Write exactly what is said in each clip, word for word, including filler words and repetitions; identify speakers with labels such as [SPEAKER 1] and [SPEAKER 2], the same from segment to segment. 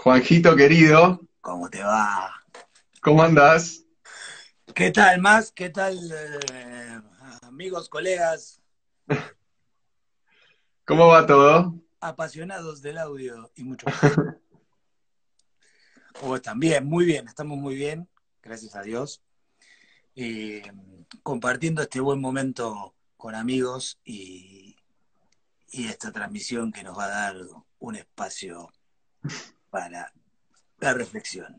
[SPEAKER 1] Juanjito querido,
[SPEAKER 2] ¿Cómo te va?
[SPEAKER 1] ¿cómo andás?
[SPEAKER 2] ¿Qué tal, más? ¿Qué tal, eh, amigos, colegas,
[SPEAKER 1] ¿Cómo va todo?
[SPEAKER 2] apasionados del audio y mucho más? ¿Cómo están? Bien, muy bien, estamos muy bien, gracias a Dios. Y compartiendo este buen momento con amigos y, y esta transmisión que nos va a dar un espacio para la reflexión.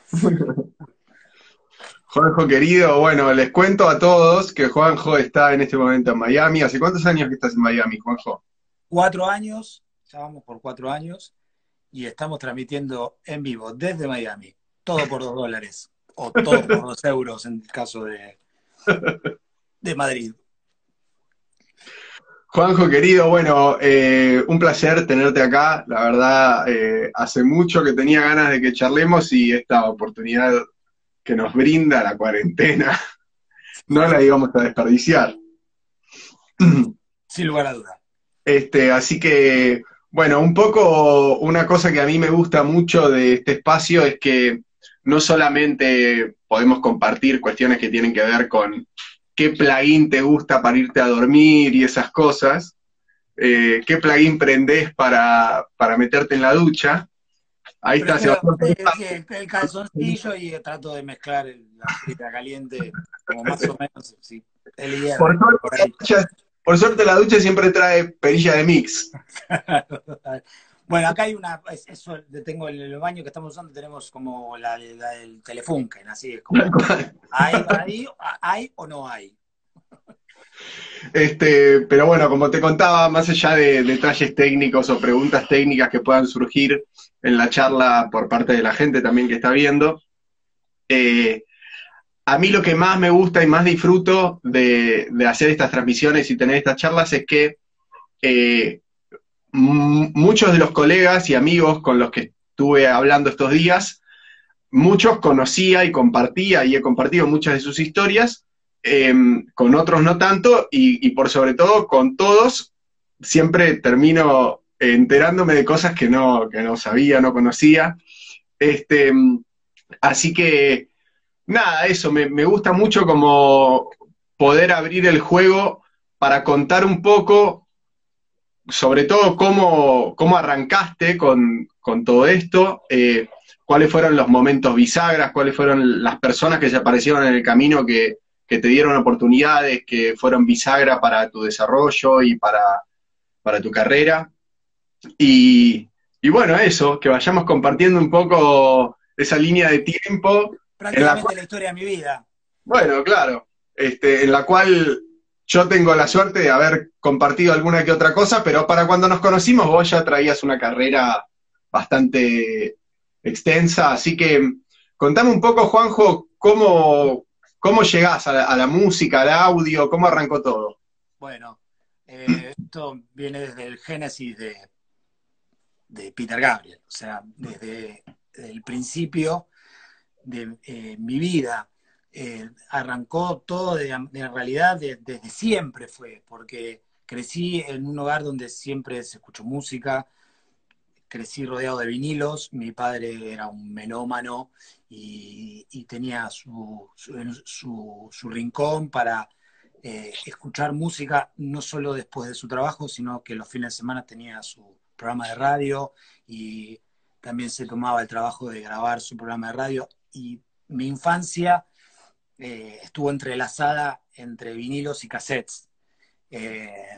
[SPEAKER 1] Juanjo querido, bueno, les cuento a todos que Juanjo está en este momento en Miami. ¿Hace cuántos años que estás en Miami, Juanjo?
[SPEAKER 2] Cuatro años, ya vamos por cuatro años, y estamos transmitiendo en vivo desde Miami. Todo por dos dólares. O todo por dos euros en el caso de, de Madrid.
[SPEAKER 1] Juanjo querido, bueno, eh, un placer tenerte acá. La verdad, eh, hace mucho que tenía ganas de que charlemos y esta oportunidad que nos brinda la cuarentena no la íbamos a desperdiciar.
[SPEAKER 2] Sin lugar a duda.
[SPEAKER 1] Este, así que, bueno, un poco una cosa que a mí me gusta mucho de este espacio es que no solamente podemos compartir cuestiones que tienen que ver con qué plugin te gusta para irte a dormir y esas cosas, eh, qué plugin prendés para, para meterte en la ducha. Ahí está
[SPEAKER 2] Prefiero
[SPEAKER 1] Sebastián.
[SPEAKER 2] eh, sí, el calzoncillo y trato de mezclar el- la fría caliente, como más o menos, sí, el
[SPEAKER 1] Por
[SPEAKER 2] hierve
[SPEAKER 1] suerte,
[SPEAKER 2] por
[SPEAKER 1] la
[SPEAKER 2] ahí.
[SPEAKER 1] ducha, por suerte la ducha siempre trae perilla de mix.
[SPEAKER 2] Bueno, acá hay una, es- eso, tengo en el baño que estamos usando, tenemos como la, la del Telefunken, así es como, ¿hay, hay, hay o no hay?
[SPEAKER 1] Este, pero bueno, como te contaba, más allá de detalles técnicos o preguntas técnicas que puedan surgir en la charla por parte de la gente también que está viendo, eh, a mí lo que más me gusta y más disfruto de, de hacer estas transmisiones y tener estas charlas es que eh, muchos de los colegas y amigos con los que estuve hablando estos días, muchos conocía y compartía y he compartido muchas de sus historias, eh, con otros no tanto, y, y, por sobre todo con todos siempre termino enterándome de cosas que no, que no sabía, no conocía. Este, así que, nada, eso, me, me gusta mucho como poder abrir el juego para contar un poco, sobre todo cómo, cómo arrancaste con, con todo esto, eh, cuáles fueron los momentos bisagras, cuáles fueron las personas que se aparecieron en el camino que, que te dieron oportunidades, que fueron bisagra para tu desarrollo y para, para tu carrera. Y, y bueno, eso, que vayamos compartiendo un poco esa línea de tiempo en la cual,
[SPEAKER 2] Prácticamente la historia de mi vida.
[SPEAKER 1] bueno, claro, este, en la cual yo tengo la suerte de haber compartido alguna que otra cosa, pero para cuando nos conocimos vos ya traías una carrera bastante extensa, así que contame un poco, Juanjo, cómo, cómo llegás a la, a la música, al audio, cómo arrancó todo.
[SPEAKER 2] Bueno, eh, esto viene desde el génesis de, de Peter Gabriel, o sea, desde, desde el principio de eh, mi vida. Eh, arrancó todo de, de realidad de, desde siempre fue, porque crecí en un hogar donde siempre se escuchó música, crecí rodeado de vinilos, mi padre era un melómano y, y tenía su, su, su, su rincón para eh, escuchar música, no solo después de su trabajo, sino que los fines de semana tenía su programa de radio y también se tomaba el trabajo de grabar su programa de radio. Y mi infancia eh, estuvo entrelazada entre vinilos y cassettes. Eh,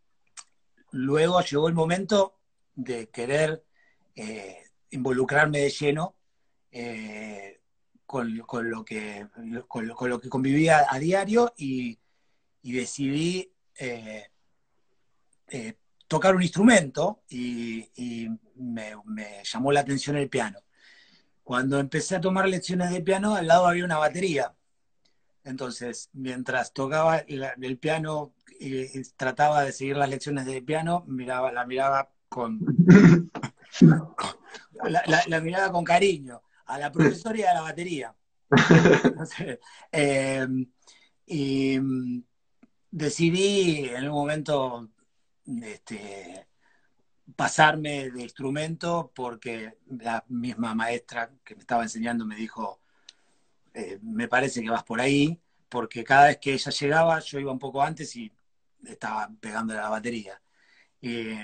[SPEAKER 2] Luego llegó el momento de querer eh, involucrarme de lleno eh, con, con, lo que, con, con, lo que convivía a diario y, y decidí eh, eh, tocar un instrumento y, y me, me, llamó la atención el piano. Cuando empecé a tomar lecciones de piano, al lado había una batería. Entonces, mientras tocaba la, el piano y, y trataba de seguir las lecciones de piano, miraba, la miraba con, la, la, la miraba con cariño a la profesora y a la batería. Entonces, eh, y mm, decidí en un momento este, pasarme de instrumento porque la misma maestra que me estaba enseñando me dijo, eh, me parece que vas por ahí, porque cada vez que ella llegaba yo iba un poco antes y estaba pegando la batería. Eh,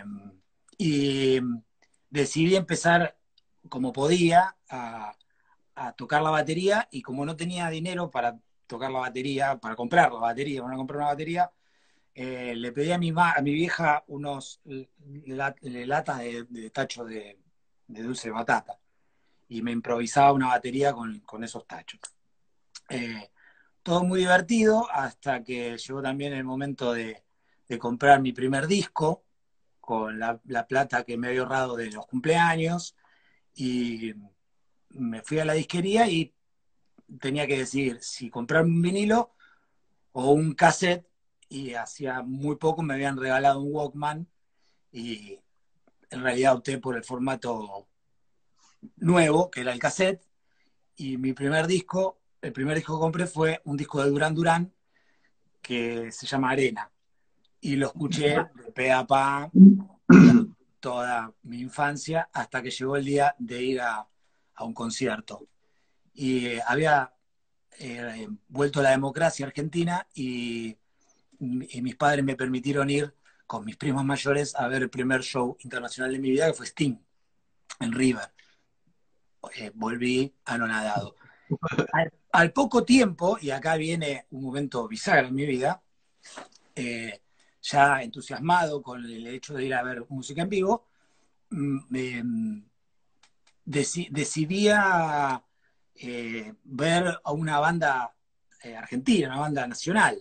[SPEAKER 2] y decidí empezar como podía a, a tocar la batería, y como no tenía dinero para tocar la batería, para comprar la batería, para comprar una batería, eh, le pedí a mi, ma, a mi vieja unos lat, latas de, de tacho de, de dulce de batata, y me improvisaba una batería con, con esos tachos. Eh, todo muy divertido hasta que llegó también el momento de, de comprar mi primer disco con la, la plata que me había ahorrado de los cumpleaños, y me fui a la disquería y tenía que decidir si comprar un vinilo o un cassette, y hacía muy poco me habían regalado un Walkman, y en realidad opté por el formato nuevo, que era el cassette, y mi primer disco, el primer disco que compré fue un disco de Duran Duran que se llama Arena, y lo escuché de pe a pa durante toda mi infancia hasta que llegó el día de ir a, a un concierto. Y eh, había eh, vuelto a la democracia argentina, y, y mis padres me permitieron ir con mis primos mayores a ver el primer show internacional de mi vida, que fue Sting, en River. Eh, volví anonadado. Al, al poco tiempo, y acá viene un momento bisagra en mi vida, eh, ya entusiasmado con el hecho de ir a ver música en vivo, eh, deci decidía eh, ver a una banda eh, argentina, una banda nacional,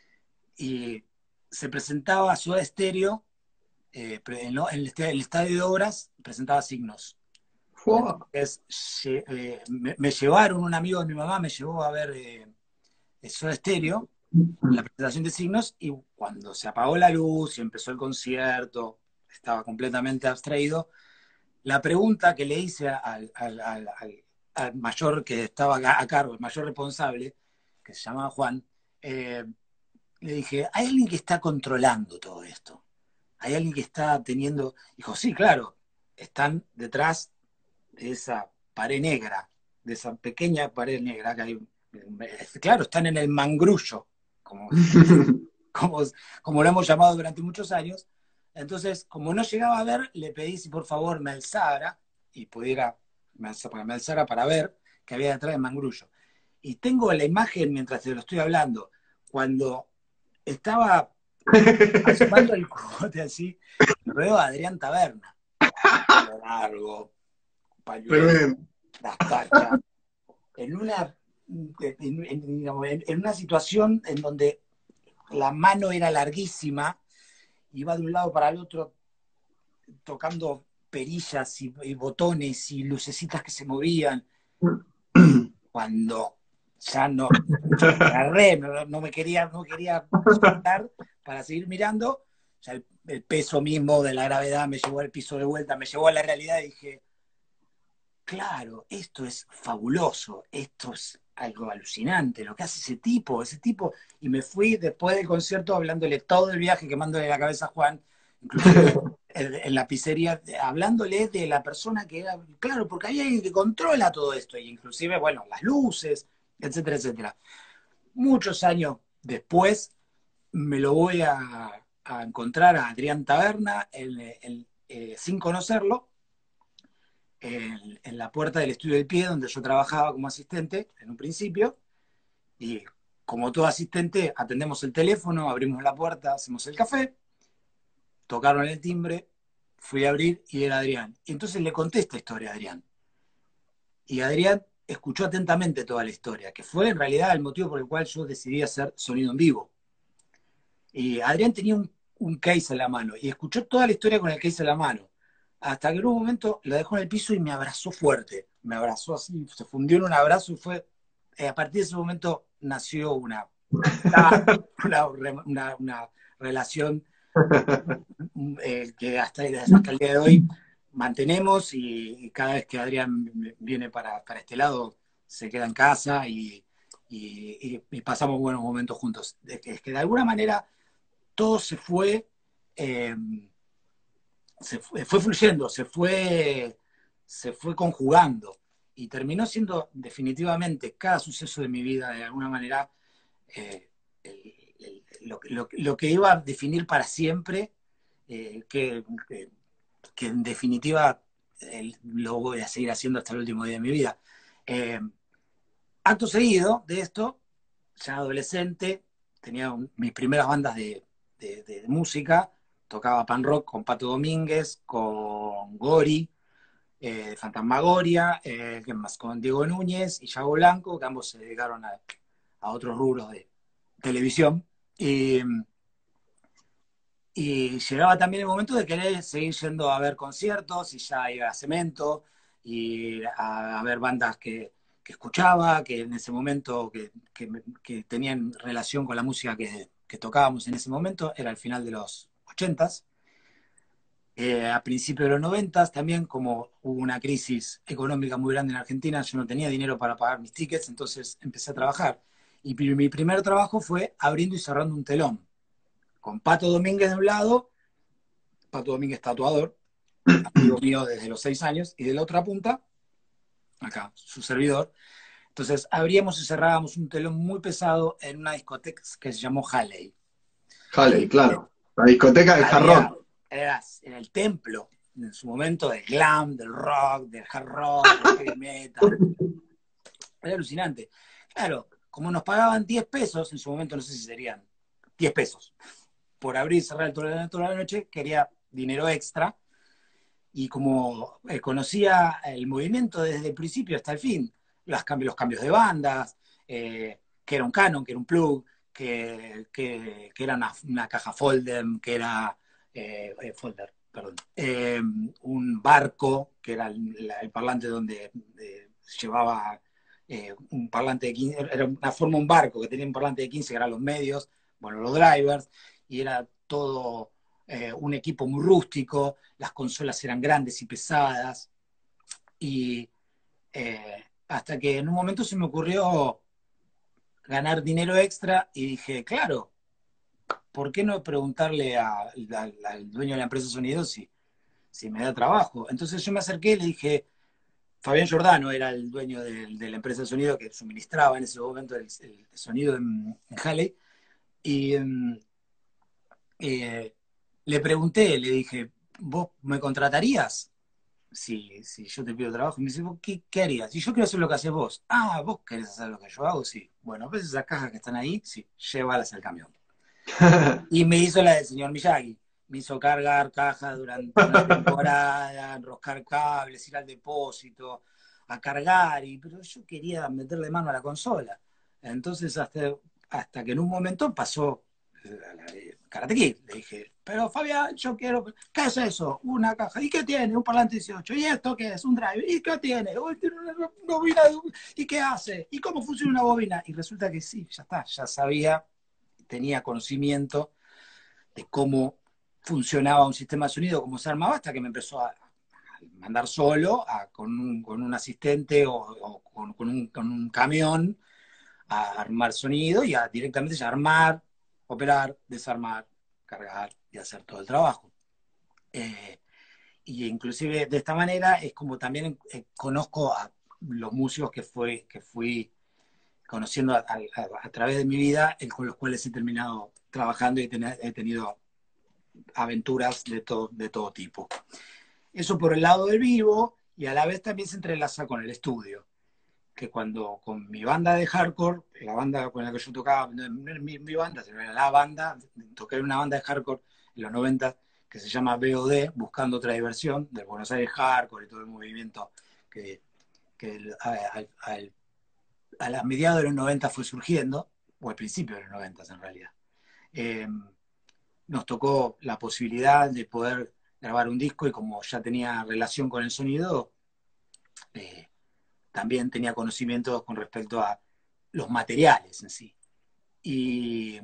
[SPEAKER 2] y se presentaba Soda Stereo, eh, en, ¿no? en el, el Estadio de Obras presentaba Signos.
[SPEAKER 1] Wow.
[SPEAKER 2] Entonces, eh, me, me, llevaron, un amigo de mi mamá me llevó a ver eh, Soda Stereo, la presentación de Signos, y cuando se apagó la luz y empezó el concierto, estaba completamente abstraído. La pregunta que le hice al, al, al, al, al mayor que estaba a cargo, el mayor responsable, que se llamaba Juan, eh, le dije, ¿hay alguien que está controlando todo esto? ¿Hay alguien que está teniendo...? Dijo, sí, claro, están detrás de esa pared negra, de esa pequeña pared negra que hay. Claro, están en el mangrullo, como, como, como lo hemos llamado durante muchos años. Entonces, como no llegaba a ver, le pedí si por favor me alzara y pudiera, me alzara para ver qué había detrás del mangrullo. Y tengo la imagen, mientras te lo estoy hablando, cuando estaba asomando el cogote así, lo veo a Adrián Taberna, largo, pañuelo, las tachas, en una, en, en, en una situación en donde la mano era larguísima, iba de un lado para el otro tocando perillas y, y botones y lucecitas que se movían. Cuando ya no, me agarré, no, no me quería, no quería soltar para seguir mirando, ya el, el peso mismo de la gravedad me llevó al piso de vuelta, me llevó a la realidad, y dije, claro, esto es fabuloso, esto es algo alucinante, lo que hace ese tipo, ese tipo. Y me fui después del concierto hablándole todo el viaje, quemándole la cabeza a Juan, inclusive en, en la pizzería, hablándole de la persona que era, claro, porque hay alguien que controla todo esto, y inclusive, bueno, las luces, etcétera, etcétera. Muchos años después me lo voy a, a encontrar a Adrián Taberna, el, el, eh, sin conocerlo, en, en la puerta del estudio del pie, donde yo trabajaba como asistente en un principio, y como todo asistente atendemos el teléfono, abrimos la puerta, hacemos el café, tocaron el timbre, fui a abrir y era Adrián. Y entonces le conté esta historia a Adrián. Y Adrián escuchó atentamente toda la historia, que fue en realidad el motivo por el cual yo decidí hacer sonido en vivo. Y Adrián tenía un, un case en la mano, y escuchó toda la historia con el case en la mano, hasta que en un momento lo dejó en el piso y me abrazó fuerte, me abrazó así, se fundió en un abrazo, y fue, eh, a partir de ese momento nació una, una, una, una relación eh, que hasta, hasta el día de hoy mantenemos, y, y cada vez que Adrián viene para, para este lado se queda en casa, y, y, y pasamos buenos momentos juntos. Es que, es que de alguna manera todo se fue... Eh, se fue, fue fluyendo, se fue, se fue conjugando y terminó siendo definitivamente cada suceso de mi vida, de alguna manera, eh, el, el, lo, lo, lo, que iba a definir para siempre, eh, que, que, que, en definitiva el, lo voy a seguir haciendo hasta el último día de mi vida. Eh, acto seguido de esto, ya adolescente, tenía un, mis primeras bandas de, de, de, de música, tocaba pan rock con Pato Domínguez, con Gori, eh, Fantasmagoria, eh, ¿qué más? Con Diego Núñez y Yago Blanco, que ambos se dedicaron a, a otros rubros de televisión. Y, y llegaba también el momento de querer seguir yendo a ver conciertos, y ya iba a Cemento, y a, a ver bandas que, que escuchaba, que en ese momento que, que, que tenían relación con la música que, que tocábamos en ese momento, era el final de los ochentas. Eh, a principios de los noventas también, como hubo una crisis económica muy grande en Argentina, yo no tenía dinero para pagar mis tickets, entonces empecé a trabajar. Y mi primer trabajo fue abriendo y cerrando un telón, con Pato Domínguez de un lado, Pato Domínguez tatuador, amigo mío desde los seis años, y de la otra punta, acá, su servidor. Entonces abríamos y cerrábamos un telón muy pesado en una discoteca que se llamó Halley.
[SPEAKER 1] Halley, claro. La discoteca del hard rock.
[SPEAKER 2] Era, era el templo, en su momento, del glam, del rock, del hard rock, del heavy metal. Era alucinante. Claro, como nos pagaban diez pesos, en su momento no sé si serían diez pesos, por abrir y cerrar toda la noche, quería dinero extra. Y como eh, conocía el movimiento desde el principio hasta el fin, los cambios, los cambios de bandas, eh, que era un Canon, que era un plug, que, que, que era una, una caja Foldem, que era eh, eh, folder, perdón, eh, un barco, que era el, el parlante donde eh, llevaba eh, un parlante de quince, era una forma un barco que tenía un parlante de quince, que eran los medios, bueno, los drivers, y era todo eh, un equipo muy rústico, las consolas eran grandes y pesadas, y eh, hasta que en un momento se me ocurrió ganar dinero extra y dije, claro, ¿por qué no preguntarle a, a, al dueño de la empresa de sonido si, si me da trabajo? Entonces yo me acerqué y le dije, Fabián Giordano era el dueño de, de la empresa de sonido que suministraba en ese momento el, el sonido en, en Halley, y eh, le pregunté, le dije, ¿vos me contratarías si, si yo te pido trabajo? Y me dice, ¿qué, qué harías? Y yo quiero hacer lo que haces vos. Ah, ¿vos querés hacer lo que yo hago? Sí. Bueno, ¿ves esas cajas que están ahí? Sí, llévalas al camión. Y me hizo la del señor Miyagi. Me hizo cargar cajas durante una temporada, enroscar cables, ir al depósito, a cargar, y, pero yo quería meterle mano a la consola. Entonces, hasta, hasta que en un momento pasó eh, Karate Kid. Le dije, pero Fabián, yo quiero... ¿Qué es eso? Una caja. ¿Y qué tiene? Un parlante dieciocho. ¿Y esto qué es? Un drive. ¿Y qué tiene? Uy, tiene una bobina. ¿Y qué hace? ¿Y cómo funciona una bobina? Y resulta que sí, ya está, ya sabía, tenía conocimiento de cómo funcionaba un sistema de sonido, cómo se armaba, hasta que me empezó a, a mandar solo, a, con, un, con, un, asistente o, o con, con, un, con, un, camión, a armar sonido y a directamente ya armar, operar, desarmar, cargar y hacer todo el trabajo. Eh, y inclusive de esta manera es como también eh, conozco a los músicos que, fue, que fui conociendo a, a, a través de mi vida, con los cuales he terminado trabajando y ten, he tenido aventuras de todo, de todo tipo. Eso por el lado del vivo, y a la vez también se entrelaza con el estudio, que cuando con mi banda de hardcore, la banda con la que yo tocaba, no era mi, mi banda, sino era la banda, toqué en una banda de hardcore en los noventa que se llama B O D, Buscando Otra Diversión, del Buenos Aires Hardcore y todo el movimiento que, que al, al, a la mediados de los noventa fue surgiendo, o al principio de los noventa en realidad. Eh, nos tocó la posibilidad de poder grabar un disco, y como ya tenía relación con el sonido, eh, también tenía conocimientos con respecto a los materiales en sí. Y,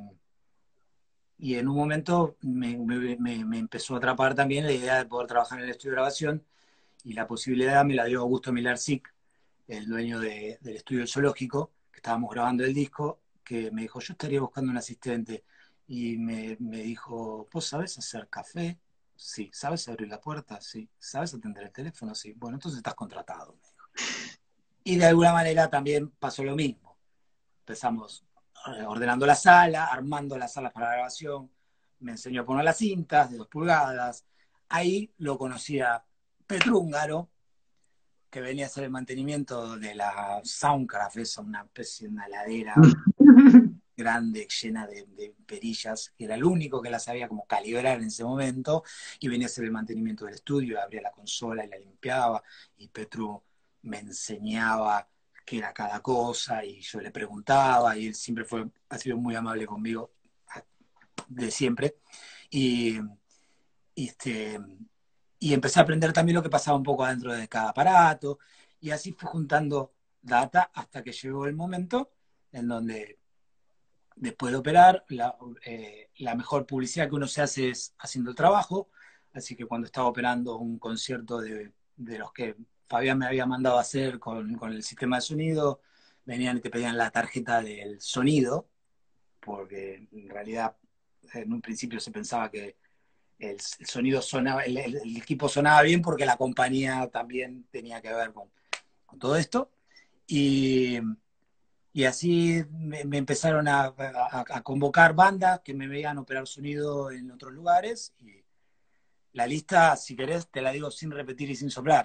[SPEAKER 2] y en un momento me, me, me, empezó a atrapar también la idea de poder trabajar en el estudio de grabación, y la posibilidad me la dio Augusto Milarcic, el dueño de, del estudio zoológico, que estábamos grabando el disco, que me dijo, yo estaría buscando un asistente. Y me, me dijo, ¿vos sabés hacer café? Sí. ¿Sabes abrir la puerta? Sí. ¿Sabes atender el teléfono? Sí. Bueno, entonces estás contratado, me dijo. Y de alguna manera también pasó lo mismo. Empezamos eh, ordenando la sala, armando las salas para la grabación, me enseñó a poner las cintas de dos pulgadas. Ahí lo conocía Petrúngaro, que venía a hacer el mantenimiento de la Soundcraft, esa una especie de una ladera grande, llena de, de perillas, que era el único que la sabía como calibrar en ese momento, y venía a hacer el mantenimiento del estudio, abría la consola y la limpiaba, y Petru me enseñaba qué era cada cosa, y yo le preguntaba, y él siempre fue, ha sido muy amable conmigo, de siempre, y, y, este, y empecé a aprender también lo que pasaba un poco adentro de cada aparato, y así fui juntando data hasta que llegó el momento en donde después de operar, la, eh, la mejor publicidad que uno se hace es haciendo el trabajo, así que cuando estaba operando un concierto de, de los que Fabián me había mandado a hacer con, con el sistema de sonido, venían y te pedían la tarjeta del sonido, porque en realidad en un principio se pensaba que el, el sonido sonaba, el, el, el, equipo sonaba bien porque la compañía también tenía que ver con, con todo esto, y... Y así me, me empezaron a, a, a, convocar bandas que me veían operar sonido en otros lugares. Y la lista, si querés, te la digo sin repetir y sin soplar.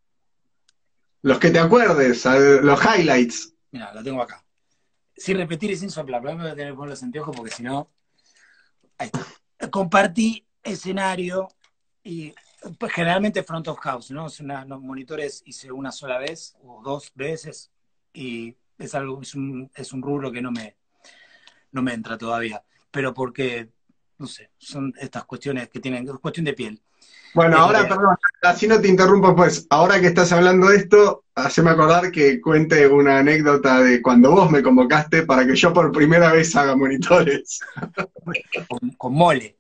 [SPEAKER 1] Los que te acuerdes, los highlights.
[SPEAKER 2] Mira, lo tengo acá. Sin repetir y sin soplar. Pero me voy a tener que poner los anteojos porque si no... Ahí está. Compartí escenario y pues, generalmente front of house, ¿no? Es una, los monitores hice una sola vez o dos veces y es algo, es un, es un rubro que no me, no me entra todavía, pero porque, no sé, son estas cuestiones que tienen, es cuestión de piel.
[SPEAKER 1] Bueno,
[SPEAKER 2] Eh,
[SPEAKER 1] ahora, perdón, así no te interrumpo, pues, ahora que estás hablando de esto, haceme acordar que cuente una anécdota de cuando vos me convocaste para que yo por primera vez haga monitores.
[SPEAKER 2] con, con Mole,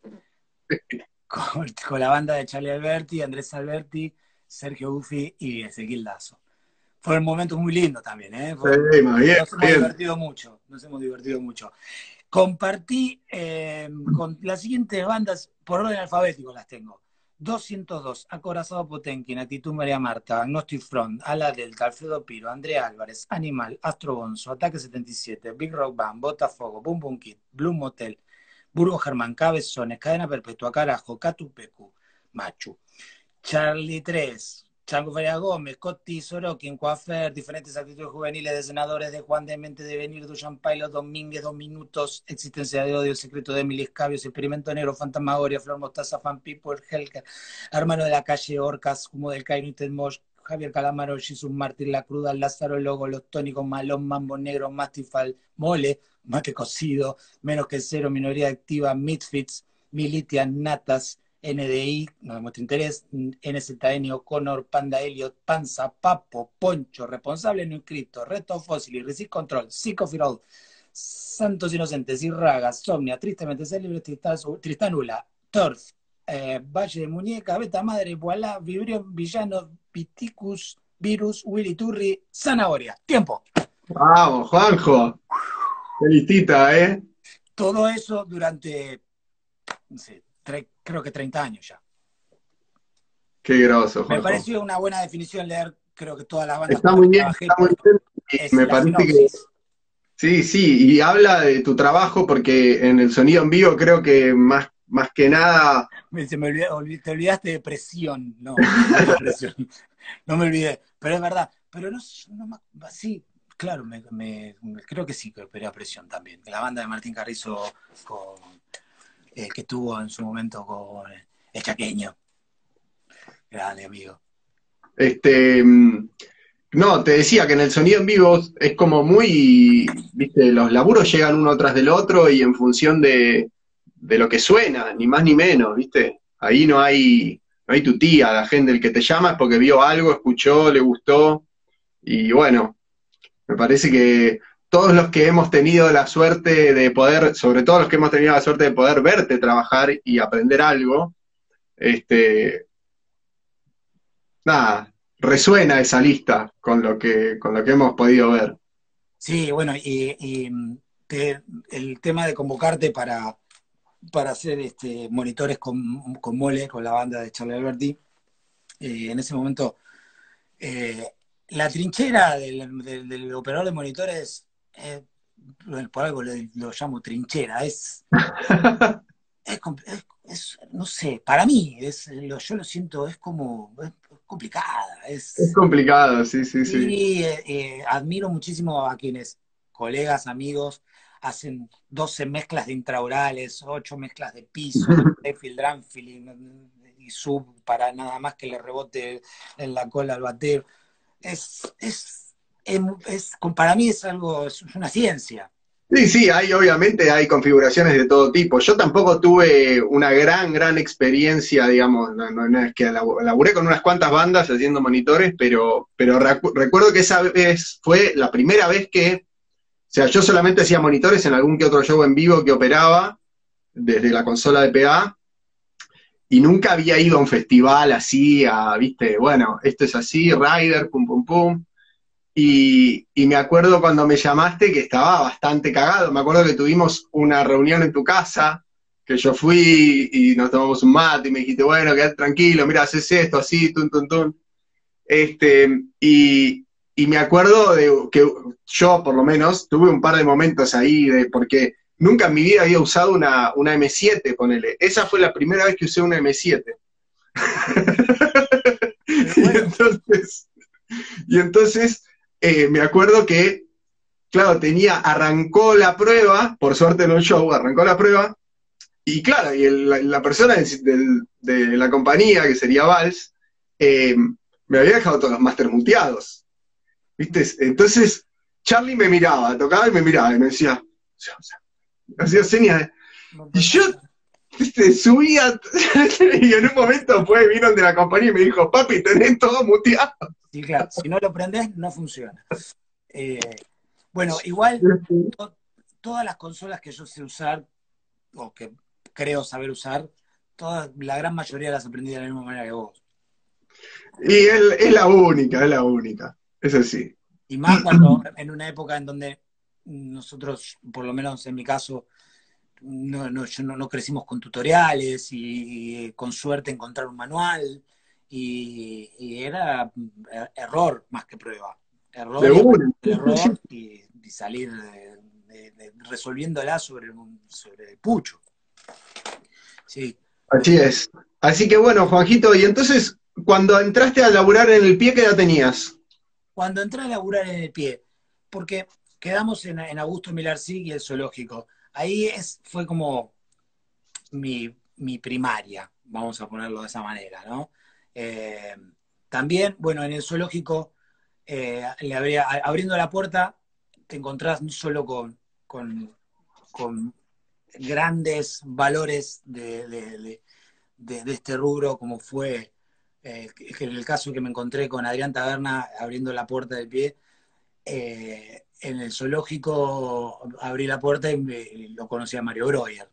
[SPEAKER 2] con, con la banda de Charlie Alberti, Andrés Alberti, Sergio Uffi y Ezequiel Lazo. Fue un momento muy lindo también, ¿eh? Fue,
[SPEAKER 1] Sí, más bien,
[SPEAKER 2] nos hemos
[SPEAKER 1] bien.
[SPEAKER 2] divertido mucho, nos hemos divertido mucho. Compartí eh, con las siguientes bandas, por orden alfabético las tengo. doscientos dos, Acorazado Potenkin, Actitud María Marta, Agnostic Front, Ala Delta, Alfredo Piro, Andrea Álvarez, Animal, Astro Bonzo, Ataque setenta y siete, Big Rock Band, Botafogo, Boom Boom Kid, Blue Motel, Burgo Germán, Cabezones, Cadena Perpetua, Carajo, Catupecu, Machu, Charlie tres, Chango Faria Gómez, Cotti, Sorokin, Coafer, diferentes actitudes juveniles de senadores de Juan de Mente de Venir, Dusan Pailo, Domínguez, Dos Minutos, Existencia de Odio, El Secreto de Emily Escabios, Experimento Negro, Fantasmagoria, Flor Mostaza, Fan People, Helker, Hermano de la Calle, Orcas, Humo del Cairo, Mosh, Javier Calamaro, Jesus Martín, La Cruda, Lázaro, El Logo, Los Tónicos, Malón, Mambo Negro, Mastifal, Mole, Mate Cocido, Menos que Cero, Minoría Activa, Misfits, Militia, Natas, N D I, no demuestra interés, N Z N, O'Connor, Panda Elliot, Panza, Papo, Poncho, Responsable no inscrito, Reto Fósil, Resist Control, Psicofirol, Santos Inocentes, Irragas, Somnia, Tristemente Célebre, Tristanula, Turf, eh, Valle de Muñeca, Beta Madre, Voilá, Vibrión, Villano, Piticus, Virus, Willy Turri, Zanahoria. ¡Tiempo!
[SPEAKER 1] Vamos, Juanjo. Felicita, ¿eh?
[SPEAKER 2] Todo eso durante, no sé, creo que treinta años ya.
[SPEAKER 1] Qué groso, Juanjo.
[SPEAKER 2] Me pareció una buena definición leer, creo que todas las bandas
[SPEAKER 1] está
[SPEAKER 2] con
[SPEAKER 1] muy
[SPEAKER 2] las que
[SPEAKER 1] bien,
[SPEAKER 2] trabajé,
[SPEAKER 1] está muy bien. Y me parece
[SPEAKER 2] sinopsis.
[SPEAKER 1] que sí, sí, y habla de tu trabajo porque en el sonido en vivo creo que más, más que nada...
[SPEAKER 2] Me, se me olvidó, te olvidaste de presión, no, de presión. No me olvidé, pero es verdad, pero no, no sí, claro, me, me, creo que sí que operé a presión también. La banda de Martín Carrizo con, eh, que tuvo en su momento con eh, El Chaqueño. Grande, amigo.
[SPEAKER 1] Este, no, te decía que en el sonido en vivo es como muy, viste, los laburos llegan uno tras del otro y en función de, de lo que suena, ni más ni menos, viste. Ahí no hay, no hay tu tía, la gente, el que te llama es porque vio algo, escuchó, le gustó, y bueno, me parece que todos los que hemos tenido la suerte de poder, sobre todo los que hemos tenido la suerte de poder verte trabajar y aprender algo, este, nada, resuena esa lista con lo que, con lo que hemos podido ver.
[SPEAKER 2] Sí, bueno, y, y te, el tema de convocarte para, para hacer este, monitores con, con Mole, con la banda de Charlie Alberti. Eh, en ese momento, eh, la trinchera del, del, del operador de monitores, eh, por algo lo, lo llamo trinchera, es, es, es, es, no sé, para mí, es, lo, yo lo siento, es como, es complicada,
[SPEAKER 1] Es
[SPEAKER 2] es...
[SPEAKER 1] complicado, sí, sí, sí.
[SPEAKER 2] Y eh, eh, admiro muchísimo a quienes, colegas, amigos, hacen doce mezclas de intraorales, ocho mezclas de piso, fill, drum-fill y, y sub para nada más que le rebote en la cola al bater. Es, es, es, es para mí es algo, es una ciencia.
[SPEAKER 1] Sí, sí, hay obviamente hay configuraciones de todo tipo. Yo tampoco tuve una gran, gran experiencia, digamos, no, no, no es que labu- laburé con unas cuantas bandas haciendo monitores, pero, pero recu- recuerdo que esa vez fue la primera vez que, o sea, yo solamente hacía monitores en algún que otro show en vivo que operaba desde la consola de P A y nunca había ido a un festival así, a, viste, bueno, esto es así, Rider, pum, pum, pum. Y, y me acuerdo cuando me llamaste que estaba bastante cagado. Me acuerdo que tuvimos una reunión en tu casa, que yo fui y nos tomamos un mate y me dijiste, bueno, quédate tranquilo, mira, haces esto, así, tun, tun, tun. Este, y, y me acuerdo de que yo, por lo menos, tuve un par de momentos ahí, de, porque nunca en mi vida había usado una, una M siete, ponele. Esa fue la primera vez que usé una M siete.
[SPEAKER 2] Pero
[SPEAKER 1] y
[SPEAKER 2] bueno,
[SPEAKER 1] entonces, y entonces eh, me acuerdo que claro, tenía, arrancó la prueba, por suerte en un show, arrancó la prueba, y claro, y el- la, la persona del- del- de la compañía, que sería Vals, eh, me había dejado todos los masters muteados, ¿viste? Entonces, Charlie me miraba, tocaba y me miraba, y me decía, o sea, o sea, hacía señas, de-
[SPEAKER 2] no,
[SPEAKER 1] y
[SPEAKER 2] no,
[SPEAKER 1] yo,
[SPEAKER 2] no.
[SPEAKER 1] ¿viste? Subía, y en un momento después vino de la compañía y me dijo, papi, tenés todo muteado.
[SPEAKER 2] Sí, claro, si no lo prendés, no funciona. Eh, bueno, igual to, todas las consolas que yo sé usar, o que creo saber usar, todas, la gran mayoría las aprendí de la misma manera que vos.
[SPEAKER 1] Y él es la única, es la única, es así.
[SPEAKER 2] Y más cuando en una época en donde nosotros, por lo menos en mi caso, no, no, yo no, no crecimos con tutoriales y, y, con suerte encontrar un manual y, y era error más que prueba.
[SPEAKER 1] De
[SPEAKER 2] Error y
[SPEAKER 1] una.
[SPEAKER 2] el error y, y salir de, de, de, resolviéndola sobre, un, sobre el pucho. Sí.
[SPEAKER 1] Así es. Así que bueno, Juanjito, y entonces, cuando entraste a laburar en el pie, ¿qué edad tenías?
[SPEAKER 2] Cuando entré a laburar en el pie, porque quedamos en, en Augusto Milarcig y el zoológico, ahí es, fue como mi, mi primaria, vamos a ponerlo de esa manera, ¿no? Eh, también, bueno, en el zoológico, eh, le habría, abriendo la puerta, te encontrás no solo con, con, con grandes valores de, de, de, de, de este rubro, como fue eh, que en el caso que me encontré con Adrián Taberna abriendo la puerta del pie. Eh, en el zoológico abrí la puerta y, me, y lo conocí a Mario Breuer.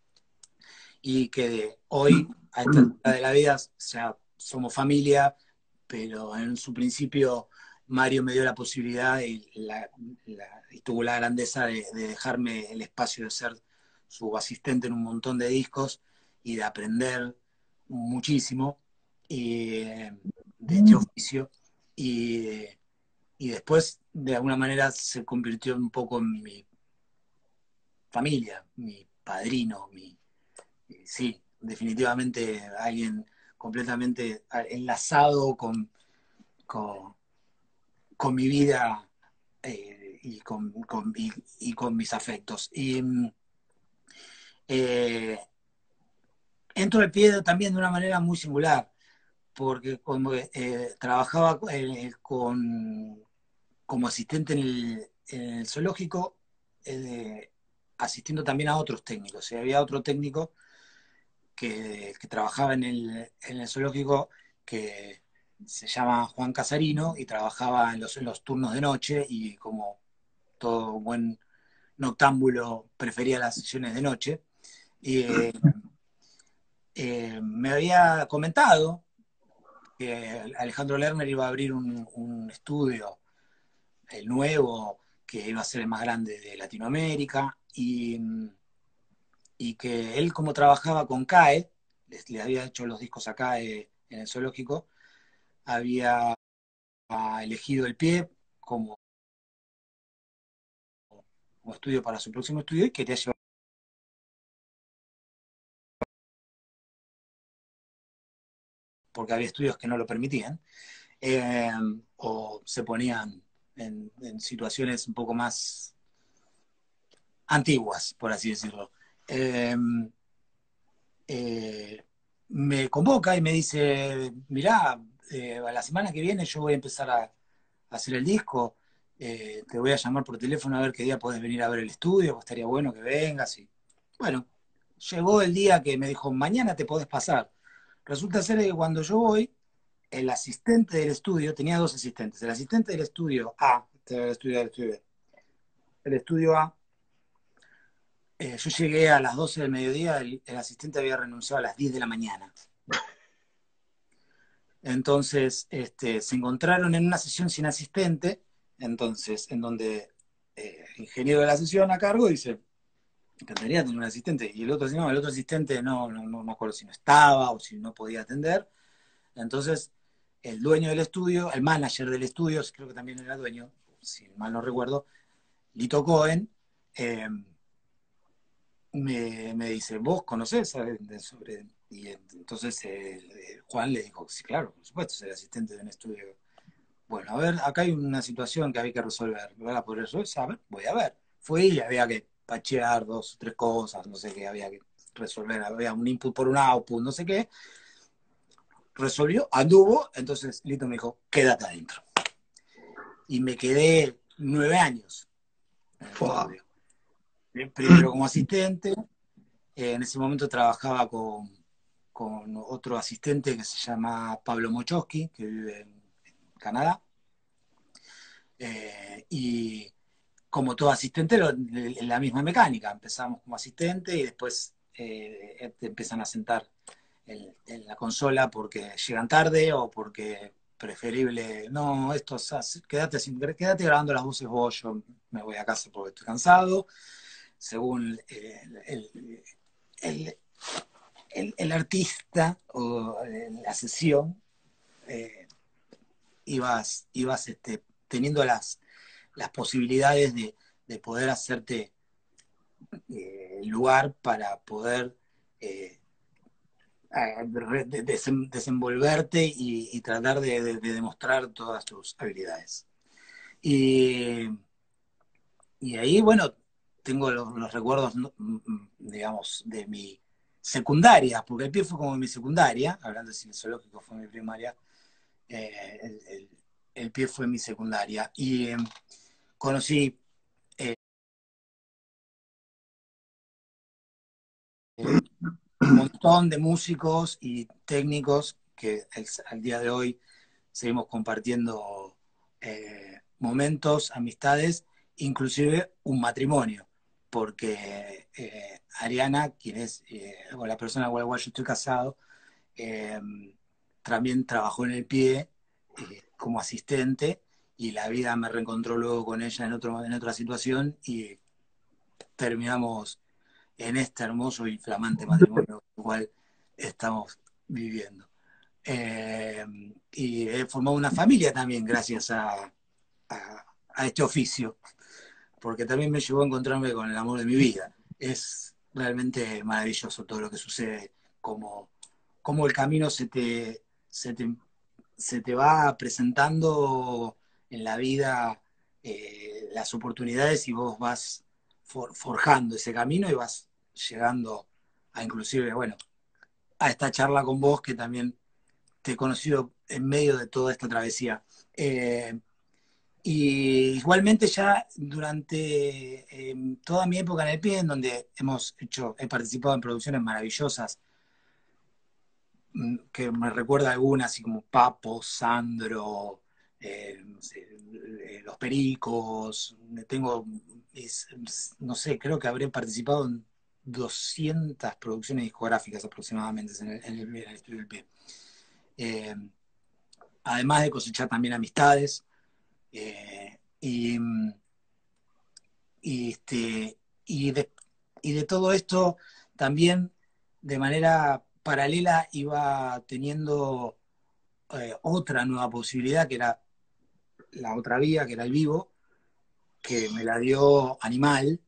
[SPEAKER 2] Y que hoy, a esta altura de la vida, o sea, somos familia, pero en su principio Mario me dio la posibilidad y, la, la, y tuvo la grandeza de, de dejarme el espacio de ser su asistente en un montón de discos y de aprender muchísimo y, de este oficio. Y, y después, de alguna manera, se convirtió un poco en mi familia, mi padrino, mi, sí, definitivamente alguien completamente enlazado con, con, con mi vida eh, y, con, con, y, y, con mis afectos. Y eh, entro al pie también de una manera muy singular, porque como eh, trabajaba eh, con, como asistente en el, en el zoológico, eh, asistiendo también a otros técnicos. Y había otro técnico que, que trabajaba en el, en el zoológico que se llama Juan Casarino y trabajaba en los, en los turnos de noche y como todo buen noctámbulo prefería las sesiones de noche. Y eh, eh, me había comentado que Alejandro Lerner iba a abrir un, un estudio, el nuevo, que iba a ser el más grande de Latinoamérica, y, y que él como trabajaba con CAE, les, le había hecho los discos a CAE en el zoológico, había elegido el pie como, como estudio para su próximo estudio y quería llevar, porque había estudios que no lo permitían, eh, o se ponían en, en situaciones un poco más antiguas, por así decirlo. Eh, eh, Me convoca y me dice, mirá, eh, a la semana que viene yo voy a empezar a, a hacer el disco, eh, te voy a llamar por teléfono a ver qué día podés venir a ver el estudio, pues estaría bueno que vengas. Y bueno, llegó el día que me dijo, mañana te podés pasar. Resulta ser que cuando yo voy, el asistente del estudio, tenía dos asistentes, el asistente del estudio A, este era el estudio del estudio B, el estudio A, eh, yo llegué a las doce del mediodía, el, el asistente había renunciado a las diez de la mañana. Entonces, este, se encontraron en una sesión sin asistente, entonces, en donde eh, el ingeniero de la sesión a cargo dice, encantaría tener un asistente, y el otro dice, no, el otro asistente no, no, no me acuerdo si no estaba o si no podía atender. Entonces, el dueño del estudio, el manager del estudio, creo que también era dueño, si mal no recuerdo, Lito Cohen, eh, me, me dice, ¿vos conocés sobre...? Y entonces eh, Juan le dijo, sí, claro, por supuesto, es el asistente de un estudio. Bueno, a ver, acá hay una situación que había que resolver. ¿Verdad? Por eso, a ver, voy a ver. Fui y había que pachear dos o tres cosas, no sé qué, había que resolver. Había un input por un output, no sé qué. Resolvió, anduvo, entonces Lito me dijo, quédate adentro. Y me quedé nueve años en el
[SPEAKER 1] Fua.
[SPEAKER 2] estudio. Primero como asistente, eh, en ese momento trabajaba con, con otro asistente que se llama Pablo Mochowski, que vive en Canadá. Eh, y como todo asistente, lo, la misma mecánica. Empezamos como asistente y después eh, te empiezan a sentar en, en, la consola porque llegan tarde o porque preferible, no, esto, quédate, quédate grabando las voces vos, yo me voy a casa porque estoy cansado, según eh, el, el, el, el, artista o la sesión, eh, ibas, ibas este, teniendo las, las posibilidades de, de poder hacerte eh, lugar para poder eh, desenvolverte y, y tratar de, de, de, demostrar todas tus habilidades. Y, y ahí, bueno, tengo los, los recuerdos, digamos, de mi secundaria, porque el pie fue como mi secundaria, hablando de cine zoológico fue mi primaria, eh, el, el, el, pie fue mi secundaria. Y eh, conocí eh, eh, un montón de músicos y técnicos que el, al día de hoy seguimos compartiendo eh, momentos, amistades, inclusive un matrimonio, porque eh, Ariana, quien es eh, con la persona con la cual yo estoy casado, eh, también trabajó en el pie eh, como asistente y la vida me reencontró luego con ella en, otro, en otra situación y terminamos en este hermoso y flamante matrimonio el cual estamos viviendo. Eh, y he formado una familia también gracias a, a, a, este oficio, porque también me llevó a encontrarme con el amor de mi vida. Es realmente maravilloso todo lo que sucede, como, como el camino se te, se, te, se te va presentando en la vida eh, las oportunidades y vos vas for, forjando ese camino y vas llegando a inclusive, bueno, a esta charla con vos que también te he conocido en medio de toda esta travesía. Eh, y igualmente ya durante eh, toda mi época en el pie, en donde hemos hecho, he participado en producciones maravillosas, que me recuerda algunas, así como Papo, Sandro, eh, no sé, eh, Los Pericos, tengo, es, no sé, creo que habré participado en doscientas producciones discográficas aproximadamente en el, en el, en el estudio del pie. Eh, además de cosechar también amistades, eh, y, y, este, y, de, y de todo esto también de manera paralela iba teniendo eh, otra nueva posibilidad, que era la otra vía, que era el vivo, que me la dio Animal,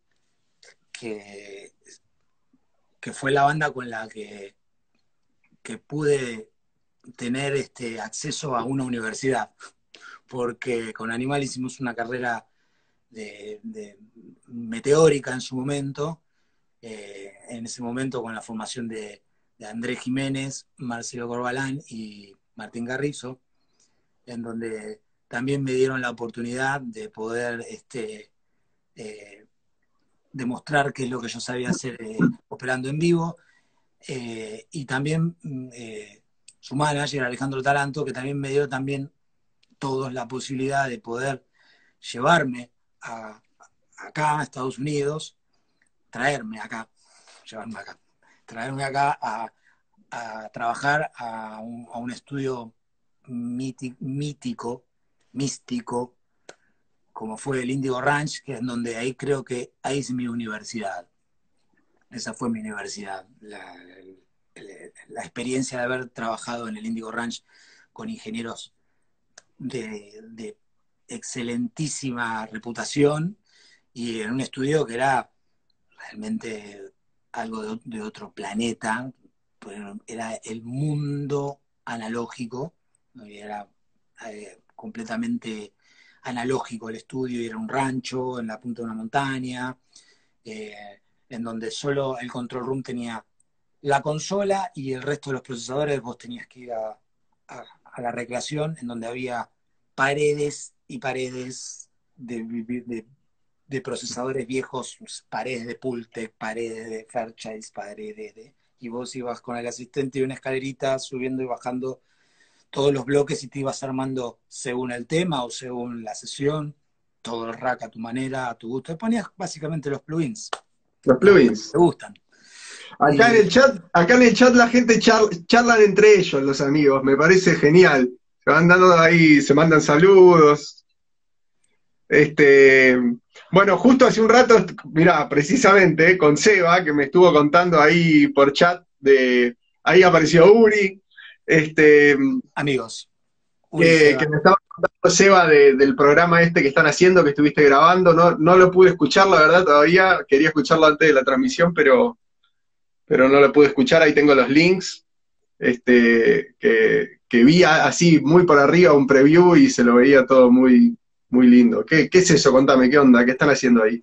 [SPEAKER 2] que, que fue la banda con la que, que pude tener este acceso a una universidad, porque con Animal hicimos una carrera de, de meteórica en su momento, eh, en ese momento con la formación de, de Andrés Jiménez, Marcelo Corbalán y Martín Garrizo, en donde también me dieron la oportunidad de poder este, eh, demostrar qué es lo que yo sabía hacer eh, operando en vivo, eh, y también eh, su manager, Alejandro Taranto, que también me dio también todos la posibilidad de poder llevarme a, acá a Estados Unidos, traerme acá, llevarme acá, traerme acá a, a trabajar a un, a un estudio míti, mítico, místico, como fue el Indigo Ranch, que es donde ahí creo que ahí es mi universidad. Esa fue mi universidad, la, la experiencia de haber trabajado en el Indigo Ranch con ingenieros de, de excelentísima reputación y en un estudio que era realmente algo de, de otro planeta, era el mundo analógico, era eh, completamente analógico el estudio, y era un rancho en la punta de una montaña, eh, en donde solo el control room tenía la consola y el resto de los procesadores vos tenías que ir a, a, a la recreación, en donde había paredes y paredes de, de, de procesadores viejos, paredes de Pultec, paredes de Fairchild, paredes de... Y vos ibas con el asistente y una escalerita subiendo y bajando todos los bloques y te ibas armando según el tema o según la sesión, todo el rack a tu manera, a tu gusto. Te ponías básicamente los plugins.
[SPEAKER 1] Los
[SPEAKER 2] Los que
[SPEAKER 1] plugins.
[SPEAKER 2] te gustan.
[SPEAKER 1] Acá en
[SPEAKER 2] Y,
[SPEAKER 1] el chat, acá en el chat la gente char, charlan entre ellos, los amigos, me parece genial. Se van dando ahí, se mandan saludos. Este, bueno, justo hace un rato, mira, precisamente con Seba, que me estuvo contando ahí por chat, de ahí apareció Uri, este,
[SPEAKER 2] amigos, Uri
[SPEAKER 1] que,
[SPEAKER 2] Seba.
[SPEAKER 1] que me estaba contando Seba de- del programa este que están haciendo, que estuviste grabando. No, no lo pude escuchar, la verdad, todavía. Quería escucharlo antes de la transmisión, pero, pero no lo pude escuchar. Ahí tengo los links, este, que, que vi a- así muy por arriba un preview y se lo veía todo muy, muy lindo. ¿Qué, qué es eso? Contame, ¿qué onda? ¿Qué están haciendo ahí?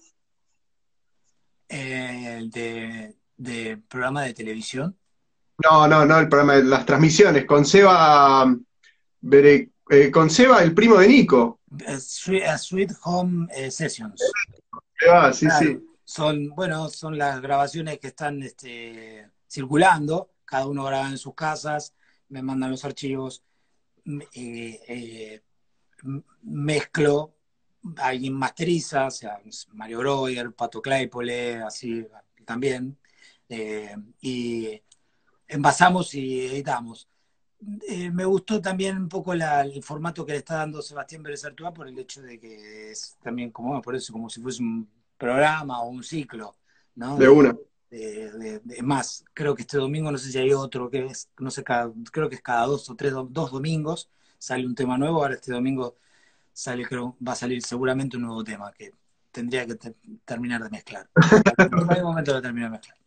[SPEAKER 2] Eh, de, de programa de televisión.
[SPEAKER 1] No, no, no, el programa de las transmisiones, con Seba, Bere- eh, con Seba, el primo de Nico.
[SPEAKER 2] Eh, Sweet, eh, Sweet Home eh, Sessions.
[SPEAKER 1] Seba, sí,
[SPEAKER 2] Claro,
[SPEAKER 1] sí.
[SPEAKER 2] son, bueno, son las grabaciones que están este, circulando, cada uno graba en sus casas, me mandan los archivos, m- eh, eh, m- mezclo, alguien masteriza, o sea, Mario Breuer, Pato Claypole, así también, eh, y envasamos y editamos. Eh, me gustó también un poco la- el formato que le está dando Sebastián Pérez Artúa, por el hecho de que es también como, por eso, como si fuese un programa o un ciclo, ¿no?
[SPEAKER 1] De
[SPEAKER 2] De,
[SPEAKER 1] una.
[SPEAKER 2] de, de- de- más, creo que este domingo, no sé si hay otro, que es, no sé, cada, creo que es cada dos o tres, do- dos domingos sale un tema nuevo. Ahora este domingo sale, creo, va a salir seguramente un nuevo tema que tendría que te- terminar de mezclar. En algún momento lo termino de mezclar.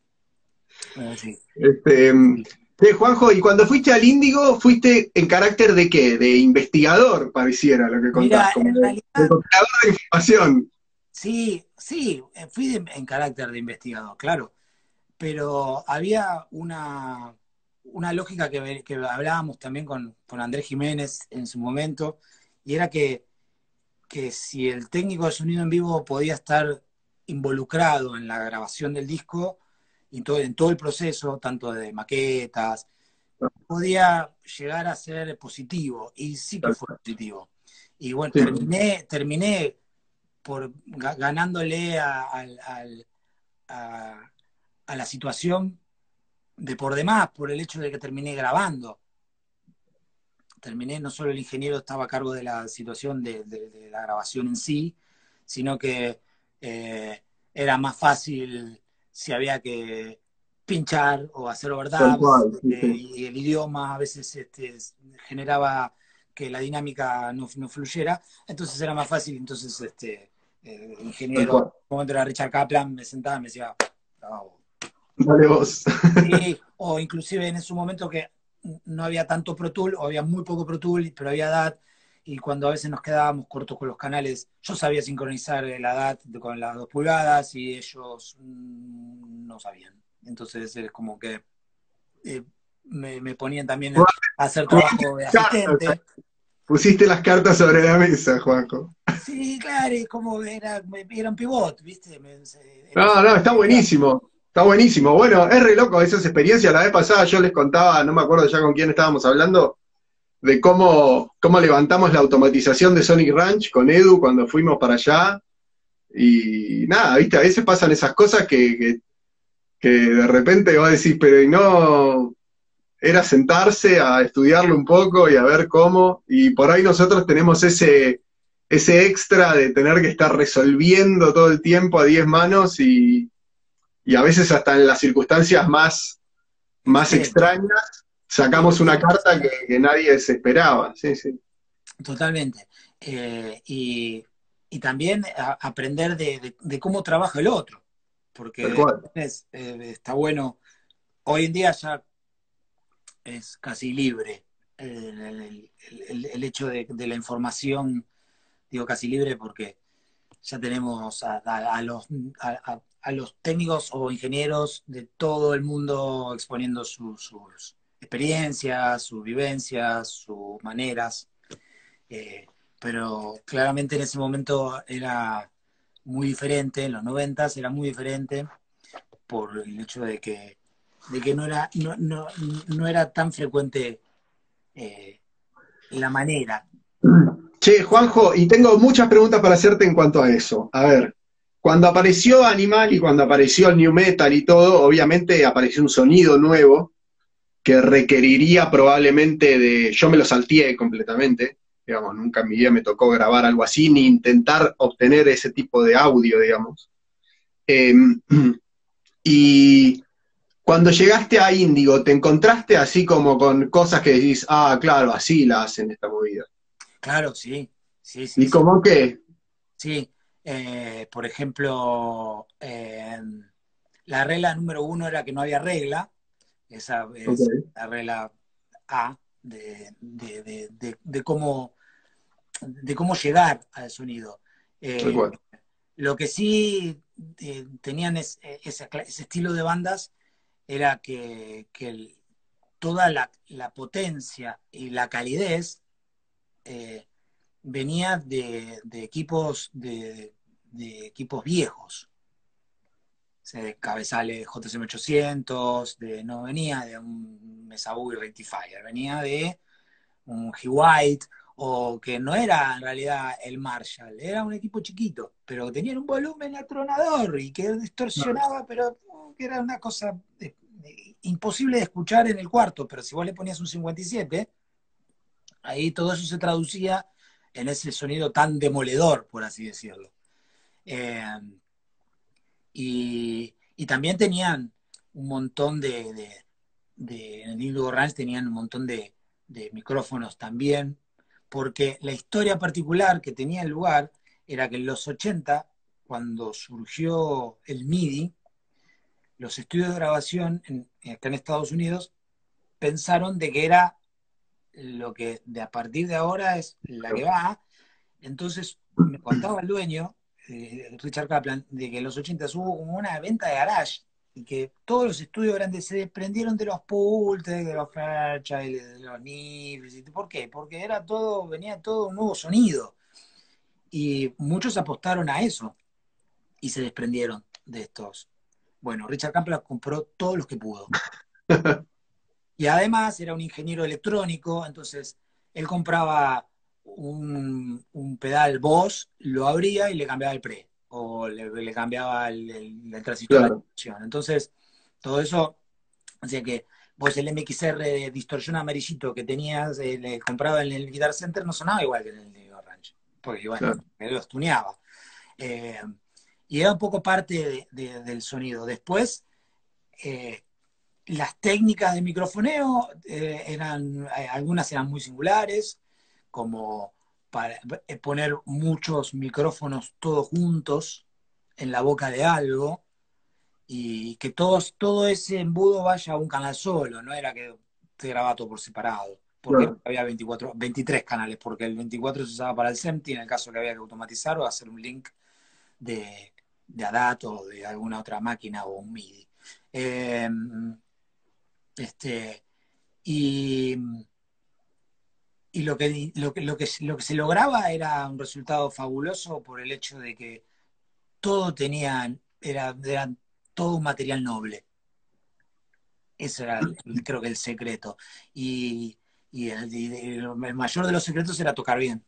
[SPEAKER 2] Eh, sí.
[SPEAKER 1] Este, eh, Juanjo, y cuando fuiste al Índigo, ¿fuiste en carácter de qué? De investigador, pareciera lo que contás,
[SPEAKER 2] Mira,
[SPEAKER 1] como
[SPEAKER 2] en
[SPEAKER 1] de
[SPEAKER 2] realidad
[SPEAKER 1] recopilador de información.
[SPEAKER 2] sí, sí, eh, fui de- en carácter de investigador, claro, pero había una, una lógica que, ve- que hablábamos también con, con Andrés Jiménez en su momento, y era que, que si el técnico de sonido en vivo podía estar involucrado en la grabación del disco, y todo, en todo el proceso, tanto de maquetas, podía llegar a ser positivo, y sí que fue positivo. Y bueno,
[SPEAKER 1] Sí,
[SPEAKER 2] terminé, terminé por ga- ganándole a, al- al- a- a la situación de por demás, por el hecho de que terminé grabando. Terminé, no solo el ingeniero estaba a cargo de la situación de, de- de la grabación en sí, sino que eh, era más fácil si había que pinchar o hacer
[SPEAKER 1] Tal
[SPEAKER 2] overdubs,
[SPEAKER 1] cual, sí,
[SPEAKER 2] eh,
[SPEAKER 1] sí,
[SPEAKER 2] y el idioma a veces este, generaba que la dinámica no, no fluyera, entonces era más fácil, entonces este, el
[SPEAKER 1] tal
[SPEAKER 2] ingeniero,
[SPEAKER 1] cual.
[SPEAKER 2] como era Richard Kaplan, me sentaba y me decía, "No".
[SPEAKER 1] Dale vos.
[SPEAKER 2] Sí, o inclusive en su momento que no había tanto Pro Tool, o había muy poco Pro Tool, pero había D A T, y cuando a veces nos quedábamos cortos con los canales, yo sabía sincronizar la D A T con las dos pulgadas y ellos mm, no sabían. Entonces es como que eh, me, me ponían también a hacer
[SPEAKER 1] Jugaste
[SPEAKER 2] trabajo de
[SPEAKER 1] cartas,
[SPEAKER 2] asistente.
[SPEAKER 1] pusiste las cartas sobre la mesa, Juanjo.
[SPEAKER 2] Sí, claro, es como era, era un pivot, ¿viste? Me- era-
[SPEAKER 1] No, no, está buenísimo. Está buenísimo. Bueno, es re loco esas experiencias. La vez pasada yo les contaba, no me acuerdo ya con quién estábamos hablando, de cómo, cómo levantamos la automatización de Sonic Ranch con Edu cuando fuimos para allá. Y nada, viste, a veces pasan esas cosas que, que, que de repente vos decís, pero y no, era sentarse a estudiarlo un poco y a ver cómo. Y por ahí nosotros tenemos ese, ese extra de tener que estar resolviendo todo el tiempo a diez manos y, y a veces hasta en las circunstancias más, más
[SPEAKER 2] extremo.
[SPEAKER 1] extrañas
[SPEAKER 2] Sí,
[SPEAKER 1] sacamos una carta que, que nadie se esperaba. Sí, sí,
[SPEAKER 2] totalmente. Eh, y, y también a- aprender de, de- de cómo trabaja el otro,
[SPEAKER 1] tal
[SPEAKER 2] porque
[SPEAKER 1] cual.
[SPEAKER 2] es, eh, está bueno. Hoy en día ya es casi libre el, el- el- el hecho de, de la información, digo casi libre porque ya tenemos a, a- a los, a, a- a los técnicos o ingenieros de todo el mundo exponiendo su- sus experiencias, sus vivencias, sus maneras. Eh, pero claramente en ese momento era muy diferente, en los noventas era muy diferente por el hecho de que, de que no, era, no, no, no era tan frecuente eh, la manera.
[SPEAKER 1] Che, Juanjo, y tengo muchas preguntas para hacerte en cuanto a eso. A ver, cuando apareció Animal y cuando apareció el New Metal y todo, obviamente apareció un sonido nuevo que requeriría probablemente de... Yo me lo salteé completamente, digamos, nunca en mi vida me tocó grabar algo así, ni intentar obtener ese tipo de audio, digamos. Eh, y cuando llegaste a Índigo, ¿te encontraste así como con cosas que decís, ah, claro, así la hacen esta movida?
[SPEAKER 2] Claro, sí, sí, sí,
[SPEAKER 1] ¿Y
[SPEAKER 2] sí.
[SPEAKER 1] como qué?
[SPEAKER 2] Sí, eh, por ejemplo, eh, la regla número uno era que no había regla, esa
[SPEAKER 1] Ok,
[SPEAKER 2] es la regla A de, de, de, de, de cómo, de cómo llegar al sonido.
[SPEAKER 1] tal
[SPEAKER 2] Eh,
[SPEAKER 1] cual.
[SPEAKER 2] lo que sí eh, tenían es, ese, ese, estilo de bandas era que, que el, toda la, la, potencia y la calidez eh, venía de, de equipos de, de, equipos viejos. O sea, de cabezales J C M ochocientos, de, no venía de un Mesa Boogie Rectifier, venía de un G-White, o que no era en realidad el Marshall, era un equipo chiquito, pero tenía un volumen atronador y que distorsionaba, pero uh, que era una cosa eh, eh, imposible de escuchar en el cuarto, pero si vos le ponías un cincuenta y siete, ahí todo eso se traducía en ese sonido tan demoledor, por así decirlo. Eh, y, y, también tenían un montón de, de, de en el Indigo Ranch tenían un montón de, de micrófonos también, porque la historia particular que tenía el lugar era que en los ochenta, cuando surgió el MIDI, los estudios de grabación en, acá en Estados Unidos pensaron de que era lo que de a partir de ahora es la que va. Entonces me contaba el dueño, eh, Richard Kaplan, de que en los ochenta hubo como una venta de garage y que todos los estudios grandes se desprendieron de los Pultec, de los Fairchild, de los Nifs. ¿Por qué? Porque era todo, venía todo un nuevo sonido. Y muchos apostaron a eso y se desprendieron de estos. Bueno, Richard Kaplan compró todos los que pudo. Y además era un ingeniero electrónico, entonces él compraba un, un pedal Boss, lo abría y le cambiaba el pre, o le, le cambiaba el, el, el transistor de
[SPEAKER 1] Claro,
[SPEAKER 2] distorsión. Entonces, todo eso hacía que vos el M X R de distorsión amarillito que tenías, eh, le compraba en el Guitar Center, no sonaba igual que en el de Orange, porque bueno,
[SPEAKER 1] claro.
[SPEAKER 2] él los tuneaba. Eh, y era un poco parte de, de, del sonido. Después, eh, las técnicas de microfoneo eh, eran, eh, algunas eran muy singulares, como para eh, poner muchos micrófonos todos juntos en la boca de algo y que todos, todo ese embudo vaya a un canal solo, no era que se grababa todo por separado, porque
[SPEAKER 1] Claro.
[SPEAKER 2] había veinticuatro, veintitrés canales, porque el veinticuatro se usaba para el SEMTI en el caso que había que automatizar o hacer un link de, de A D A T o de alguna otra máquina o un MIDI. Eh, este, y, y lo, que, lo, que, lo, que, lo que se lograba era un resultado fabuloso por el hecho de que todo tenía, era, era todo un material noble. Ese era, el, creo que, el secreto. Y, y, el, y el, mayor de los secretos era tocar bien.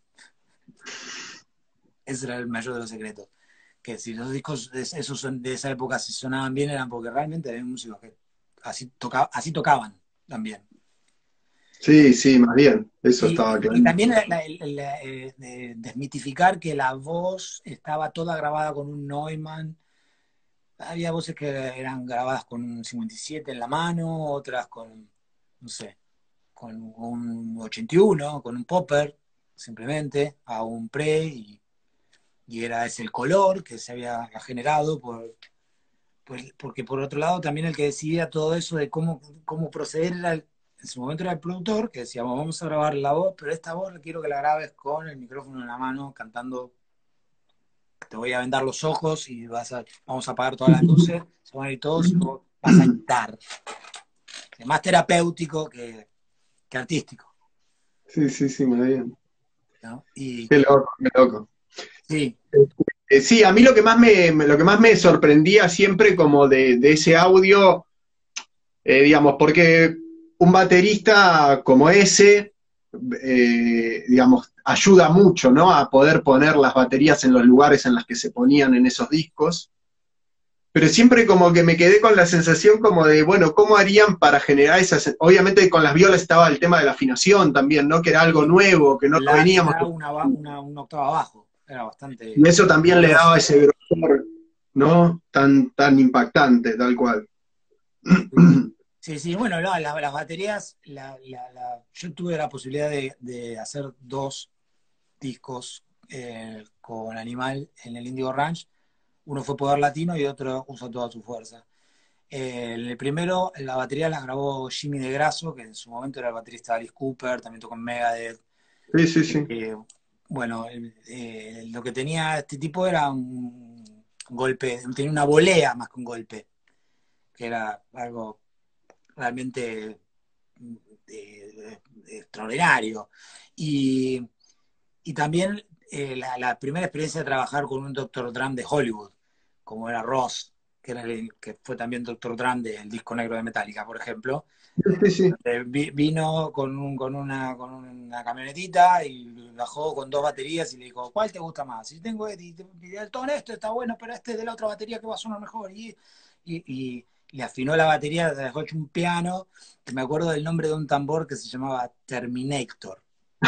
[SPEAKER 2] Ese era el mayor de los secretos. Que si los discos de, esos de esa época se sonaban bien eran porque realmente había músicos que así, toca, así tocaban también.
[SPEAKER 1] Sí, sí, más bien, eso
[SPEAKER 2] Y,
[SPEAKER 1] estaba
[SPEAKER 2] y
[SPEAKER 1] claro.
[SPEAKER 2] también la, la, la, eh, de, desmitificar que la voz estaba toda grabada con un Neumann. Había voces que eran grabadas con un cincuenta y siete en la mano, otras con, no sé, con un ochenta y uno, con un popper, simplemente, a un pre, y, y era ese el color que se había generado, por, pues, porque por otro lado también el que decidía todo eso de cómo, cómo proceder era el, en su momento era el productor, que decía, vamos a grabar la voz, pero esta voz quiero que la grabes con el micrófono en la mano, cantando, te voy a vendar los ojos y vas a, vamos a apagar todas las luces, se van a ir todos y vos vas a cantar. Es más terapéutico que, que artístico,
[SPEAKER 1] Sí, sí, sí, más bien.
[SPEAKER 2] ¿no? Y
[SPEAKER 1] Qué loco, qué loco.
[SPEAKER 2] sí,
[SPEAKER 1] Eh, sí, a mí lo que más me, me- lo que más me sorprendía siempre como de, de ese audio, eh, digamos, porque un baterista como ese, eh, digamos, ayuda mucho, ¿no? A poder poner las baterías en los lugares en los que se ponían en esos discos. Pero siempre como que me quedé con la sensación como de, bueno, ¿cómo harían para generar esas? Obviamente con las violas estaba el tema de la afinación también, ¿no? Que era algo
[SPEAKER 2] sí,
[SPEAKER 1] nuevo, que no lo
[SPEAKER 2] la
[SPEAKER 1] veníamos.
[SPEAKER 2] era una, una, una octava abajo, era
[SPEAKER 1] Y
[SPEAKER 2] bastante
[SPEAKER 1] eso también le daba
[SPEAKER 2] poderoso.
[SPEAKER 1] ese grosor, ¿no? Tan, tan impactante, tal cual.
[SPEAKER 2] Sí, sí, bueno, no, la- las baterías, la, la- la- yo tuve la posibilidad de, de hacer dos discos eh, con Animal en el Indigo Ranch. Uno fue Poder Latino y otro Usa Toda Su Fuerza. Eh, en el primero, la batería la grabó Jimmy DeGrasso, que en su momento era el baterista de Alice Cooper, también tocó en Megadeth.
[SPEAKER 1] Sí, sí,
[SPEAKER 2] Eh,
[SPEAKER 1] sí.
[SPEAKER 2] eh, bueno, eh, lo que tenía este tipo era un golpe, tenía una volea más que un golpe, que era algo realmente eh, extraordinario. Y, y también eh, la, la, primera experiencia de trabajar con un Doctor Drum de Hollywood, como era Ross, que, era el, que fue también Doctor Drum del disco negro de Metallica, por ejemplo.
[SPEAKER 1] Sí, sí.
[SPEAKER 2] Eh, vi, vino con, un, con, una, con una camionetita y bajó con dos baterías y le dijo, ¿cuál te gusta más? Y tengo y, y el tono este está bueno, pero este es de la otra batería que va a sonar mejor. Y, y, y le afinó la batería, le dejó hecho un piano, que me acuerdo del nombre de un tambor que se llamaba Terminator.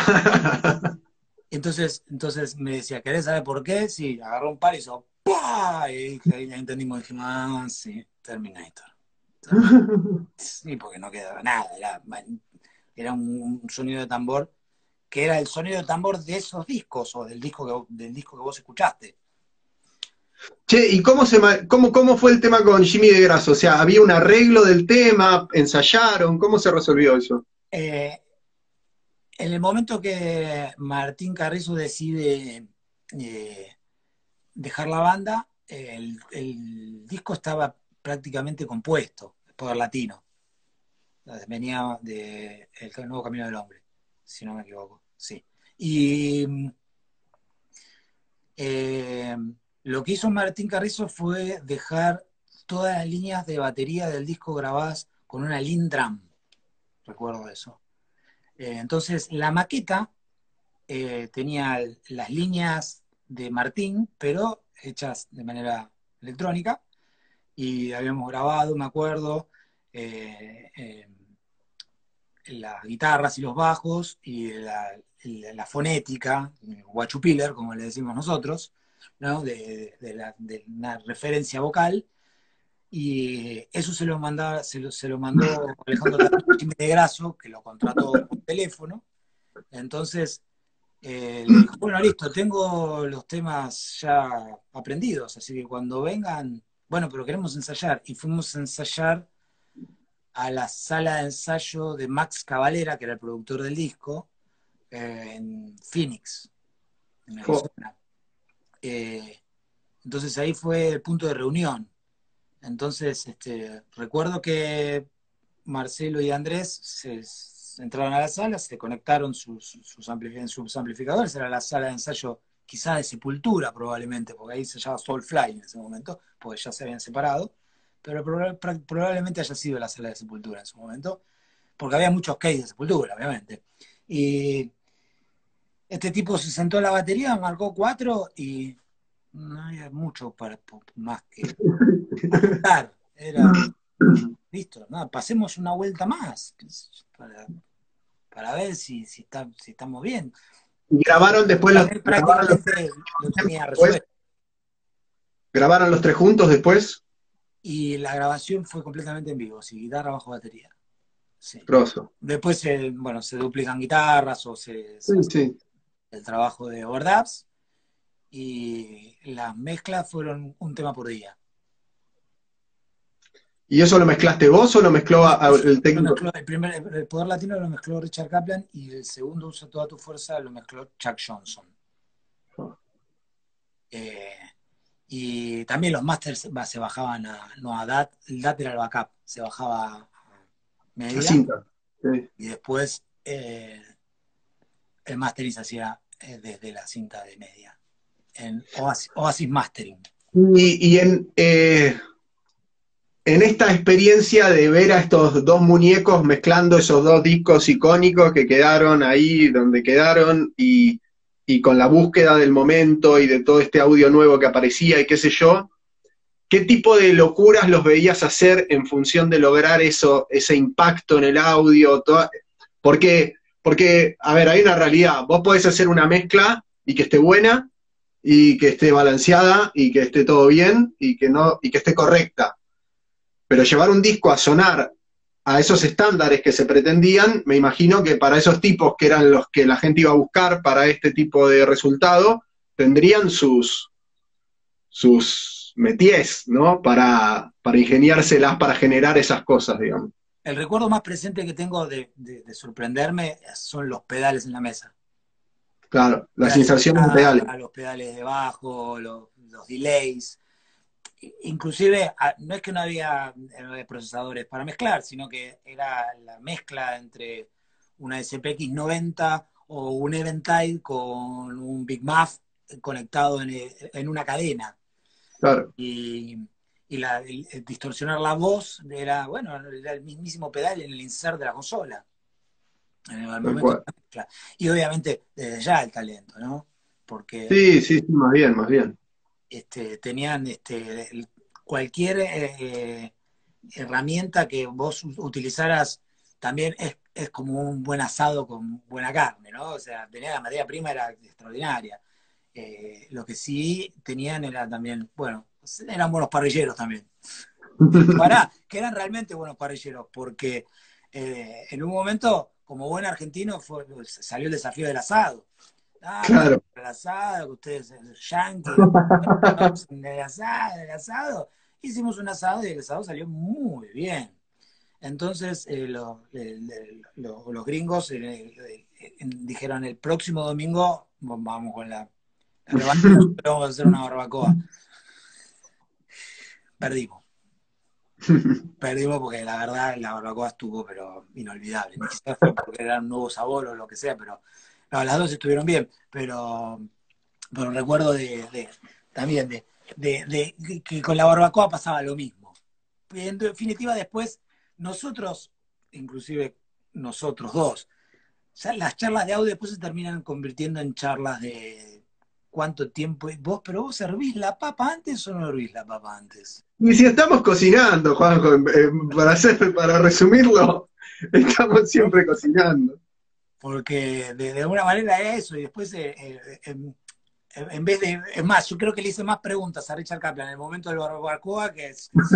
[SPEAKER 2] Entonces, entonces me decía, ¿querés saber por qué? Sí, agarró un par y hizo ¡pah! Y dije, ya entendimos, dijimos, ah, sí, Terminator. Terminator. Sí, porque no quedaba nada, era, era un, un sonido de tambor que era el sonido de tambor de esos discos o del disco que, del disco que vos escuchaste.
[SPEAKER 1] Che, ¿y cómo, se, cómo, cómo fue el tema con Jimmy de Grasso? O sea, ¿había un arreglo del tema? ¿Ensayaron? ¿Cómo se resolvió eso?
[SPEAKER 2] Eh, en el momento que Martín Carrizo decide eh, dejar la banda, el, el, disco estaba prácticamente compuesto, Poder Latino. Venía de El Nuevo Camino del Hombre, si no me equivoco. Sí. Y eh, lo que hizo Martín Carrizo fue dejar todas las líneas de batería del disco grabadas con una Lindrum, recuerdo eso. Eh, entonces, la maqueta eh, tenía las líneas de Martín, pero hechas de manera electrónica, y habíamos grabado, me acuerdo, eh, eh, las guitarras y los bajos, y la, la, la fonética, guachupiller, como le decimos nosotros, ¿no? de, de, la, de una referencia vocal, Y eso se lo, mandaba, se lo, se lo mandó Alejandro de Grasso, que lo contrató por teléfono. Entonces eh, le dijo, bueno, listo, tengo los temas ya aprendidos, así que cuando vengan, bueno, pero queremos ensayar. Y fuimos a ensayar a la sala de ensayo de Max Cavalera, que era el productor del disco, eh, en Phoenix, en Arizona. Eh, entonces ahí fue el punto de reunión. Entonces, este, recuerdo que Marcelo y Andrés se, se entraron a la sala, se conectaron sus, sus, amplific sus amplificadores, era la sala de ensayo quizá de Sepultura probablemente, porque ahí se llamaba Soulfly en ese momento, porque ya se habían separado, pero proba probablemente haya sido la sala de Sepultura en su momento, porque había muchos cases de Sepultura, obviamente. Y este tipo se sentó a la batería, marcó cuatro y no había mucho para, más que apuntar. Era, listo, no, pasemos una vuelta más para, para ver si, si, está, si estamos bien.
[SPEAKER 1] Y grabaron después los,
[SPEAKER 2] prácticamente los, lo tenía resuelto.
[SPEAKER 1] ¿Grabaron los tres juntos después?
[SPEAKER 2] Y la grabación fue completamente en vivo, sí, guitarra bajo batería. Sí.
[SPEAKER 1] Grosso.
[SPEAKER 2] Después se, bueno, se duplican guitarras o se, se
[SPEAKER 1] sí,
[SPEAKER 2] hace
[SPEAKER 1] sí.
[SPEAKER 2] el trabajo de overdubs y las mezclas fueron un tema por día.
[SPEAKER 1] ¿Y eso lo mezclaste vos o lo mezcló a, a, el técnico?
[SPEAKER 2] Mezcló, el, primer, el Poder Latino lo mezcló Richard Kaplan y el segundo, Usa Toda Tu Fuerza, lo mezcló Chuck Johnson. Oh. Eh, y también los masters se bajaban a, no a D A T, el D A T era el backup, se bajaba a media.
[SPEAKER 1] Cinta. Sí.
[SPEAKER 2] Y después eh, el mastering se hacía eh, desde la cinta de media, en Oasis, Oasis Mastering.
[SPEAKER 1] Y, y en, eh, en esta experiencia de ver a estos dos muñecos mezclando esos dos discos icónicos que quedaron ahí donde quedaron y, y con la búsqueda del momento y de todo este audio nuevo que aparecía y qué sé yo, ¿qué tipo de locuras los veías hacer en función de lograr eso, ese impacto en el audio? Toda... Porque, porque, a ver, hay una realidad. Vos podés hacer una mezcla y que esté buena, y que esté balanceada, y que esté todo bien, y que, no, y que esté correcta. Pero llevar un disco a sonar a esos estándares que se pretendían, me imagino que para esos tipos que eran los que la gente iba a buscar para este tipo de resultado, tendrían sus... sus meties, ¿no? Para, para ingeniárselas, para generar esas cosas, digamos.
[SPEAKER 2] El recuerdo más presente que tengo de, de, de sorprenderme son los pedales en la mesa.
[SPEAKER 1] Claro, las inserciones de pedales.
[SPEAKER 2] Los pedales de bajo, los, los delays. Inclusive, no es que no había, no había procesadores para mezclar, sino que era la mezcla entre una S P X noventa o un Eventide con un Big Muff conectado en, en una cadena.
[SPEAKER 1] Claro.
[SPEAKER 2] Y, y, la, y distorsionar la voz era, bueno, era el mismísimo pedal en el insert de la consola. En el momento de la mezcla. Y obviamente, desde ya el talento, ¿no? Porque...
[SPEAKER 1] Sí, sí, sí, más bien, más bien.
[SPEAKER 2] Este, tenían este, cualquier eh, herramienta que vos utilizaras, también es, es como un buen asado con buena carne, ¿no? O sea, tenía la materia prima, era extraordinaria. Eh, lo que sí tenían era también, bueno, eran buenos parrilleros también. Pará, que eran realmente buenos parrilleros, porque eh, en un momento, como buen argentino, fue, salió el desafío del asado. Ah,
[SPEAKER 1] claro.
[SPEAKER 2] El asado, que ustedes, el yankee, el asado, el asado. Hicimos un asado y el asado salió muy bien. Entonces, eh, lo, el, lo, los gringos eh, eh, dijeron, el próximo domingo vamos con la... Pero vamos a hacer una barbacoa. Perdimos. Perdimos porque la verdad la barbacoa estuvo pero inolvidable. Ni siquiera fue porque era un nuevo sabor o lo que sea, pero no, las dos estuvieron bien. Pero, pero recuerdo de, de también de, de, de, de que con la barbacoa pasaba lo mismo. Y en definitiva después nosotros, inclusive nosotros dos, ya las charlas de audio después se terminan convirtiendo en charlas de cuánto tiempo vos, pero vos hervís la papa antes o no hervís la papa antes.
[SPEAKER 1] Y si estamos cocinando, Juanjo, eh, para, hacer, para resumirlo, estamos siempre cocinando.
[SPEAKER 2] Porque de, de alguna manera es eso, y después eh, eh, eh, en vez de, es más, yo creo que le hice más preguntas a Richard Kaplan en el momento del barbacoa que,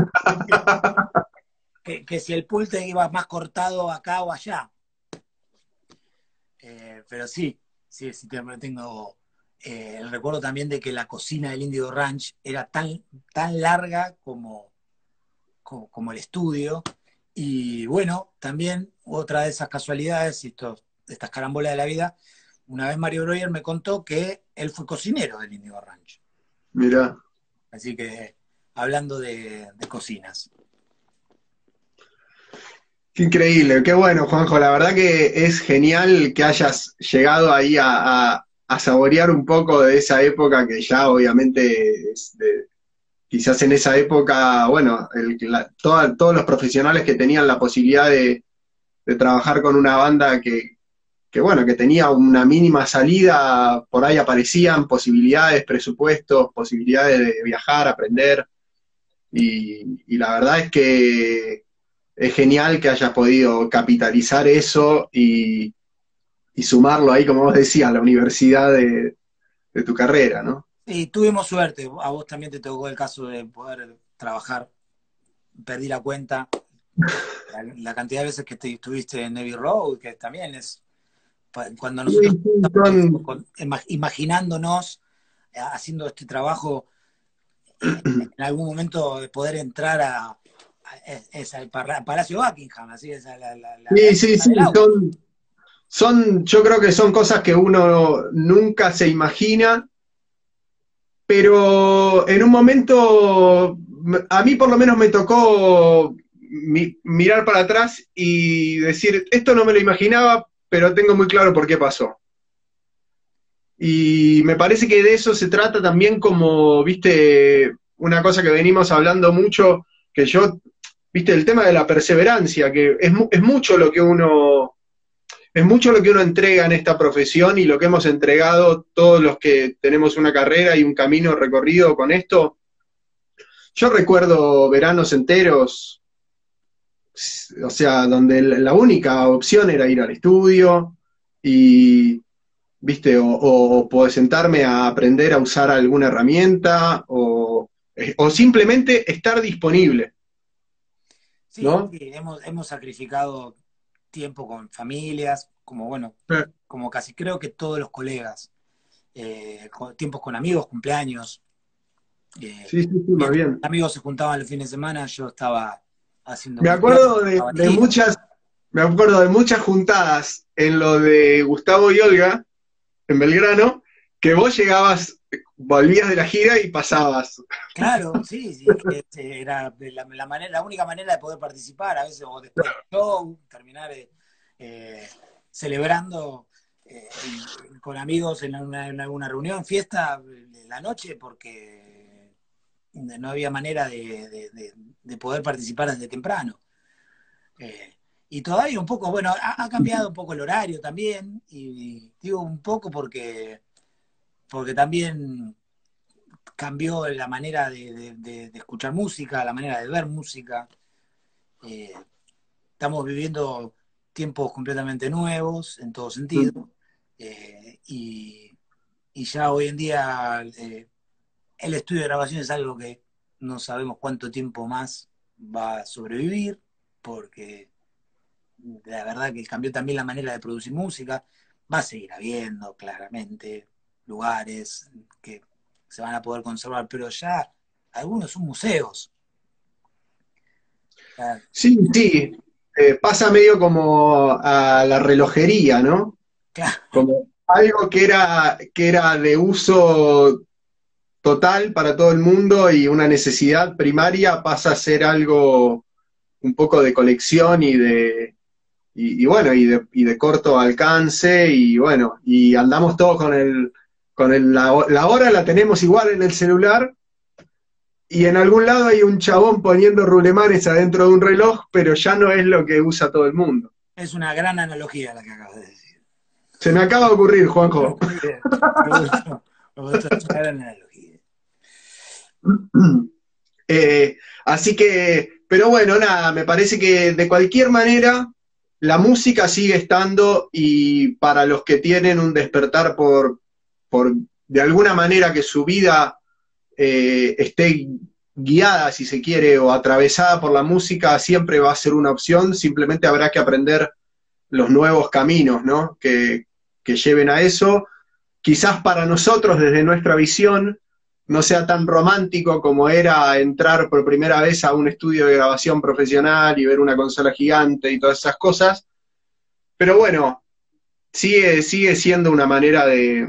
[SPEAKER 2] que, que si el pulte iba más cortado acá o allá. Eh, pero sí, sí, sí tengo eh, el recuerdo también de que la cocina del Indigo Ranch era tan, tan larga como, como, como el estudio. Y bueno, también otra de esas casualidades, y estos, estas carambolas de la vida, una vez Mario Breuer me contó que él fue cocinero del Indigo Ranch.
[SPEAKER 1] Mirá.
[SPEAKER 2] Así que, hablando de, de cocinas.
[SPEAKER 1] Qué increíble, qué bueno, Juanjo. La verdad que es genial que hayas llegado ahí a, a, a saborear un poco de esa época que ya obviamente es de, quizás en esa época, bueno, el, la, toda, todos los profesionales que tenían la posibilidad de, de trabajar con una banda que, que, bueno, que tenía una mínima salida, por ahí aparecían posibilidades, presupuestos, posibilidades de viajar, aprender, y, y la verdad es que es genial que hayas podido capitalizar eso y, y sumarlo ahí, como vos decías, a la universidad de, de tu carrera, ¿no?
[SPEAKER 2] Y tuvimos suerte, a vos también te tocó el caso de poder trabajar, perdí la cuenta, la, la cantidad de veces que te, estuviste en Abbey Road, que también es, cuando nosotros
[SPEAKER 1] Sí, sí, son...
[SPEAKER 2] con, imaginándonos haciendo este trabajo, eh, en algún momento de poder entrar a, a es, el Palacio Buckingham, así es la, la, la,
[SPEAKER 1] Sí, sí, sí,
[SPEAKER 2] la
[SPEAKER 1] son, son, yo creo que son cosas que uno nunca se imagina, pero en un momento, a mí por lo menos me tocó mi, mirar para atrás y decir, esto no me lo imaginaba, pero tengo muy claro por qué pasó. Y me parece que de eso se trata también como, viste, una cosa que venimos hablando mucho, que yo, viste, el tema de la perseverancia, que es, es mucho lo que uno... Es mucho lo que uno entrega en esta profesión y lo que hemos entregado todos los que tenemos una carrera y un camino recorrido con esto. Yo recuerdo veranos enteros, o sea, donde la única opción era ir al estudio y, viste, o, o, o sentarme a aprender a usar alguna herramienta o, o simplemente estar disponible,
[SPEAKER 2] Sí,
[SPEAKER 1] ¿no?
[SPEAKER 2] sí, hemos, hemos sacrificado tiempo con familias, como bueno,
[SPEAKER 1] Eh.
[SPEAKER 2] como casi creo que todos los colegas, eh, con, tiempos con amigos, cumpleaños. Eh,
[SPEAKER 1] Sí, sí, sí, más
[SPEAKER 2] mientras
[SPEAKER 1] bien.
[SPEAKER 2] amigos se juntaban los fines de semana, yo estaba haciendo
[SPEAKER 1] Me
[SPEAKER 2] cuestiones,
[SPEAKER 1] acuerdo de, de
[SPEAKER 2] batería.
[SPEAKER 1] muchas, me acuerdo de muchas juntadas en lo de Gustavo y Olga, en Belgrano, que vos llegabas, volvías de la gira y pasabas.
[SPEAKER 2] Claro, sí, sí, que era la, la, manera, la única manera de poder participar, a veces, o después del show, terminar eh, eh, celebrando eh, con amigos en, una, en alguna reunión, fiesta, la noche, porque no había manera de, de, de, de poder participar desde temprano. Eh, y todavía un poco, bueno, ha, ha, cambiado un poco el horario también, y digo un poco porque, porque también cambió la manera de, de, de, de escuchar música, la manera de ver música. Eh, estamos viviendo tiempos completamente nuevos en todo sentido, eh, y, y ya hoy en día eh, el estudio de grabación es algo que no sabemos cuánto tiempo más va a sobrevivir, porque la verdad que cambió también la manera de producir música. Va a seguir habiendo claramente lugares que se van a poder conservar, pero ya algunos son museos. Ya,
[SPEAKER 1] Sí, sí, eh, pasa medio como a la relojería, ¿no?
[SPEAKER 2] claro,
[SPEAKER 1] Como algo que era, que era de uso total para todo el mundo y una necesidad primaria pasa a ser algo un poco de colección y de, y, y bueno, y de, y de corto alcance, y bueno, y andamos todos con el, con el, la, la hora la tenemos igual en el celular, y en algún lado hay un chabón poniendo rulemanes adentro de un reloj, pero ya no es lo que usa todo el mundo.
[SPEAKER 2] es una gran analogía la que acabas de decir.
[SPEAKER 1] Se me acaba de ocurrir, Juanjo.
[SPEAKER 2] Muy bien, me gustó, me gustó, es una gran analogía.
[SPEAKER 1] Eh, así que, pero bueno, nada, me parece que de cualquier manera la música sigue estando y para los que tienen un despertar por, por de alguna manera que su vida eh, esté guiada, si se quiere, o atravesada por la música, siempre va a ser una opción, simplemente habrá que aprender los nuevos caminos, ¿no? Que, que lleven a eso. Quizás para nosotros, desde nuestra visión, no sea tan romántico como era entrar por primera vez a un estudio de grabación profesional y ver una consola gigante y todas esas cosas, pero bueno, sigue, sigue siendo una manera de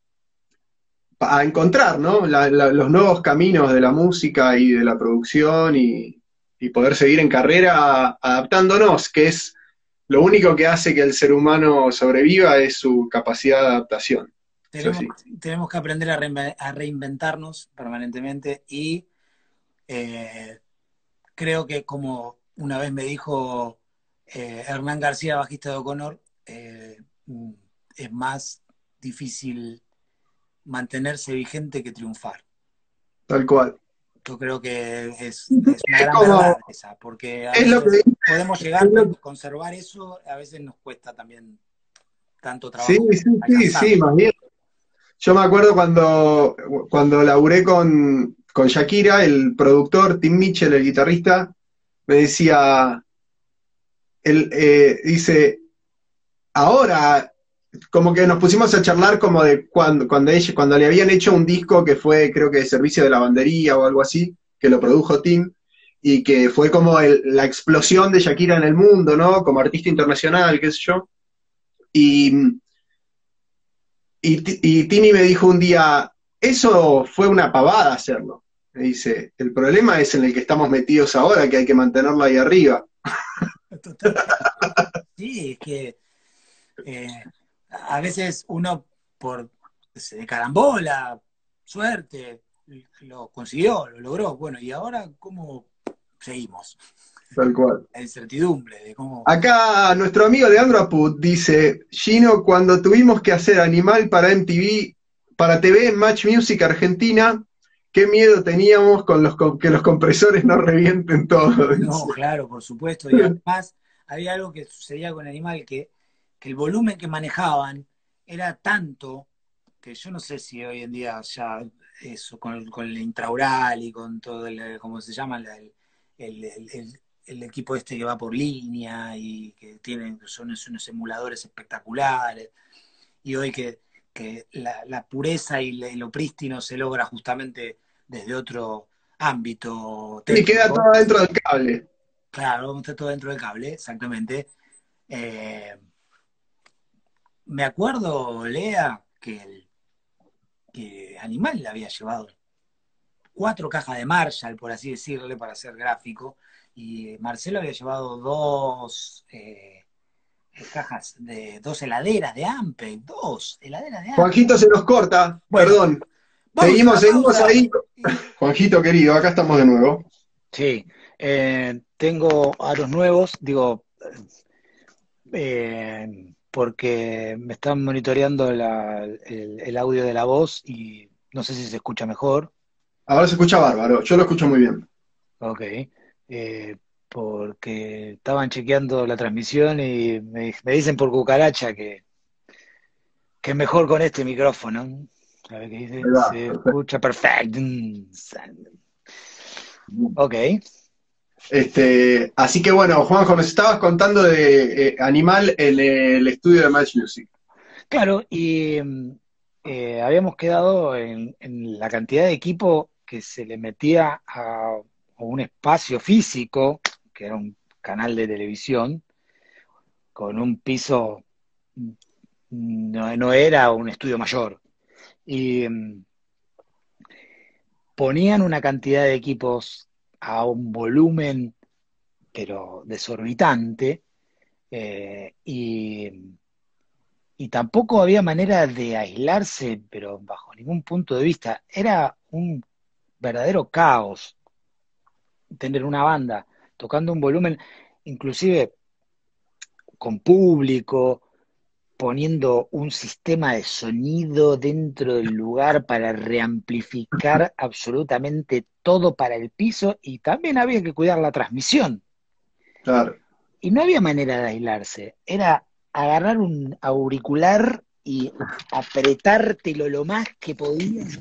[SPEAKER 1] a encontrar, ¿no? La, la, los nuevos caminos de la música y de la producción y, y poder seguir en carrera adaptándonos, que es lo único que hace que el ser humano sobreviva es su capacidad de adaptación.
[SPEAKER 2] Tenemos, tenemos que aprender a, reinve a reinventarnos permanentemente y eh, creo que como una vez me dijo eh, Hernán García, bajista de O'Connor, eh, es más difícil mantenerse vigente que triunfar.
[SPEAKER 1] Tal cual.
[SPEAKER 2] Yo creo que es, es una
[SPEAKER 1] es
[SPEAKER 2] gran
[SPEAKER 1] como,
[SPEAKER 2] verdad esa, porque a
[SPEAKER 1] es lo que,
[SPEAKER 2] podemos llegar a conservar eso, a veces nos cuesta también tanto trabajo.
[SPEAKER 1] Sí, sí, sí, sí, más bien. Yo me acuerdo cuando, cuando laburé con, con Shakira, el productor, Tim Mitchell, el guitarrista, me decía, él, eh, dice, ahora, como que nos pusimos a charlar como de cuando, cuando, ella, cuando le habían hecho un disco que fue, creo que de Servicio de Lavandería o algo así, que lo produjo Tim, y que fue como el, la explosión de Shakira en el mundo, ¿no? Como artista internacional, qué sé yo. Y... Y, y Tini me dijo un día, eso fue una pavada hacerlo. Me dice, el problema es en el que estamos metidos ahora, que hay que mantenerlo ahí arriba.
[SPEAKER 2] Total. Sí, es que eh, a veces uno por de carambola, suerte, lo consiguió, lo logró. Bueno, y ahora, ¿cómo seguimos?
[SPEAKER 1] Tal cual.
[SPEAKER 2] La incertidumbre de cómo...
[SPEAKER 1] Acá nuestro amigo Leandro Aput dice, Gino, cuando tuvimos que hacer Animal para M T V, para T V en Match Music Argentina, qué miedo teníamos con los que los compresores no revienten todo.
[SPEAKER 2] No, claro, por supuesto. Y además había algo que sucedía con Animal, que, que el volumen que manejaban era tanto que yo no sé si hoy en día ya eso, con, con el intraural y con todo el, ¿cómo se llama? El, el, el, el, el equipo este que va por línea y que tienen, son unos emuladores espectaculares. Y hoy que, que la, la pureza y lo prístino se logra justamente desde otro ámbito técnico.
[SPEAKER 1] Y queda todo dentro del cable.
[SPEAKER 2] Claro, está todo dentro del cable, exactamente. Eh, me acuerdo, Lea, que el que Animal le había llevado cuatro cajas de Marshall, por así decirle, para ser gráfico, y Marcelo había llevado dos eh, cajas de dos heladeras de Ampeg, dos heladeras de Ampeg.
[SPEAKER 1] Juanjito se nos corta, bueno, perdón. Seguimos, seguimos ahí. Juanjito querido, acá estamos de nuevo.
[SPEAKER 3] Sí, eh, tengo aros nuevos, digo, eh, porque me están monitoreando la, el, el audio de la voz y no sé si se escucha mejor.
[SPEAKER 1] Ahora se escucha bárbaro, yo lo escucho muy bien.
[SPEAKER 3] Ok, eh, porque estaban chequeando la transmisión y me, me dicen por cucaracha que, que es mejor con este micrófono. A ver qué dice,
[SPEAKER 1] Va,
[SPEAKER 3] se perfecto. Escucha perfecto. Ok.
[SPEAKER 1] Este, así que bueno, Juanjo, nos estabas contando de eh, Animal en el estudio de Match Music.
[SPEAKER 3] Claro, y eh, habíamos quedado en, en la cantidad de equipo que se le metía a, a un espacio físico, que era un canal de televisión, con un piso, no, no era un estudio mayor. Y um, ponían una cantidad de equipos a un volumen, pero desorbitante, eh, y, y tampoco había manera de aislarse, pero bajo ningún punto de vista. Era un verdadero caos tener una banda tocando un volumen, inclusive con público, poniendo un sistema de sonido dentro del lugar para reamplificar absolutamente todo para el piso, y también había que cuidar la transmisión.
[SPEAKER 1] Claro.
[SPEAKER 3] Y no había manera de aislarse, era agarrar un auricular y apretártelo lo más que podías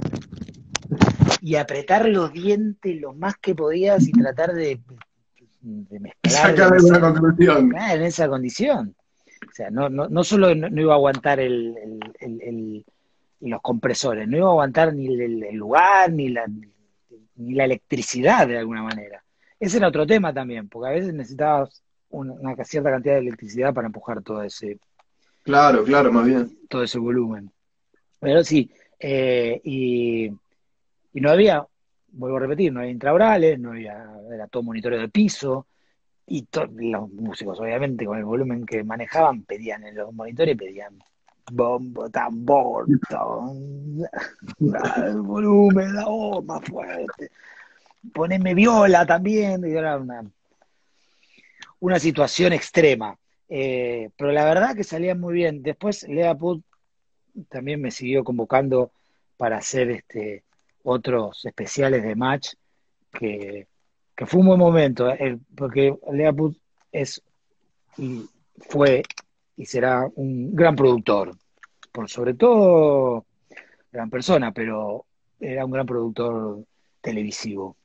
[SPEAKER 3] y apretar los dientes lo más que podías y tratar de, de mezclar
[SPEAKER 1] Sacar
[SPEAKER 3] en
[SPEAKER 1] alguna
[SPEAKER 3] esa,
[SPEAKER 1] conclusión.
[SPEAKER 3] ah, en esa condición. O sea, no, no, no solo no, no iba a aguantar el, el, el, el, los compresores, no iba a aguantar ni el, el lugar, ni la, ni la electricidad de alguna manera. Ese era otro tema también, porque a veces necesitabas una, una cierta cantidad de electricidad para empujar todo ese,
[SPEAKER 1] Claro, claro, más bien.
[SPEAKER 3] todo ese volumen. Pero sí, eh, y, y no había, vuelvo a repetir, no había intraorales, no había, era todo monitoreo de piso, y to- los músicos, obviamente, con el volumen que manejaban, pedían en los monitores, pedían bombo, tambor, tom, el volumen, la voz más fuerte, poneme viola también, y era una, una situación extrema. Eh, pero la verdad que salía muy bien. Después Lea Put también me siguió convocando para hacer este, otros especiales de match, que, que fue un buen momento, eh, porque Lea Put es y fue y será un gran productor, por sobre todo gran persona, pero era un gran productor televisivo.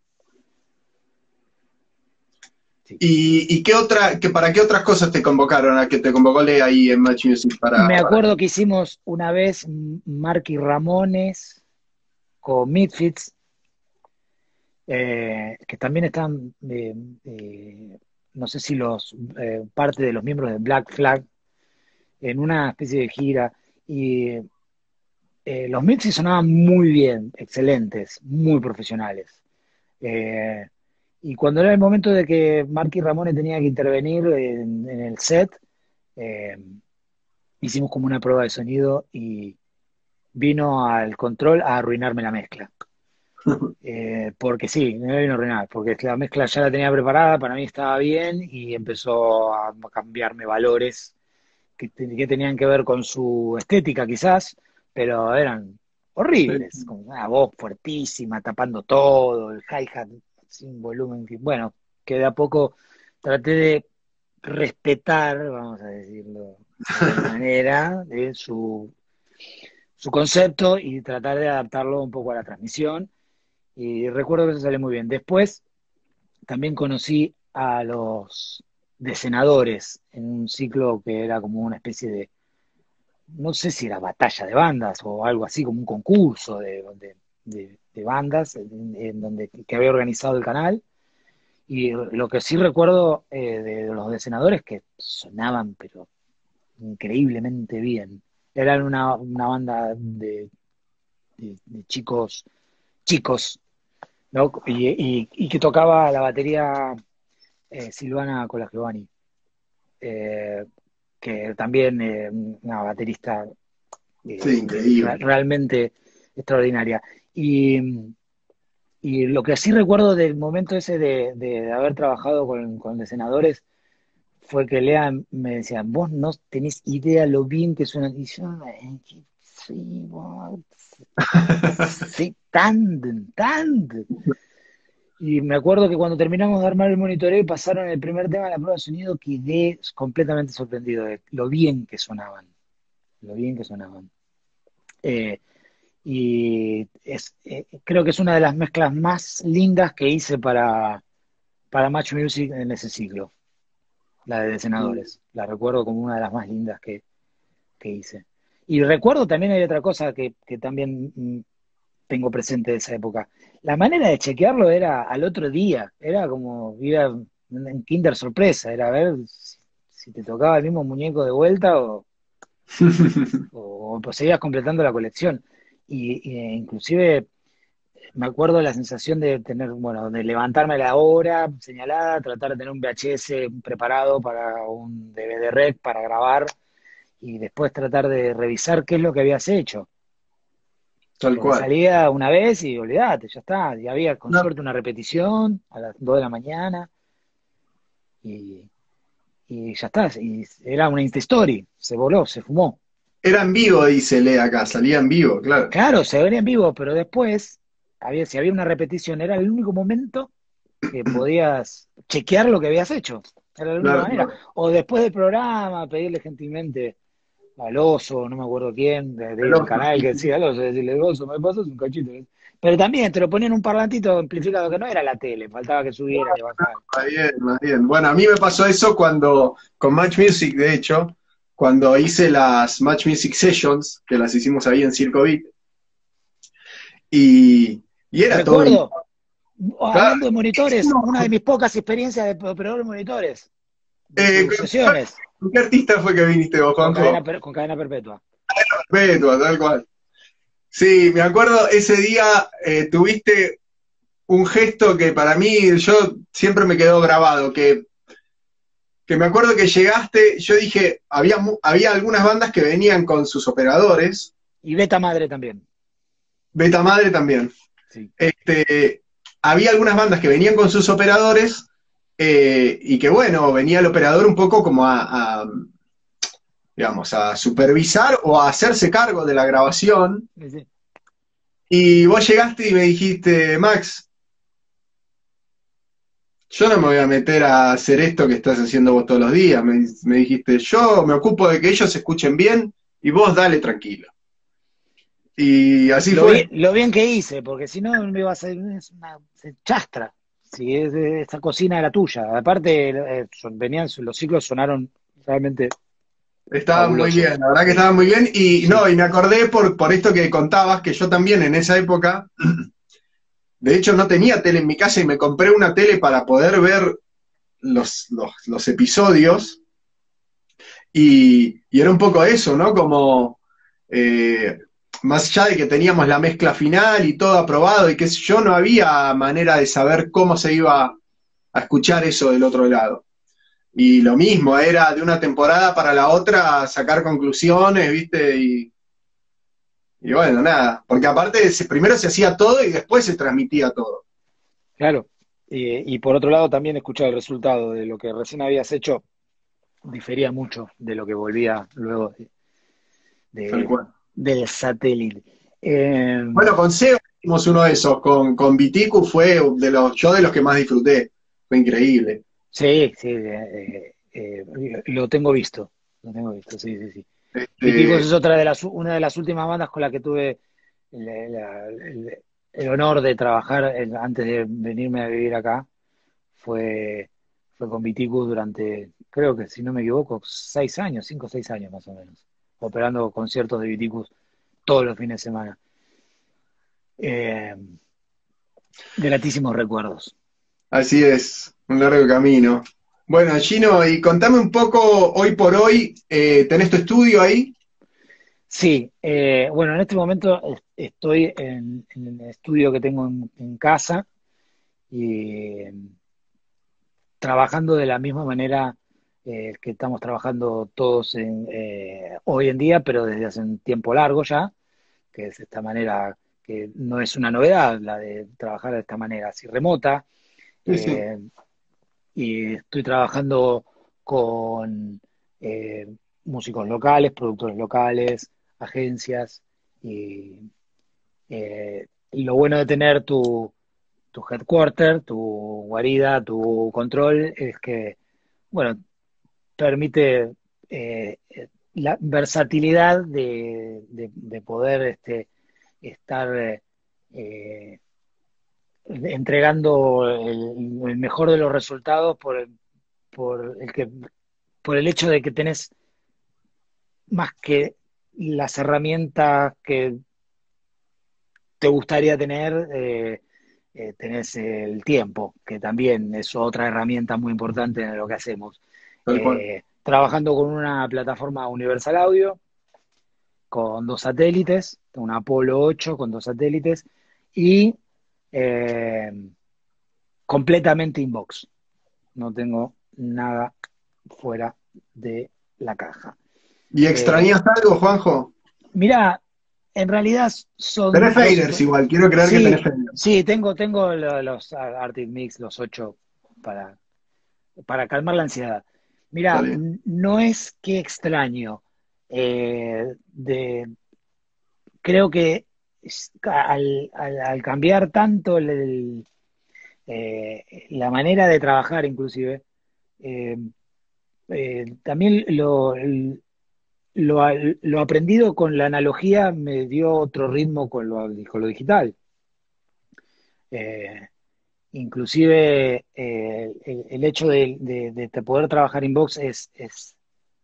[SPEAKER 3] Sí.
[SPEAKER 1] ¿Y, y qué otra, que para qué otras cosas te convocaron a que te convocó Lea ahí en Match Music para,
[SPEAKER 3] Me
[SPEAKER 1] para...
[SPEAKER 3] acuerdo que hicimos una vez Marky Ramones con Misfits, eh, que también están, eh, eh, no sé si los eh, parte de los miembros de Black Flag, en una especie de gira, y eh, los Misfits sonaban muy bien, excelentes, muy profesionales. Eh, y cuando era el momento de que Marky Ramones tenía que intervenir en, en el set, eh, hicimos como una prueba de sonido y vino al control a arruinarme la mezcla. Eh, porque sí, me vino a arruinar, porque la mezcla ya la tenía preparada, para mí estaba bien y empezó a cambiarme valores que, que tenían que ver con su estética quizás, pero eran horribles, con una voz fuertísima, tapando todo, el hi-hat sin volumen, que, bueno, que de a poco traté de respetar, vamos a decirlo de alguna manera, de su, su concepto y tratar de adaptarlo un poco a la transmisión. Y recuerdo que eso salió muy bien. Después también conocí a los decenadores en un ciclo que era como una especie de, no sé si era batalla de bandas o algo así, como un concurso de, de, de- de bandas en, en donde que había organizado el canal. Y lo que sí recuerdo eh, de los decenadores que sonaban, pero increíblemente bien. Eran una, una banda de, de- de chicos, chicos, ¿no? Y, y- y que tocaba la batería eh, Silvana Colagiovanni, eh, que también eh, una baterista
[SPEAKER 1] Sí,
[SPEAKER 3] eh, re-
[SPEAKER 1] increíble.
[SPEAKER 3] realmente extraordinaria. Y, y lo que sí recuerdo del momento ese de, de haber trabajado con, con decenadores fue que Lea me decía, vos no tenés idea lo bien que suena. Y yo, "Eh, que sí, vos, sí, tan, tan". Y me acuerdo que cuando terminamos de armar el monitoreo y pasaron el primer tema de la prueba de sonido, quedé completamente sorprendido de lo bien que sonaban, lo bien que sonaban. Eh, y es, eh, creo que es una de las mezclas más lindas que hice para, para Match Music en ese ciclo, la de Decenadores. La recuerdo como una de las más lindas que, que hice. Y recuerdo también hay otra cosa que, que también mm, tengo presente de esa época. La manera de chequearlo era al otro día, era como ir a en Kinder sorpresa, era ver si, si te tocaba el mismo muñeco de vuelta o, o, o seguías completando la colección. Y, y, eh, inclusive me acuerdo la sensación de tener, bueno, de levantarme a la hora señalada, tratar de tener un V H S preparado para un D V D rec para grabar y después tratar de revisar qué es lo que habías hecho.
[SPEAKER 1] Tal
[SPEAKER 3] Porque
[SPEAKER 1] cual.
[SPEAKER 3] salía una vez y olvídate, ya está. Y había con
[SPEAKER 1] No,
[SPEAKER 3] suerte una repetición a las dos de la mañana y, y ya está. Y era una Insta Story, se voló, se fumó.
[SPEAKER 1] era en vivo, dice Lea acá, salía en vivo, claro.
[SPEAKER 3] Claro, se venía en vivo, pero después, había, si había una repetición, era el único momento que podías chequear lo que habías hecho. Era la única
[SPEAKER 1] Claro,
[SPEAKER 3] manera.
[SPEAKER 1] claro.
[SPEAKER 3] O después del programa, pedirle gentilmente al oso, no me acuerdo quién, de,
[SPEAKER 1] El
[SPEAKER 3] del
[SPEAKER 1] oso,
[SPEAKER 3] canal
[SPEAKER 1] sí,
[SPEAKER 3] que
[SPEAKER 1] sí.
[SPEAKER 3] decía al oso, decirle, oso, me pasas un cachito. Pero también te lo ponían un parlantito amplificado que no era la tele, faltaba que subiera, que bajara.
[SPEAKER 1] Más bien, más bien. Bueno, a mí me pasó eso cuando, con Match Music, de hecho, cuando hice las Match Music Sessions, que las hicimos ahí en Circo Beat, y, y era todo en...
[SPEAKER 3] Recuerdo,
[SPEAKER 1] Claro,
[SPEAKER 3] hablando de monitores, una de mis pocas experiencias de operador de monitores, de
[SPEAKER 1] eh,
[SPEAKER 3] tus sesiones,
[SPEAKER 1] ¿con qué artista fue que viniste vos,
[SPEAKER 3] con cadena,
[SPEAKER 1] Juanjo?
[SPEAKER 3] per- con cadena perpetua.
[SPEAKER 1] Perpetua, tal cual. Sí, me acuerdo ese día eh, tuviste un gesto que para mí yo siempre me quedó grabado, que, que me acuerdo que llegaste, yo dije, había, mu- había algunas bandas que venían con sus operadores,
[SPEAKER 3] Y Beta Madre también,
[SPEAKER 1] Beta Madre también.
[SPEAKER 3] sí.
[SPEAKER 1] Este, había algunas bandas que venían con sus operadores eh, y que bueno, venía el operador un poco como a, a, digamos, a supervisar o a hacerse cargo de la grabación.
[SPEAKER 3] Sí, sí.
[SPEAKER 1] Y vos llegaste y me dijiste, Max, yo no me voy a meter a hacer esto que estás haciendo vos todos los días. Me, me dijiste, yo me ocupo de que ellos se escuchen bien y vos dale tranquilo. Y así
[SPEAKER 3] Lo,
[SPEAKER 1] fue.
[SPEAKER 3] bien, lo bien que hice, porque si no me iba a ser es una se chastra. Si es, esa cocina era tuya. Aparte, eh, son- venían, los ciclos sonaron realmente
[SPEAKER 1] Estaban muy
[SPEAKER 3] fabulosos.
[SPEAKER 1] bien, la verdad que estaban muy bien. Y
[SPEAKER 3] Sí,
[SPEAKER 1] no, y me acordé por, por esto que contabas, que yo también en esa época, de hecho no tenía tele en mi casa y me compré una tele para poder ver los, los, los episodios. Y, y era un poco eso, ¿no? Como, eh, más allá de que teníamos la mezcla final y todo aprobado y qué sé yo, no había manera de saber cómo se iba a escuchar eso del otro lado. Y lo mismo, era de una temporada para la otra sacar conclusiones, ¿viste? Y, y bueno, nada, porque aparte se- primero se hacía todo y después se transmitía todo.
[SPEAKER 3] claro. Y, y por otro lado, también escuchar el resultado de lo que recién habías hecho difería mucho de lo que volvía luego de,
[SPEAKER 1] Tal
[SPEAKER 3] de-
[SPEAKER 1] cual.
[SPEAKER 3] del satélite. Eh,
[SPEAKER 1] Bueno, con Seo hicimos uno de esos, con, con Viticu fue de los, yo de los que más disfruté, fue increíble.
[SPEAKER 3] sí, sí, eh, eh, eh, lo tengo visto, lo tengo visto, sí, sí, sí. Viticus
[SPEAKER 1] Este,
[SPEAKER 3] es otra de las, una de las últimas bandas con la que tuve la- la- el, el honor de trabajar eh, antes de venirme a vivir acá. Fue, fue con Viticus durante, creo que si no me equivoco, seis años, cinco o seis años más o menos, operando conciertos de Viticus todos los fines de semana. Eh, gratísimos recuerdos.
[SPEAKER 1] Así es, un largo camino. Bueno, Gino, y contame un poco, hoy por hoy, eh, ¿tenés tu estudio ahí?
[SPEAKER 3] Sí, eh, bueno, en este momento es- estoy en, en el estudio que tengo en, en casa y eh, trabajando de la misma manera eh, que estamos trabajando todos en, eh, hoy en día, pero desde hace un tiempo largo ya, que es esta manera que no es una novedad, la de trabajar de esta manera así remota.
[SPEAKER 1] Sí, sí.
[SPEAKER 3] eh, y estoy trabajando con eh, músicos locales, productores locales, agencias. Y eh, lo bueno de tener tu, tu headquarter, tu guarida, tu control, es que, bueno, permite eh, eh, la versatilidad de, de- de poder este, estar eh, eh, entregando el, el mejor de los resultados por el, por el que, por el hecho de que tenés más que las herramientas que te gustaría tener, eh, eh, tenés el tiempo, que también es otra herramienta muy importante en lo que hacemos.
[SPEAKER 1] Tal cual.
[SPEAKER 3] Eh, trabajando con una plataforma Universal Audio, con dos satélites, un Apolo ocho con dos satélites, y eh, completamente inbox. No tengo nada fuera de la caja.
[SPEAKER 1] ¿Y
[SPEAKER 3] Eh,
[SPEAKER 1] extrañas algo, Juanjo?
[SPEAKER 3] Mirá, en realidad son
[SPEAKER 1] Tenés
[SPEAKER 3] dos
[SPEAKER 1] faders
[SPEAKER 3] situaciones.
[SPEAKER 1] igual, quiero creer que tenés
[SPEAKER 3] Sí,
[SPEAKER 1] faders.
[SPEAKER 3] sí, tengo, tengo lo- los Arctic Mix, los ocho, para, para calmar la ansiedad.
[SPEAKER 1] Está
[SPEAKER 3] Mira,
[SPEAKER 1] bien.
[SPEAKER 3] n- no es que extraño. eh, de, creo que es- al, al- al cambiar tanto el- el, eh, la manera de trabajar, inclusive, eh, eh, también lo, lo, lo aprendido con la analogía me dio otro ritmo con lo, con lo digital. Eh, Inclusive eh, el, el hecho de, de- de poder trabajar inbox es, es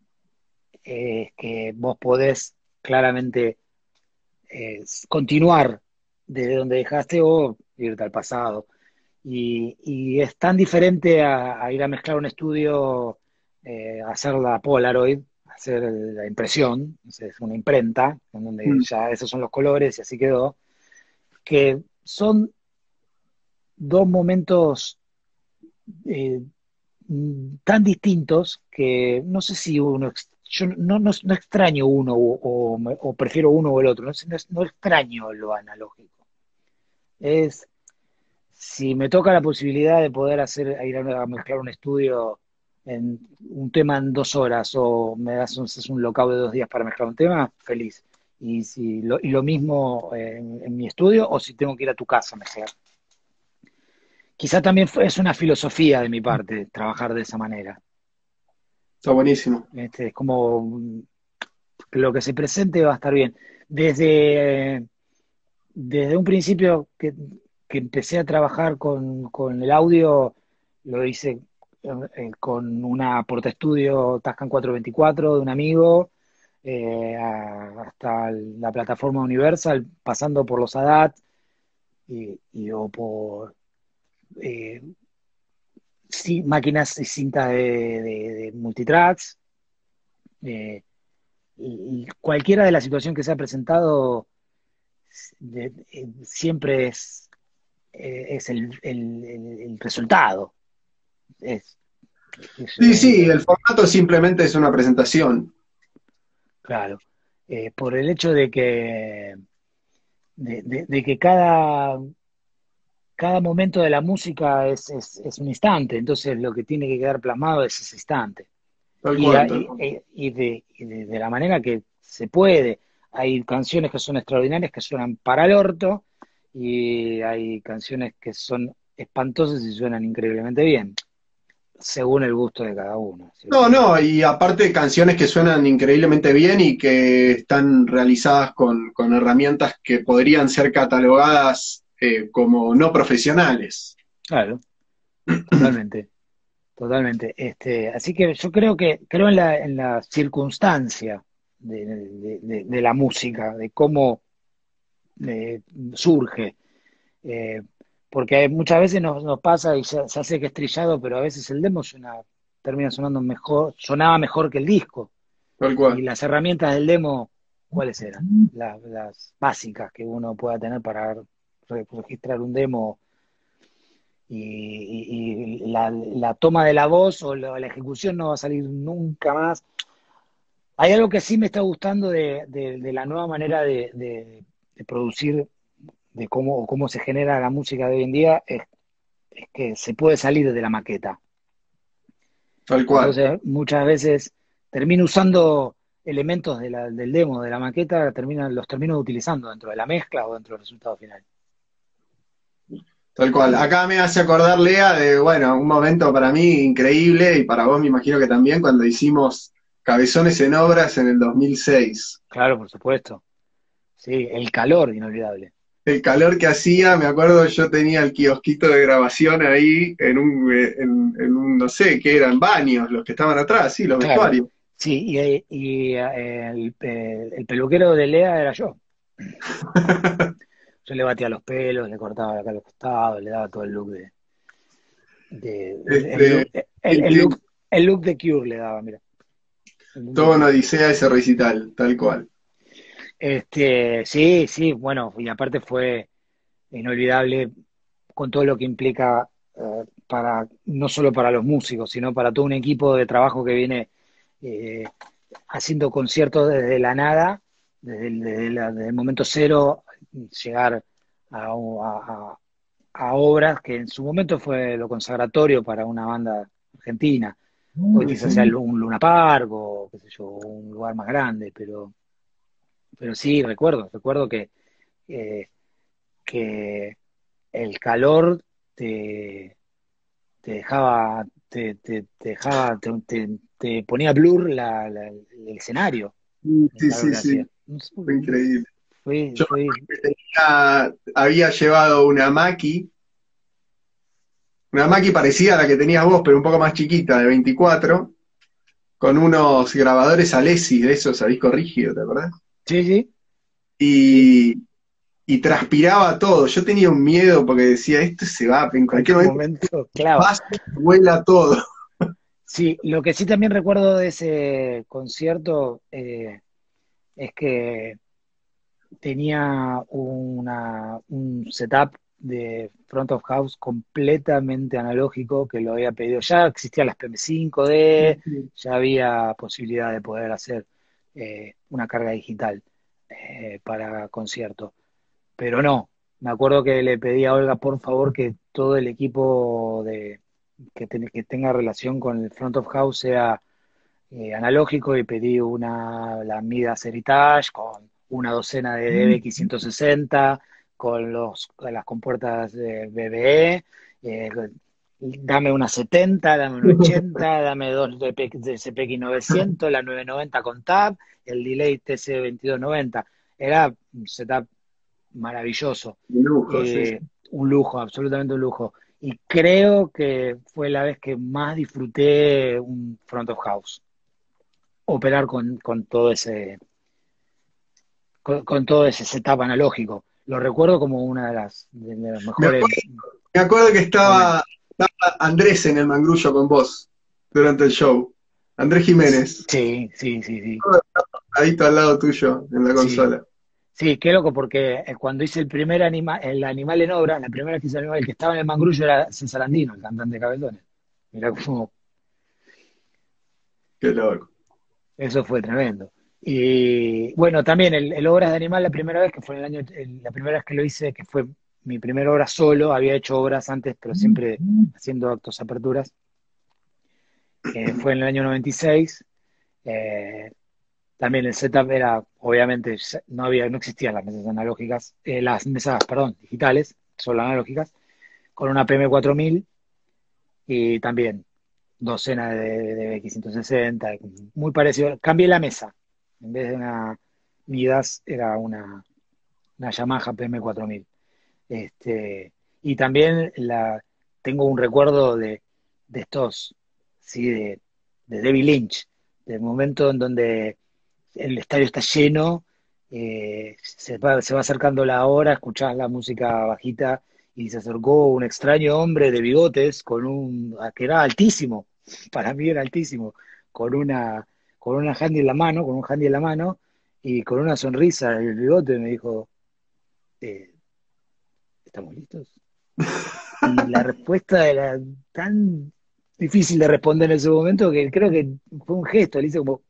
[SPEAKER 3] eh, que vos podés claramente eh, continuar desde donde dejaste o irte al pasado. Y, y es tan diferente a, a ir a mezclar un estudio, eh, a hacer la Polaroid, hacer la impresión, es una imprenta, en donde
[SPEAKER 1] Mm.
[SPEAKER 3] ya esos son los colores y así quedó, que son dos momentos eh, tan distintos que no sé si uno, ex- yo no, no, no extraño uno o, o me- o prefiero uno o el otro, no, sé, no, no extraño lo analógico. Es, si me toca la posibilidad de poder hacer, ir a, a mezclar un estudio en un tema en dos horas o me das un, es un locao de dos días para mezclar un tema, feliz. Y, si lo, y lo mismo en, en mi estudio o si tengo que ir a tu casa a mezclar. Quizá también fue- es una filosofía de mi parte trabajar de esa manera.
[SPEAKER 1] Está buenísimo.
[SPEAKER 3] Este, es como mm, lo que se presente va a estar bien. Desde, desde un principio que, que empecé a trabajar con, con el audio, lo hice eh, con una portaestudio Tascam cuatrocientos veinticuatro de un amigo, eh, a- hasta la plataforma Universal, pasando por los A D A T y, y o por eh, sí, máquinas y cintas de, de- de multitracks. eh, y, y cualquiera de la situación que se ha presentado de- eh, siempre es, eh, es el, el- el- el resultado. Es, qué sé
[SPEAKER 1] Sí,
[SPEAKER 3] yo,
[SPEAKER 1] sí, el formato simplemente es una presentación.
[SPEAKER 3] claro. Eh, por el hecho de que, de, de- de que cada, cada momento de la música es, es, es un instante, entonces lo que tiene que quedar plasmado es ese instante.
[SPEAKER 1] Tal
[SPEAKER 3] Y,
[SPEAKER 1] cual,
[SPEAKER 3] a-
[SPEAKER 1] tal
[SPEAKER 3] y,
[SPEAKER 1] cual.
[SPEAKER 3] e- y de, y de, de la manera que se puede. Hay canciones que son extraordinarias que suenan para el orto y hay canciones que son espantosas y suenan increíblemente bien, según el gusto de cada uno,
[SPEAKER 1] No,
[SPEAKER 3] ¿cierto?
[SPEAKER 1] no, y aparte canciones que suenan increíblemente bien y que están realizadas con, con herramientas que podrían ser catalogadas eh, como no profesionales.
[SPEAKER 3] Claro, totalmente, totalmente. Este, así que yo creo que creo en la, en la circunstancia de, de- de- de la música, de cómo eh, surge. Eh, Porque muchas veces nos, nos pasa y ya, ya sé que es trillado, pero a veces el demo suena, termina sonando mejor, sonaba mejor que el disco.
[SPEAKER 1] Tal
[SPEAKER 3] Y
[SPEAKER 1] cual.
[SPEAKER 3] las herramientas del demo, ¿cuáles eran? Las, las básicas que uno pueda tener para re- registrar un demo y, y- y la, la toma de la voz o la, la ejecución no va a salir nunca más. Hay algo que sí me está gustando de, de- de la nueva manera de, de- de producir, de cómo, cómo se genera la música de hoy en día, es es que se puede salir de la maqueta.
[SPEAKER 1] Tal cual.
[SPEAKER 3] Entonces, muchas veces termino usando elementos de la- del demo, de la maqueta, termino, los termino utilizando dentro de la mezcla o dentro del resultado final.
[SPEAKER 1] Tal cual. Acá me hace acordar, Lea, de, bueno, un momento para mí increíble y para vos me imagino que también cuando hicimos Cabezones en Obras en el dos mil seis.
[SPEAKER 3] Claro, por supuesto. Sí, el calor inolvidable.
[SPEAKER 1] El calor que hacía, me acuerdo, yo tenía el kiosquito de grabación ahí en un, eh, en, en un, no sé, qué eran, baños, los que estaban atrás, sí, los
[SPEAKER 3] Claro.
[SPEAKER 1] vestuarios.
[SPEAKER 3] Sí, y, y, eh, el, eh, el peluquero de Lea era yo. Yo le batía los pelos, le cortaba acá los costados, le daba todo el look de, de- el, el
[SPEAKER 1] Este,
[SPEAKER 3] look, el,
[SPEAKER 1] sí,
[SPEAKER 3] el
[SPEAKER 1] sí,
[SPEAKER 3] look, el look de Cure le daba, mira. El look de
[SPEAKER 1] toda una
[SPEAKER 3] Cure.
[SPEAKER 1] odisea ese recital, tal cual.
[SPEAKER 3] Este, sí, sí, bueno, y aparte fue inolvidable con todo lo que implica eh, para, no solo para los músicos, sino para todo un equipo de trabajo que viene eh, haciendo conciertos desde la nada, desde el, desde la- desde el momento cero, llegar a, a- a obras que en su momento fue lo consagratorio para una banda argentina. Hoy quizás sea
[SPEAKER 1] Ujú.
[SPEAKER 3] un Luna Park o qué sé yo, un lugar más grande, pero, pero sí, recuerdo, recuerdo que, eh, que el calor te, te dejaba, te, te- te dejaba, te, te- te ponía blur la- la- el escenario.
[SPEAKER 1] Sí,
[SPEAKER 3] el
[SPEAKER 1] sí,
[SPEAKER 3] calor
[SPEAKER 1] sí,
[SPEAKER 3] que hacía.
[SPEAKER 1] sí, fue increíble.
[SPEAKER 3] Fue,
[SPEAKER 1] Yo
[SPEAKER 3] fue,
[SPEAKER 1] tenía- había llevado una Mackie, una Mackie parecida a la que tenías vos, pero un poco más chiquita, de veinticuatro, con unos grabadores Alessi de esos a disco rígido, ¿te acordás?
[SPEAKER 3] sí, sí, sí.
[SPEAKER 1] Y, y transpiraba todo. Yo tenía un miedo porque decía, esto se va, en cualquier
[SPEAKER 3] Cualquier
[SPEAKER 1] momento
[SPEAKER 3] momento, claro.
[SPEAKER 1] pasa, vuela todo.
[SPEAKER 3] Sí, lo que sí también recuerdo de ese concierto eh, es que tenía una, un setup de front of house completamente analógico que lo había pedido. Ya existían las P M cinco D, ya había posibilidad de poder hacer eh, una carga digital eh, para concierto. Pero no, me acuerdo que le pedí a Olga, por favor, que todo el equipo de, que, ten- que tenga relación con el front of house sea eh, analógico y pedí una, la Midas Heritage con una docena de D B X ciento sesenta, con, los, con las compuertas de B B E, eh, dame una setenta, dame una ochenta, dame dos de, P- de C P X novecientos, la novecientos noventa con tab, el delay T C veintidós noventa. Era un setup maravilloso.
[SPEAKER 1] De lujo, sí, sí.
[SPEAKER 3] Eh, un lujo, absolutamente un lujo. Y creo que fue la vez que más disfruté un front of house, operar con, con todo ese, con, con todo ese setup analógico. Lo recuerdo como una de las, de, de los
[SPEAKER 1] Me
[SPEAKER 3] mejores
[SPEAKER 1] acuerdo, me acuerdo que estaba,
[SPEAKER 3] momentos.
[SPEAKER 1] estaba Andrés en el mangrullo con vos durante el show. Andrés Jiménez,
[SPEAKER 3] Sí, sí, sí, sí,
[SPEAKER 1] ahí al lado tuyo, en la
[SPEAKER 3] sí.
[SPEAKER 1] consola.
[SPEAKER 3] Sí, qué loco, porque eh, cuando hice el primer anima, el animal en obra, la primera vez que hice el animal, el que estaba en el mangrullo era César Andino, el cantante de Cabezones. Mirá cómo,
[SPEAKER 1] Qué loco.
[SPEAKER 3] eso fue tremendo. Y bueno, también el, el Obras de Animal, la primera vez que fue en el año, el- la primera vez que lo hice, que fue mi primera obra solo, había hecho obras antes, pero siempre haciendo actos aperturas, eh, fue en el año noventa y seis. Eh, también el setup era, obviamente, ya no había, no existían las mesas analógicas, eh, las mesas, perdón, digitales, solo analógicas, con una P M cuatro mil y también docena de, de X ciento sesenta, muy parecido. Cambié la mesa. En vez de una Midas, era una, una Yamaha P M cuatro mil. Este, y también la, tengo un recuerdo de, de estos, sí, de, de David Lynch, del momento en donde el estadio está lleno, eh, se va, se va acercando la hora, escuchás la música bajita y se acercó un extraño hombre de bigotes con un, que era altísimo, para mí era altísimo, con una, con una handy en la mano, con un handy en la mano y con una sonrisa en el bigote me dijo, eh, ¿estamos listos? Y la respuesta era tan difícil de responder en ese momento que creo que fue un gesto, le hice como,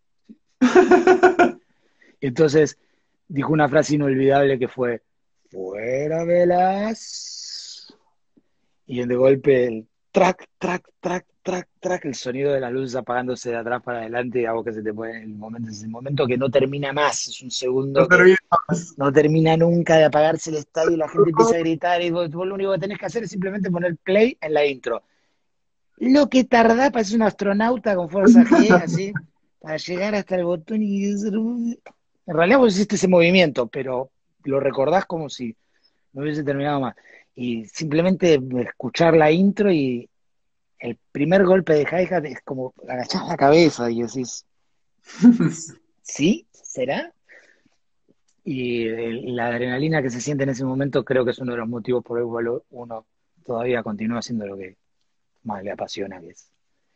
[SPEAKER 3] entonces dijo una frase inolvidable que fue, fuera velas. Y de golpe el track, track, track, track, track, el sonido de las luces apagándose de atrás para adelante y algo que se te pone en el momento, es el momento que no termina más, es un
[SPEAKER 1] No
[SPEAKER 3] segundo que
[SPEAKER 1] termina más.
[SPEAKER 3] no termina nunca de apagarse el estadio y la gente empieza a gritar y vos, vos lo único que tenés que hacer es simplemente poner play en la intro. Lo que tardá para ser un astronauta con fuerza G, así, para llegar hasta el botón y... En realidad vos hiciste ese movimiento, pero lo recordás como si no hubiese terminado más. Y simplemente escuchar la intro y el primer golpe de hi-hat es como agachás la cabeza y decís, ¿sí? ¿Será? Y el- la adrenalina que se siente en ese momento creo que es uno de los motivos por el cual uno todavía continúa haciendo lo que más le apasiona, que es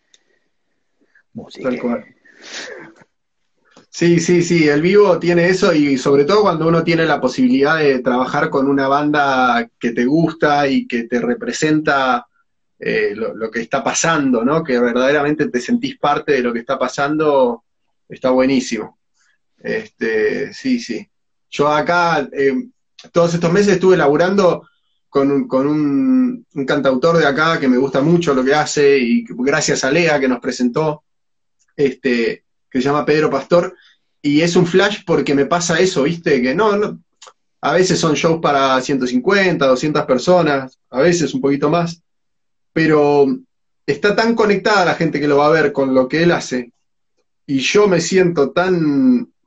[SPEAKER 1] Tal
[SPEAKER 3] música.
[SPEAKER 1] cual. Sí, sí, sí, el vivo tiene eso y sobre todo cuando uno tiene la posibilidad de trabajar con una banda que te gusta y que te representa eh, lo, lo que está pasando, ¿no? Que verdaderamente te sentís parte de lo que está pasando, está buenísimo. Este, sí, sí. Yo acá, eh, todos estos meses estuve laburando con, un- con un, un cantautor de acá que me gusta mucho lo que hace y que- gracias a Lea que nos presentó, este, que se llama Pedro Pastor, y es un flash porque me pasa eso, ¿viste? Que no, no, a veces son shows para ciento cincuenta, doscientas personas, a veces un poquito más, pero está tan conectada la gente que lo va a ver con lo que él hace, y yo me siento tan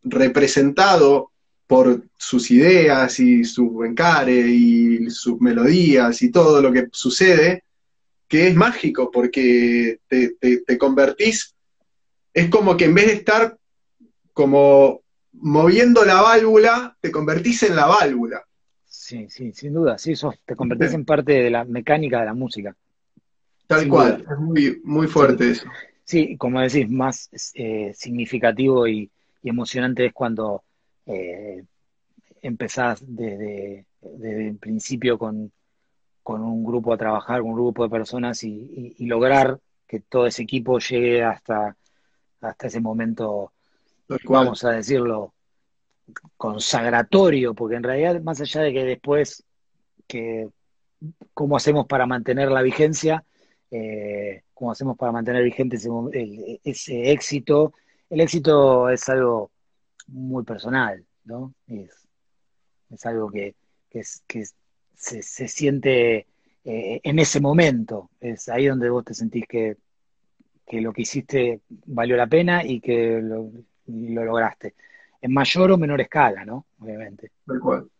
[SPEAKER 1] representado por sus ideas y su encare y sus melodías y todo lo que sucede, que es mágico, porque te, te, te convertís, es como que en vez de estar como moviendo la válvula, te convertís en la válvula.
[SPEAKER 3] Sí, sí, sin duda, sí, sos, te convertís en parte de la mecánica de la música,
[SPEAKER 1] Tal
[SPEAKER 3] sin
[SPEAKER 1] cual,
[SPEAKER 3] duda.
[SPEAKER 1] es muy, muy
[SPEAKER 3] Sin,
[SPEAKER 1] fuerte eso.
[SPEAKER 3] sí, como decís, más eh, significativo y, y emocionante es cuando eh, empezás desde, desde el principio con, con un grupo a trabajar, con un grupo de personas y, y- y lograr que todo ese equipo llegue hasta, hasta ese momento,
[SPEAKER 1] Tal cual.
[SPEAKER 3] vamos a decirlo, consagratorio, porque en realidad, más allá de que después, que cómo hacemos para mantener la vigencia, eh, cómo hacemos para mantener vigente ese, mo- el- ese éxito, el éxito es algo muy personal, ¿no? Es, es algo que, que, es- que se, se siente eh, en ese momento, es ahí donde vos te sentís que, que lo que hiciste valió la pena y que lo, lo lograste. En mayor o menor escala, ¿no? Obviamente.
[SPEAKER 1] Tal cual.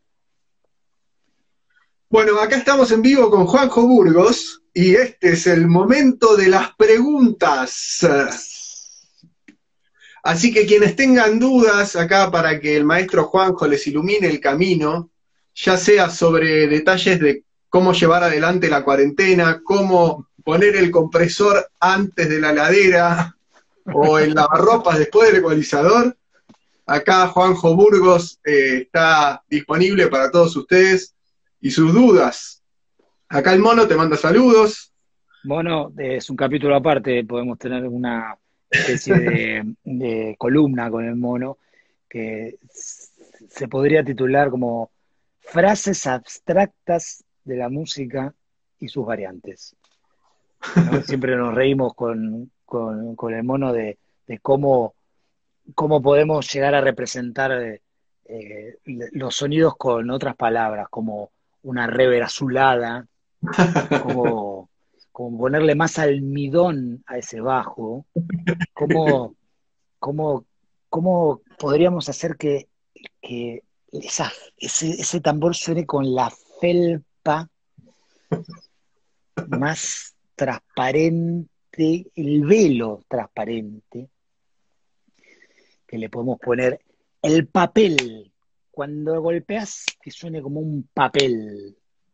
[SPEAKER 1] Bueno, acá estamos en vivo con Juanjo Burgos y este es el momento de las preguntas. Así que quienes tengan dudas acá para que el maestro Juanjo les ilumine el camino, ya sea sobre detalles de cómo llevar adelante la cuarentena, cómo poner el compresor antes de la ladera o el lavarropas después del ecualizador, acá Juanjo Burgos eh, está disponible para todos ustedes y sus dudas. Acá el mono te manda saludos.
[SPEAKER 3] Bueno, es un capítulo aparte, podemos tener una especie de, de columna con el mono que s- se podría titular como Frases abstractas de la música y sus variantes, ¿no? Siempre nos reímos con, con- con el mono de, de cómo, cómo podemos llegar a representar eh, eh, los sonidos con otras palabras, como una rever azulada, como, como ponerle más almidón a ese bajo, cómo, cómo, cómo podríamos hacer que, que esa- ese, ese tambor suene con la felpa más transparente, el velo transparente, que le podemos poner el papel. Cuando golpeas, que suene como un papel.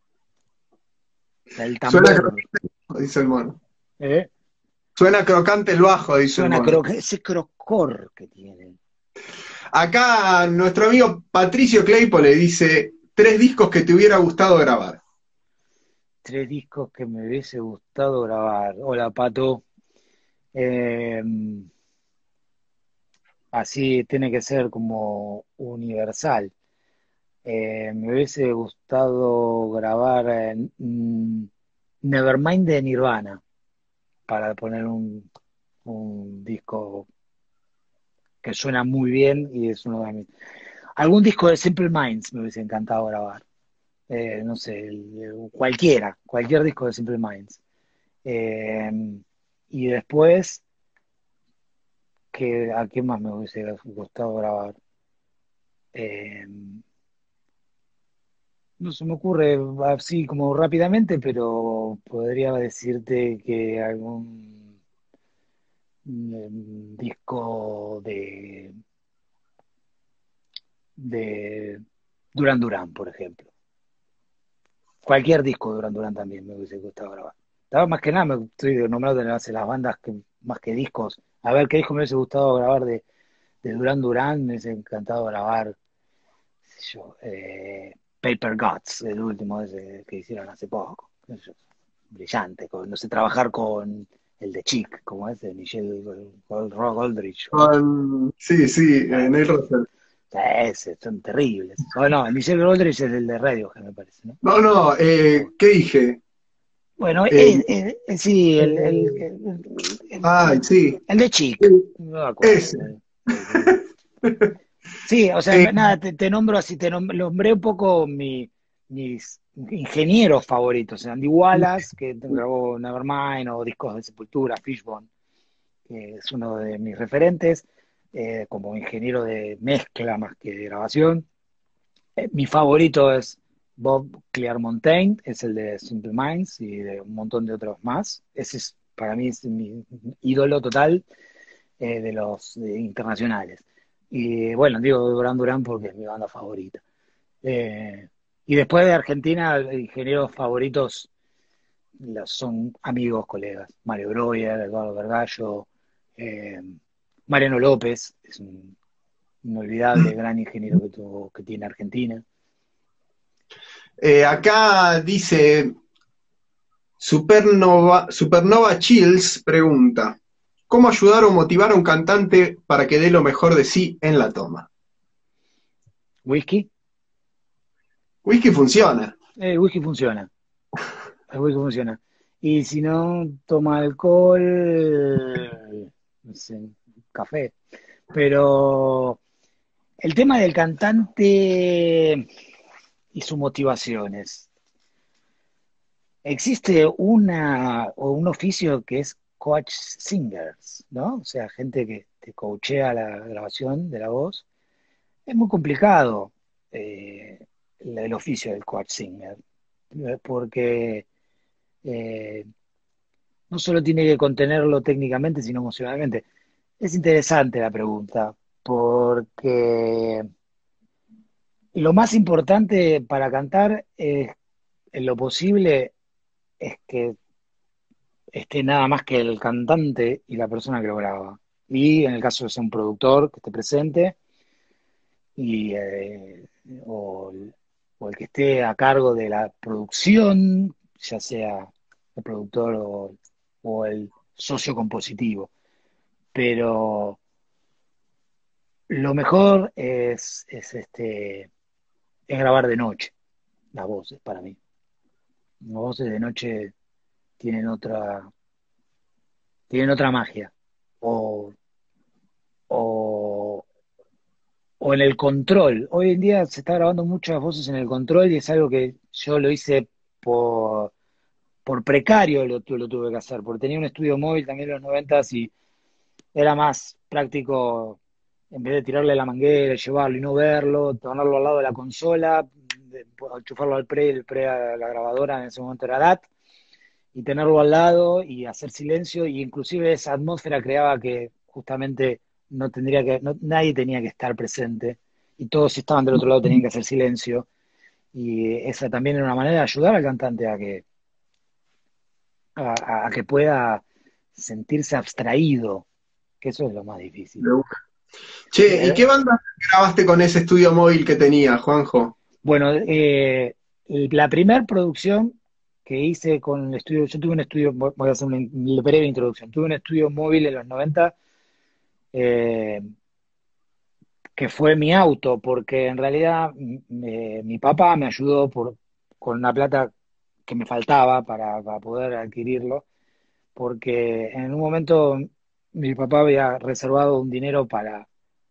[SPEAKER 3] O sea, el
[SPEAKER 1] Suena
[SPEAKER 3] tambor.
[SPEAKER 1] crocante, dice el mono.
[SPEAKER 3] ¿Eh?
[SPEAKER 1] Suena crocante el bajo, dice el
[SPEAKER 3] Suena
[SPEAKER 1] mono.
[SPEAKER 3] cro ese crocor que tiene.
[SPEAKER 1] Acá nuestro amigo Patricio Claypole le dice tres discos que te hubiera gustado grabar.
[SPEAKER 3] Tres discos que me hubiese gustado grabar. Hola, Pato. Eh, Así tiene que ser como universal. Eh, me hubiese gustado grabar eh, mm, Nevermind de Nirvana para poner un, un disco que suena muy bien y es uno de mis... Algún disco de Simple Minds me hubiese encantado grabar. Eh, no sé, el- cualquiera, cualquier disco de Simple Minds. Eh, y después, que, ¿a qué más me hubiese gustado grabar? Eh, no se me ocurre así como rápidamente, pero podría decirte que algún mm, disco de, de Duran Duran, por ejemplo. Cualquier disco de Duran Duran también me hubiese gustado grabar. Estaba más que nada, me estoy nombrando las, las bandas que, más que discos. A ver, ¿qué disco me hubiese gustado grabar de, de Duran Duran? Me hubiese encantado grabar, qué sé yo, eh, Paper Guts, el último ese que hicieron hace poco. Qué sé yo, brillante, con- no sé, trabajar con el de Chic, como ese, Michelle Gold, Goldrich. O,
[SPEAKER 1] Con, sí, sí, eh, Neil Russell.
[SPEAKER 3] ese, son terribles. O no, Michelle Goldrich es el de Radiohead, me parece, ¿no?
[SPEAKER 1] No, no, eh, ¿qué dije?
[SPEAKER 3] Bueno,
[SPEAKER 1] Eh,
[SPEAKER 3] eh, eh, eh, sí, el, el,
[SPEAKER 1] eh,
[SPEAKER 3] el-
[SPEAKER 1] ay,
[SPEAKER 3] el-
[SPEAKER 1] sí,
[SPEAKER 3] el de Chic,
[SPEAKER 1] sí,
[SPEAKER 3] no me acuerdo.
[SPEAKER 1] ese.
[SPEAKER 3] eh. Sí, sí, sí. Sí, o sea,
[SPEAKER 1] Eh,
[SPEAKER 3] nada, te, te nombro así, te nom- nombré un poco mi- mis ingenieros favoritos, Andy Wallace, que grabó Nevermind, o discos de Sepultura, Fishbone, que es uno de mis referentes. eh, como ingeniero de mezcla más que de grabación. Eh, mi favorito es Bob Clearmountain, es el de Simple Minds y de un montón de otros más. Ese es, para mí, es mi ídolo total, eh, de los de internacionales. Y bueno, digo Duran Duran porque es mi banda favorita. Eh, y después de Argentina, ingenieros favoritos los- son amigos, colegas. Mario Breuer, Eduardo Vergallo, eh, Mariano López, es un inolvidable gran ingeniero que, tuvo, que tiene Argentina.
[SPEAKER 1] Eh, acá dice Supernova, Supernova Chills pregunta, ¿cómo ayudar o motivar a un cantante para que dé lo mejor de sí en la toma?
[SPEAKER 3] Whisky,
[SPEAKER 1] Whisky funciona.
[SPEAKER 3] el whisky funciona, el whisky funciona. Y si no toma alcohol, no sé, café. Pero el tema del cantante y sus motivaciones. Existe una, o un oficio que es coach singers, ¿no? O sea, gente que te coachea la grabación de la voz. Es muy complicado, eh, el, el oficio del coach singer, eh, porque eh, no solo tiene que contenerlo técnicamente, sino emocionalmente. Es interesante la pregunta, porque lo más importante para cantar es, en lo posible, es que esté nada más que el cantante y la persona que lo graba. Y en el caso de ser un productor que esté presente, y, eh, o, o el que esté a cargo de la producción, ya sea el productor o, o el socio compositivo. Pero lo mejor es, es, este, es grabar de noche las voces para mí. Las voces de noche tienen otra, tienen otra magia. O, o, o en el control. Hoy en día se está grabando muchas voces en el control y es algo que yo lo hice por, por precario, lo, tu- lo tuve que hacer, porque tenía un estudio móvil también en los noventas y era más práctico, en vez de tirarle la manguera, y llevarlo y no verlo, ponerlo al lado de la consola, de- enchufarlo al pre, el pre a la grabadora, en ese momento era D A T, y tenerlo al lado y hacer silencio, y inclusive esa atmósfera creaba que justamente no tendría que, no- nadie tenía que estar presente, y todos si estaban del otro lado tenían que hacer silencio, y esa también era una manera de ayudar al cantante a que, a, a- a que pueda sentirse abstraído, que eso es lo más difícil.
[SPEAKER 1] Che, ¿y qué
[SPEAKER 3] Eh,
[SPEAKER 1] banda grabaste con ese estudio móvil que tenía, Juanjo?
[SPEAKER 3] bueno, eh, la primera producción que hice con el estudio, yo tuve un estudio, voy a hacer una in- breve introducción, tuve un estudio móvil en los noventa, eh, que fue mi auto, porque en realidad m- me- mi papá me ayudó por, con una plata que me faltaba para, para poder adquirirlo, porque en un momento mi papá había reservado un dinero para,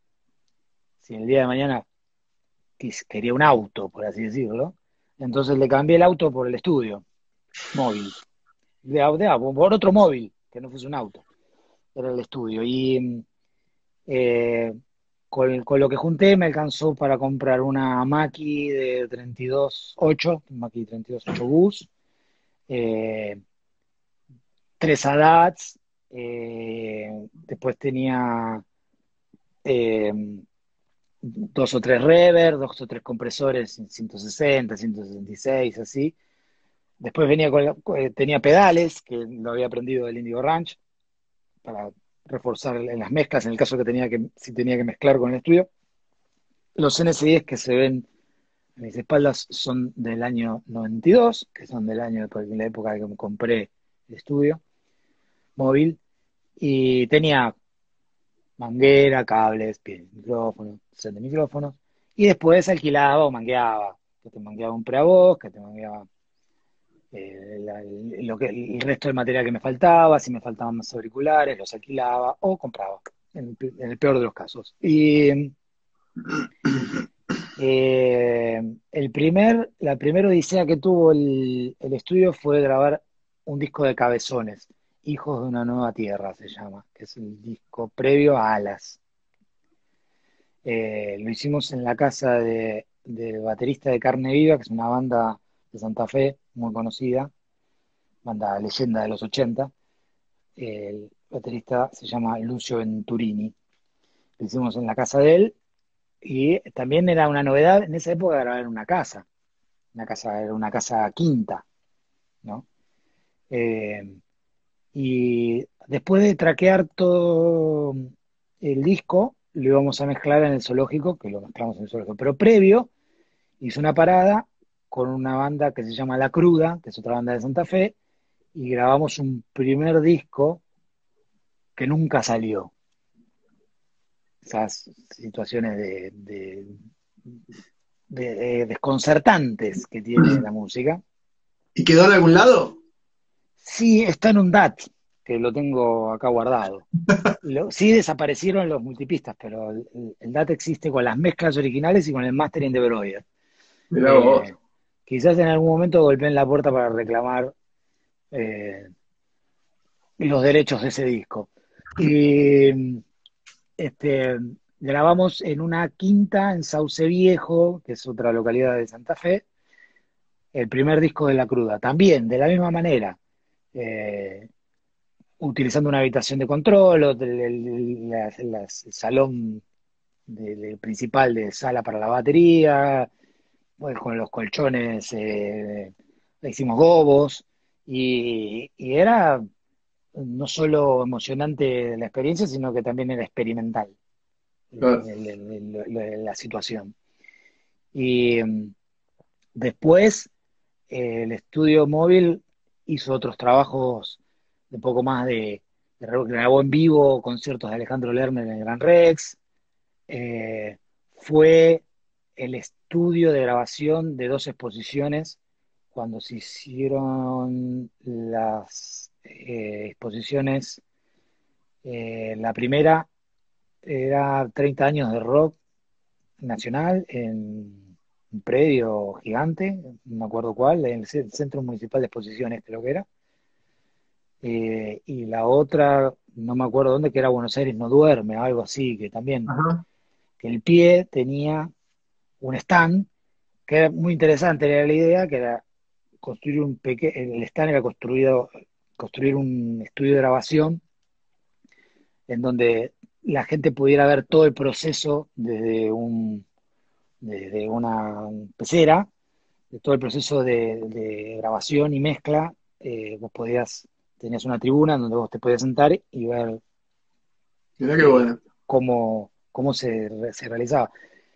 [SPEAKER 3] si el día de mañana quis- quería un auto, por así decirlo, entonces le cambié el auto por el estudio móvil, de, de- por otro móvil, que no fuese un auto, era el estudio. Y eh, con, con lo que junté me alcanzó para comprar una Mackie de treinta y dos ocho, Mackie treinta y dos ocho Bus, eh, tres A D A Ts, eh, después tenía eh, dos o tres reverb, dos o tres compresores en ciento sesenta, ciento sesenta y seis, así. Después venía con la- eh, tenía pedales, que lo había aprendido del Indigo Ranch, para reforzar en las mezclas, en el caso que tenía que, si tenía que mezclar con el estudio. Los N S diez que se ven a mis espaldas son del año noventa y dos, que son del año de la época que me compré el estudio móvil, y tenía manguera, cables, pie- micrófono, set de micrófonos, y después alquilaba o mangueaba, que te mangueaba un preavoz, que te mangueaba eh, la- el, lo que, el resto del material que me faltaba, si me faltaban más auriculares, los alquilaba o compraba, en el, pe- en el peor de los casos. Y eh, el primer, la primera odisea que tuvo el, el estudio fue grabar un disco de Cabezones, Hijos de una Nueva Tierra se llama, que es el disco previo a Alas. Eh, lo hicimos en la casa de, del baterista de Carne Viva, que es una banda de Santa Fe muy conocida, banda leyenda de los ochenta. El baterista se llama Lucio Venturini. Lo hicimos en la casa de él y también era una novedad en esa época grabar en una casa. Una casa, era una casa quinta, ¿no? Eh, y después de traquear todo el disco, lo íbamos a mezclar en el zoológico, que lo mezclamos en el zoológico. Pero previo, hice una parada con una banda que se llama La Cruda, que es otra banda de Santa Fe, y grabamos un primer disco que nunca salió. Esas situaciones de, de- de- de desconcertantes que tiene la música.
[SPEAKER 1] ¿Y quedó en algún lado?
[SPEAKER 3] Sí, está en un D A T, que lo tengo acá guardado. Lo- sí desaparecieron los multipistas, pero el, el D A T existe con las mezclas originales y con el mastering de Breuer.
[SPEAKER 1] Mirá vos.
[SPEAKER 3] Eh, Quizás en algún momento golpeen la puerta para reclamar eh, los derechos de ese disco. Y este, grabamos en una quinta en Sauce Viejo, que es otra localidad de Santa Fe, el primer disco de La Cruda. También, de la misma manera, eh, utilizando una habitación de control, o el, el- las- las- el salón de- de- principal de sala para la batería, pues, con los colchones, eh, hicimos gobos, y, y era no solo emocionante la experiencia, sino que también era experimental
[SPEAKER 1] Claro.
[SPEAKER 3] el- el- el- el- la situación. Y mm, después eh, el estudio móvil hizo otros trabajos de poco más de, de grabó en vivo conciertos de Alejandro Lerner en el Gran Rex. Eh, Fue el estudio de grabación de dos exposiciones cuando se hicieron las eh, exposiciones. Eh, la primera era treinta años de rock nacional en un predio gigante, no me acuerdo cuál, en el C- Centro Municipal de Exposiciones creo que era. Eh, y la otra, no me acuerdo dónde, que era Buenos Aires no duerme, algo así, que también,
[SPEAKER 1] Ajá.
[SPEAKER 3] que el pie tenía un stand, que era muy interesante, era la idea, que era construir un pequeño, el stand era construido, construir un estudio de grabación en donde la gente pudiera ver todo el proceso desde un, desde una pecera, de todo el proceso de, de grabación y mezcla. Eh, vos podías, tenías una tribuna donde vos te podías sentar y ver
[SPEAKER 1] Mirá qué
[SPEAKER 3] eh,
[SPEAKER 1] bueno.
[SPEAKER 3] cómo, cómo se, se realizaba.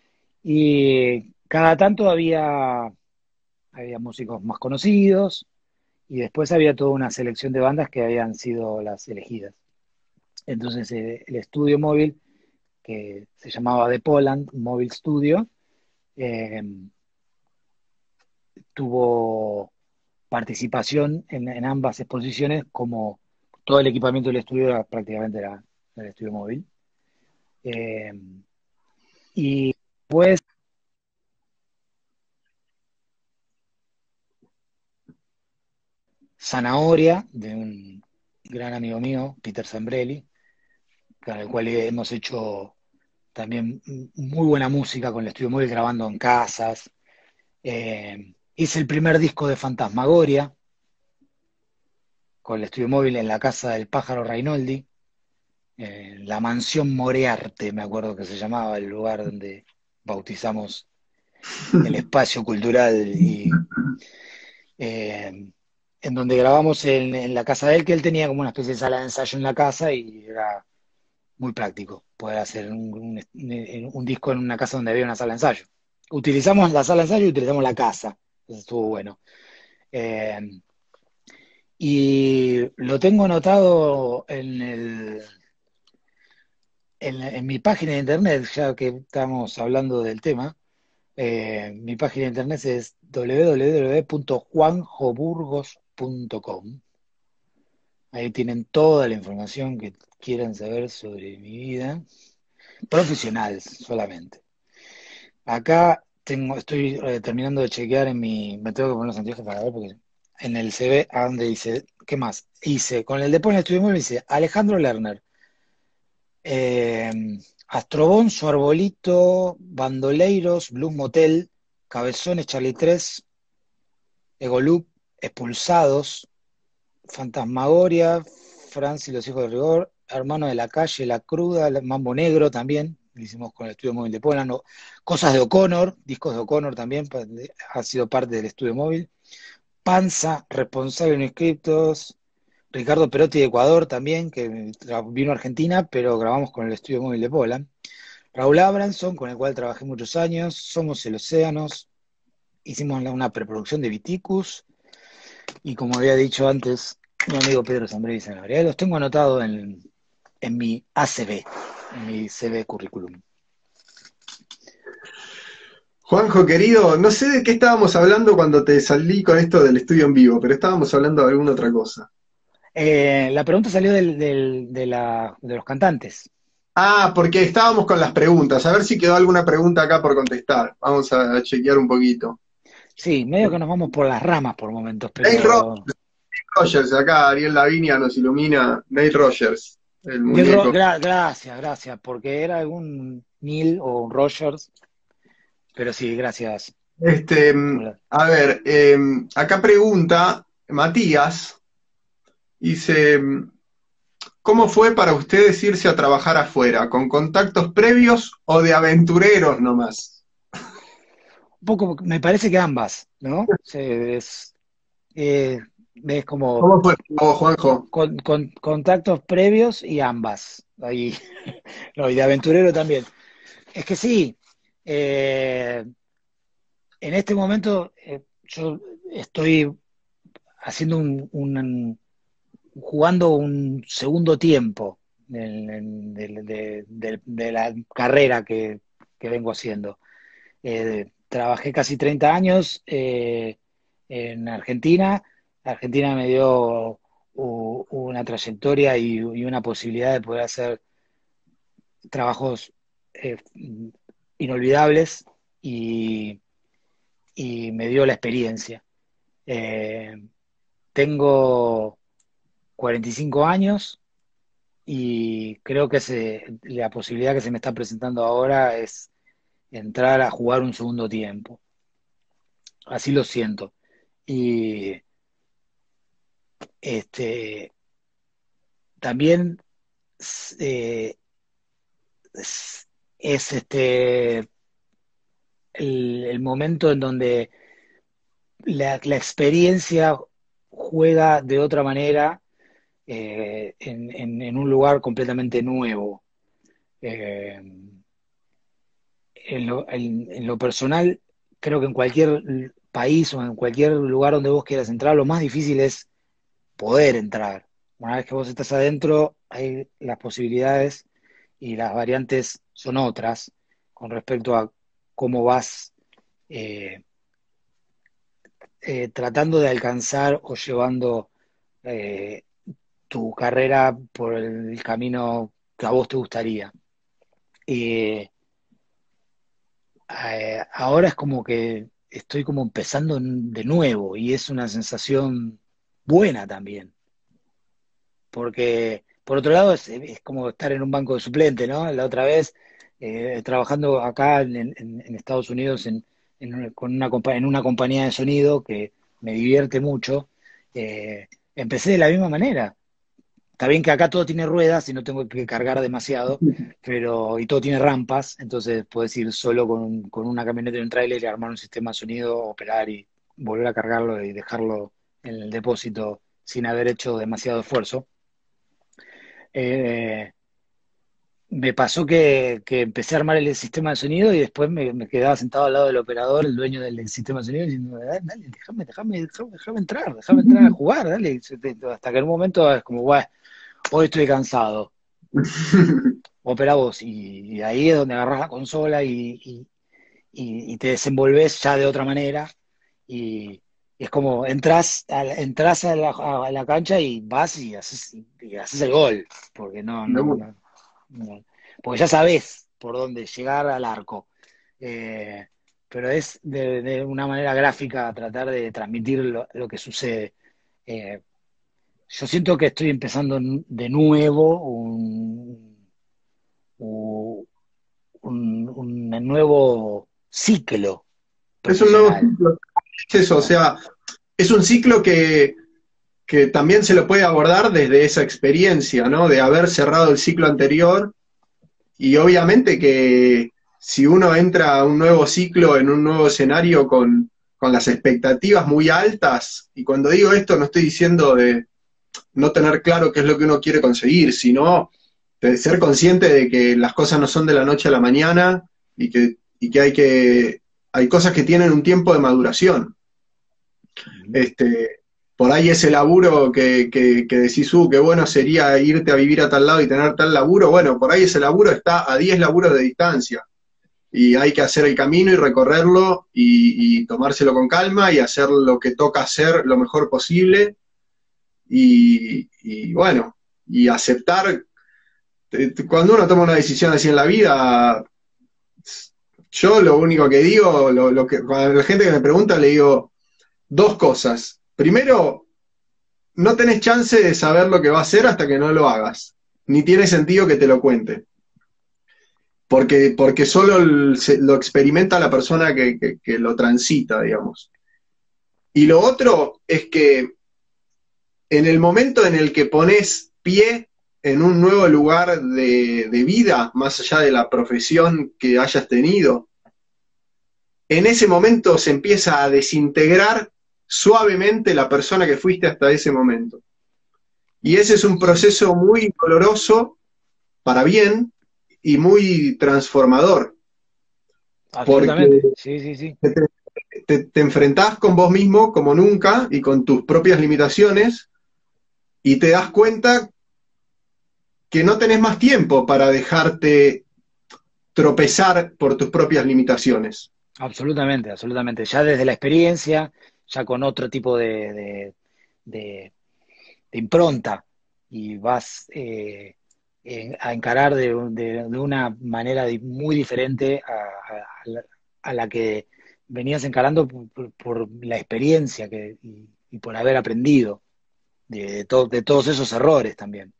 [SPEAKER 3] Y cada tanto había, había músicos más conocidos y después había toda una selección de bandas que habían sido las elegidas. Entonces eh, el estudio móvil, que se llamaba The Poland Mobile Studio, eh, tuvo participación en, en ambas exposiciones, como todo el equipamiento del estudio era, prácticamente era el estudio móvil. Eh, y pues Zanahoria, de un gran amigo mío, Peter Zambrelli, con el cual hemos hecho también muy buena música con el estudio móvil, grabando en casas. Eh, hice el primer disco de Fantasmagoria con el estudio móvil en la casa del pájaro Rainoldi, eh, la mansión Moriarte, me acuerdo que se llamaba el lugar donde bautizamos el espacio cultural, y eh, en donde grabamos en, en la casa de él, que él tenía como una especie de sala de ensayo en la casa y era muy práctico poder hacer un, un- un disco en una casa donde había una sala de ensayo. Utilizamos la sala de ensayo y utilizamos la casa, eso estuvo bueno. Eh, y lo tengo anotado en el, en, en mi página de internet, ya que estamos hablando del tema. Eh, mi página de internet es w w w punto juanjoburgos punto com. Ahí tienen toda la información que quieran saber sobre mi vida profesional solamente. Acá tengo, estoy eh, terminando de chequear en mi, me tengo que poner los anteojos para ver porque en el C V a donde dice, ¿qué más? Hice, con el Depone Estudio Móvil dice Alejandro Lerner, Eh, Astrobonzo, Arbolito, Bandoleiros, Blues Motel, Cabezones, Charlie tres, Egoloop, Expulsados, Fantasmagoria, Franz y los hijos de rigor, Hermano de la calle, La Cruda, Mambo Negro también, lo hicimos con el estudio móvil de Polan, no, Cosas de O'Connor, discos de O'Connor también, pa- de- ha sido parte del estudio móvil, Panza, Responsable no inscriptos, Ricardo Perotti de Ecuador también, que tra- vino a Argentina, pero grabamos con el estudio móvil de Polan, Raúl Abranson, con el cual trabajé muchos años, Somos el Océanos, hicimos la- una preproducción de Viticus, y como había dicho antes, mi amigo Pedro Zambré y Sanabria, los tengo anotados en, en mi A C V, en mi C V currículum.
[SPEAKER 1] Juanjo, querido, no sé de qué estábamos hablando cuando te salí con esto del estudio en vivo, pero estábamos hablando de alguna otra cosa.
[SPEAKER 3] Eh, la pregunta salió del, del- de, la- de los cantantes.
[SPEAKER 1] Ah, porque estábamos con las preguntas. A ver si quedó alguna pregunta acá por contestar. Vamos a chequear un poquito.
[SPEAKER 3] Sí, medio que nos vamos por las ramas por momentos,
[SPEAKER 1] Neil
[SPEAKER 3] pero...
[SPEAKER 1] Rogers, acá Ariel Lavinia nos ilumina. Neil Rogers, el
[SPEAKER 3] Neil Ro-
[SPEAKER 1] muñeco.
[SPEAKER 3] gra- gracias, gracias, porque era algún Neil o un Rogers, pero sí, gracias.
[SPEAKER 1] Este,
[SPEAKER 3] por la-
[SPEAKER 1] a ver, eh, acá pregunta Matías, dice, ¿cómo fue para ustedes irse a trabajar afuera? ¿Con contactos previos o de aventureros nomás?
[SPEAKER 3] Un poco, me parece que ambas, ¿no? Se- es, eh, es como
[SPEAKER 1] ¿Cómo fue para vos, Juanjo?
[SPEAKER 3] con, con- contactos previos y ambas. Ahí, no, y de aventurero también. Es que sí, eh, en este momento eh, yo estoy haciendo un, un- jugando un segundo tiempo en- en- de, de- de- de la carrera que, que vengo haciendo. Eh, trabajé casi treinta años eh, en Argentina. Argentina me dio u- una trayectoria y, y una posibilidad de poder hacer trabajos eh, inolvidables y, y me dio la experiencia. Eh, Tengo cuarenta y cinco años y creo que se- la posibilidad que se me está presentando ahora es entrar a jugar un segundo tiempo. Así lo siento. Y este, también eh, es, es, este, el, el momento en donde la, la experiencia juega de otra manera eh, en, en- en un lugar completamente nuevo. Eh, en lo, en- en lo personal, creo que en cualquier país o en cualquier lugar donde vos quieras entrar, lo más difícil es poder entrar. Una vez que vos estás adentro, hay las posibilidades y las variantes son otras con respecto a cómo vas eh, eh, tratando de alcanzar o llevando eh, tu carrera por el camino que a vos te gustaría. Eh, eh, Ahora es como que estoy como empezando de nuevo y es una sensación buena también, porque por otro lado es, es como estar en un banco de suplente, ¿no? La otra vez, eh, trabajando acá en, en- en Estados Unidos en, en una, con una, compa- en una compañía de sonido que me divierte mucho, eh, empecé de la misma manera. Está bien que acá todo tiene ruedas y no tengo que cargar demasiado, pero y todo tiene rampas, entonces puedes ir solo con, un- con una camioneta y un tráiler y armar un sistema de sonido, operar y volver a cargarlo y dejarlo en el depósito sin haber hecho demasiado esfuerzo. Eh, Me pasó que, que empecé a armar el sistema de sonido y después me, me quedaba sentado al lado del operador, el dueño del sistema de sonido, diciendo, dale, dale, déjame, déjame, déjame, déjame entrar, déjame entrar a jugar, dale. Hasta que en un momento es como, bueno, hoy estoy cansado, opera vos. Y, y ahí es donde agarras la consola y, y- y- y te desenvolves ya de otra manera. Y, y es como entras a la, entras a la, a la cancha y vas y haces, y haces el gol, porque no,
[SPEAKER 1] Me
[SPEAKER 3] no,
[SPEAKER 1] gusta.
[SPEAKER 3] no, no- porque ya sabés por dónde llegar al arco. Eh, pero es de, de una manera gráfica tratar de transmitir lo, lo que sucede. Eh, yo siento que estoy empezando de nuevo un, u- un, un nuevo ciclo
[SPEAKER 1] Es un nuevo
[SPEAKER 3] profesional.
[SPEAKER 1] ciclo, es eso, o sea, es un ciclo que, que también se lo puede abordar desde esa experiencia, ¿no? De haber cerrado el ciclo anterior. Y obviamente que si uno entra a un nuevo ciclo, en un nuevo escenario con, con las expectativas muy altas, y cuando digo esto no estoy diciendo de no tener claro qué es lo que uno quiere conseguir, sino de ser consciente de que las cosas no son de la noche a la mañana y que, y que hay que, hay cosas que tienen un tiempo de maduración.
[SPEAKER 3] Ujú.
[SPEAKER 1] Este, por ahí ese laburo que, que, que decís, uh, qué bueno sería irte a vivir a tal lado y tener tal laburo, bueno, por ahí ese laburo está a diez laburos de distancia, y hay que hacer el camino y recorrerlo y, y tomárselo con calma y hacer lo que toca hacer lo mejor posible, y, y bueno, y aceptar, eh, cuando uno toma una decisión así en la vida, yo lo único que digo, lo, lo que, cuando la gente que me pregunta le digo dos cosas. Primero, no tenés chance de saber lo que va a hacer hasta que no lo hagas. Ni tiene sentido que te lo cuente. Porque, porque solo el- se- lo experimenta la persona que, que- que lo transita, digamos. Y lo otro es que en el momento en el que pones pie en un nuevo lugar de, de vida, más allá de la profesión que hayas tenido, en ese momento se empieza a desintegrar suavemente la persona que fuiste hasta ese momento. Y ese es un proceso muy doloroso para bien y muy transformador, porque
[SPEAKER 3] Absolutamente, sí, sí, sí.
[SPEAKER 1] te, te, te enfrentás con vos mismo como nunca y con tus propias limitaciones, y te das cuenta que no tenés más tiempo para dejarte tropezar por tus propias limitaciones.
[SPEAKER 3] Absolutamente, absolutamente. Ya desde la experiencia, ya con otro tipo de, de- de- de impronta, y vas eh, en- a encarar de, de- de una manera di- muy diferente a, a- a la, a la que venías encarando por, por- por la experiencia que, y, y por haber aprendido de, de to- de todos esos errores también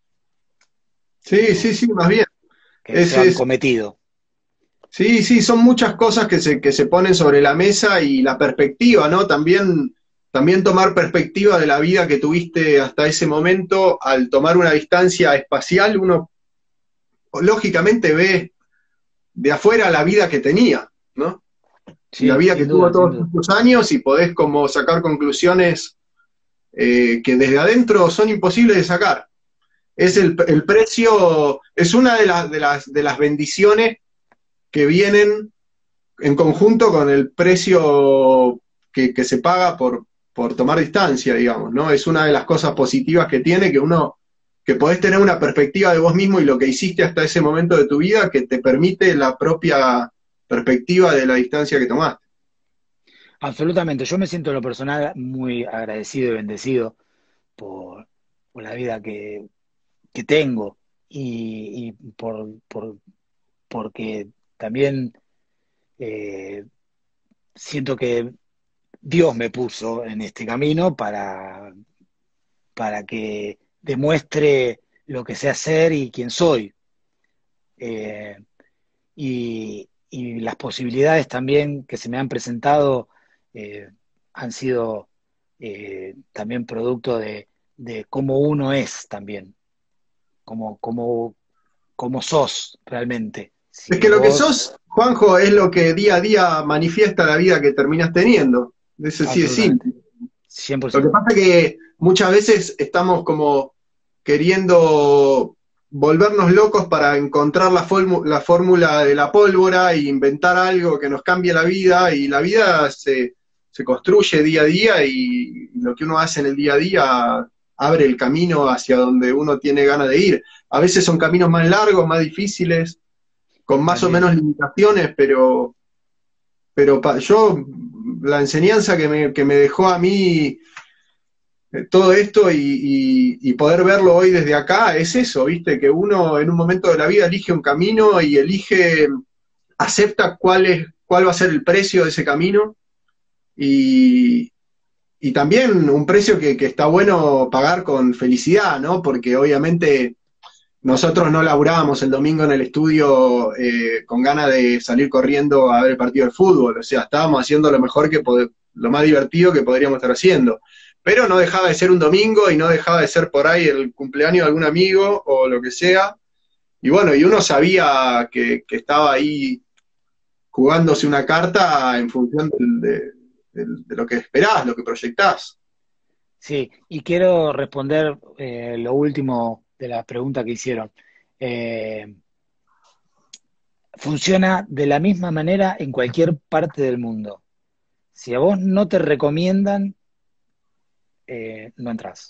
[SPEAKER 1] Sí,
[SPEAKER 3] que,
[SPEAKER 1] sí, sí, más bien.
[SPEAKER 3] que se
[SPEAKER 1] Es,
[SPEAKER 3] han
[SPEAKER 1] es,
[SPEAKER 3] cometido.
[SPEAKER 1] sí, sí, son muchas cosas que se, que se ponen sobre la mesa, y la perspectiva, ¿no? También, también tomar perspectiva de la vida que tuviste hasta ese momento. Al tomar una distancia espacial, uno lógicamente ve de afuera la vida que tenía, ¿no? Y la
[SPEAKER 3] Sí,
[SPEAKER 1] vida que
[SPEAKER 3] sin
[SPEAKER 1] tuvo
[SPEAKER 3] duda, sin
[SPEAKER 1] todos
[SPEAKER 3] duda.
[SPEAKER 1] estos años, y podés como sacar conclusiones eh, que desde adentro son imposibles de sacar. Es el, el precio, es una de, las de, las, de las bendiciones que vienen en conjunto con el precio que, que se paga por, por tomar distancia, digamos, ¿no? Es una de las cosas positivas que tiene, que uno, que podés tener una perspectiva de vos mismo y lo que hiciste hasta ese momento de tu vida, que te permite la propia perspectiva de la distancia que tomaste.
[SPEAKER 3] Absolutamente. Yo me siento en lo personal muy agradecido y bendecido por, por la vida que, que tengo, y, y por, por- porque también eh, siento que Dios me puso en este camino para, para que demuestre lo que sé hacer y quién soy. Eh, y, y las posibilidades también que se me han presentado eh, han sido eh, también producto de, de cómo uno es también, como, como, como sos realmente.
[SPEAKER 1] Es
[SPEAKER 3] Si
[SPEAKER 1] que lo que
[SPEAKER 3] vos,
[SPEAKER 1] sos, Juanjo, es lo que día a día manifiesta la vida que terminas teniendo. Eso sí es
[SPEAKER 3] absolutamente,
[SPEAKER 1] simple.
[SPEAKER 3] cien por
[SPEAKER 1] Lo que
[SPEAKER 3] ciento.
[SPEAKER 1] pasa es que muchas veces estamos como queriendo volvernos locos para encontrar la, fórmu- la fórmula de la pólvora e inventar algo que nos cambie la vida, y la vida se, se construye día a día, y lo que uno hace en el día a día abre el camino hacia donde uno tiene ganas de ir. A veces son caminos más largos, más difíciles, con más o
[SPEAKER 3] Así es.
[SPEAKER 1] menos limitaciones, pero, pero pa- yo, la enseñanza que me, que me dejó a mí eh, todo esto, y, y- y poder verlo hoy desde acá, es eso, ¿viste? Que uno en un momento de la vida elige un camino y elige, acepta cuál es, cuál va a ser el precio de ese camino, y, y también un precio que, que está bueno pagar con felicidad, ¿no? Porque obviamente nosotros no laburábamos el domingo en el estudio eh, con ganas de salir corriendo a ver el partido de fútbol, o sea, estábamos haciendo lo mejor que pod- lo más divertido que podríamos estar haciendo. Pero no dejaba de ser un domingo y no dejaba de ser por ahí el cumpleaños de algún amigo o lo que sea. Y bueno, y uno sabía que, que estaba ahí jugándose una carta en función del- de, del- de lo que esperás, lo que proyectás.
[SPEAKER 3] Sí, y quiero responder eh, lo último de la pregunta que hicieron. Eh, Funciona de la misma manera en cualquier parte del mundo. Si a vos no te recomiendan, eh, no entras.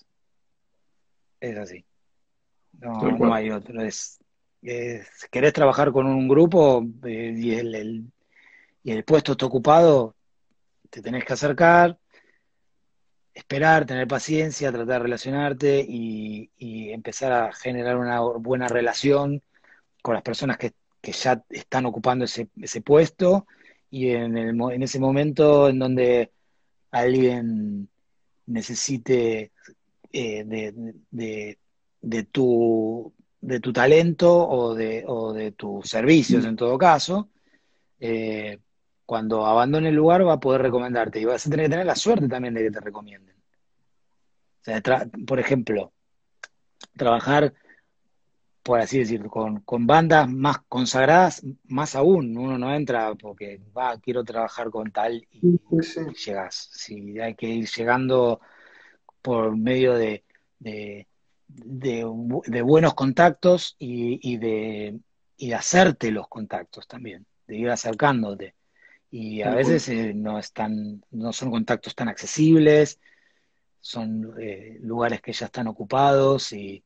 [SPEAKER 3] Es así.
[SPEAKER 1] Tal
[SPEAKER 3] No, no
[SPEAKER 1] cual.
[SPEAKER 3] hay otro. Es, es- querés trabajar con un grupo eh, y el, el- y el puesto está ocupado, te tenés que acercar, esperar, tener paciencia, tratar de relacionarte y, y empezar a generar una buena relación con las personas que, que ya están ocupando ese, ese puesto y en, el, mo- en ese momento en donde alguien necesite eh, de, de, de tu, de tu talento o de, o de tus servicios en todo caso, eh, cuando abandone el lugar va a poder recomendarte y vas a tener que tener la suerte también de que te recomienden. O sea, tra- por ejemplo, trabajar, por así decirlo, con, con bandas más consagradas, más aún, uno no entra porque va, quiero trabajar con tal
[SPEAKER 1] Sí,
[SPEAKER 3] y,
[SPEAKER 1] sí, sí.
[SPEAKER 3] y llegas. Si hay que ir llegando por medio de, de, de bu- de buenos contactos y, y de, y de hacerte los contactos también, de ir acercándote. Y a
[SPEAKER 1] Tal cual.
[SPEAKER 3] veces eh, no están, no son contactos tan accesibles, son eh, lugares que ya están ocupados y,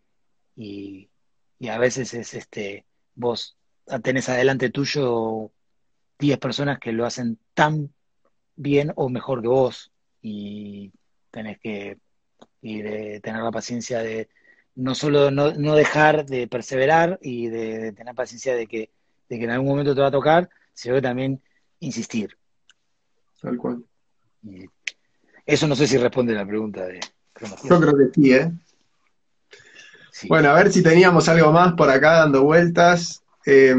[SPEAKER 3] y, y a veces es este, vos tenés adelante tuyo diez personas que lo hacen tan bien o mejor que vos y tenés que y de tener la paciencia de no solo no, no dejar de perseverar y de, de tener paciencia de que, de que en algún momento te va a tocar, sino que también insistir.
[SPEAKER 1] Tal cual.
[SPEAKER 3] Y eso no sé si responde a la pregunta de
[SPEAKER 1] Yo
[SPEAKER 3] cronología.
[SPEAKER 1] creo que sí, ¿eh?
[SPEAKER 3] Sí.
[SPEAKER 1] Bueno, a ver si teníamos algo más por acá dando vueltas. Eh,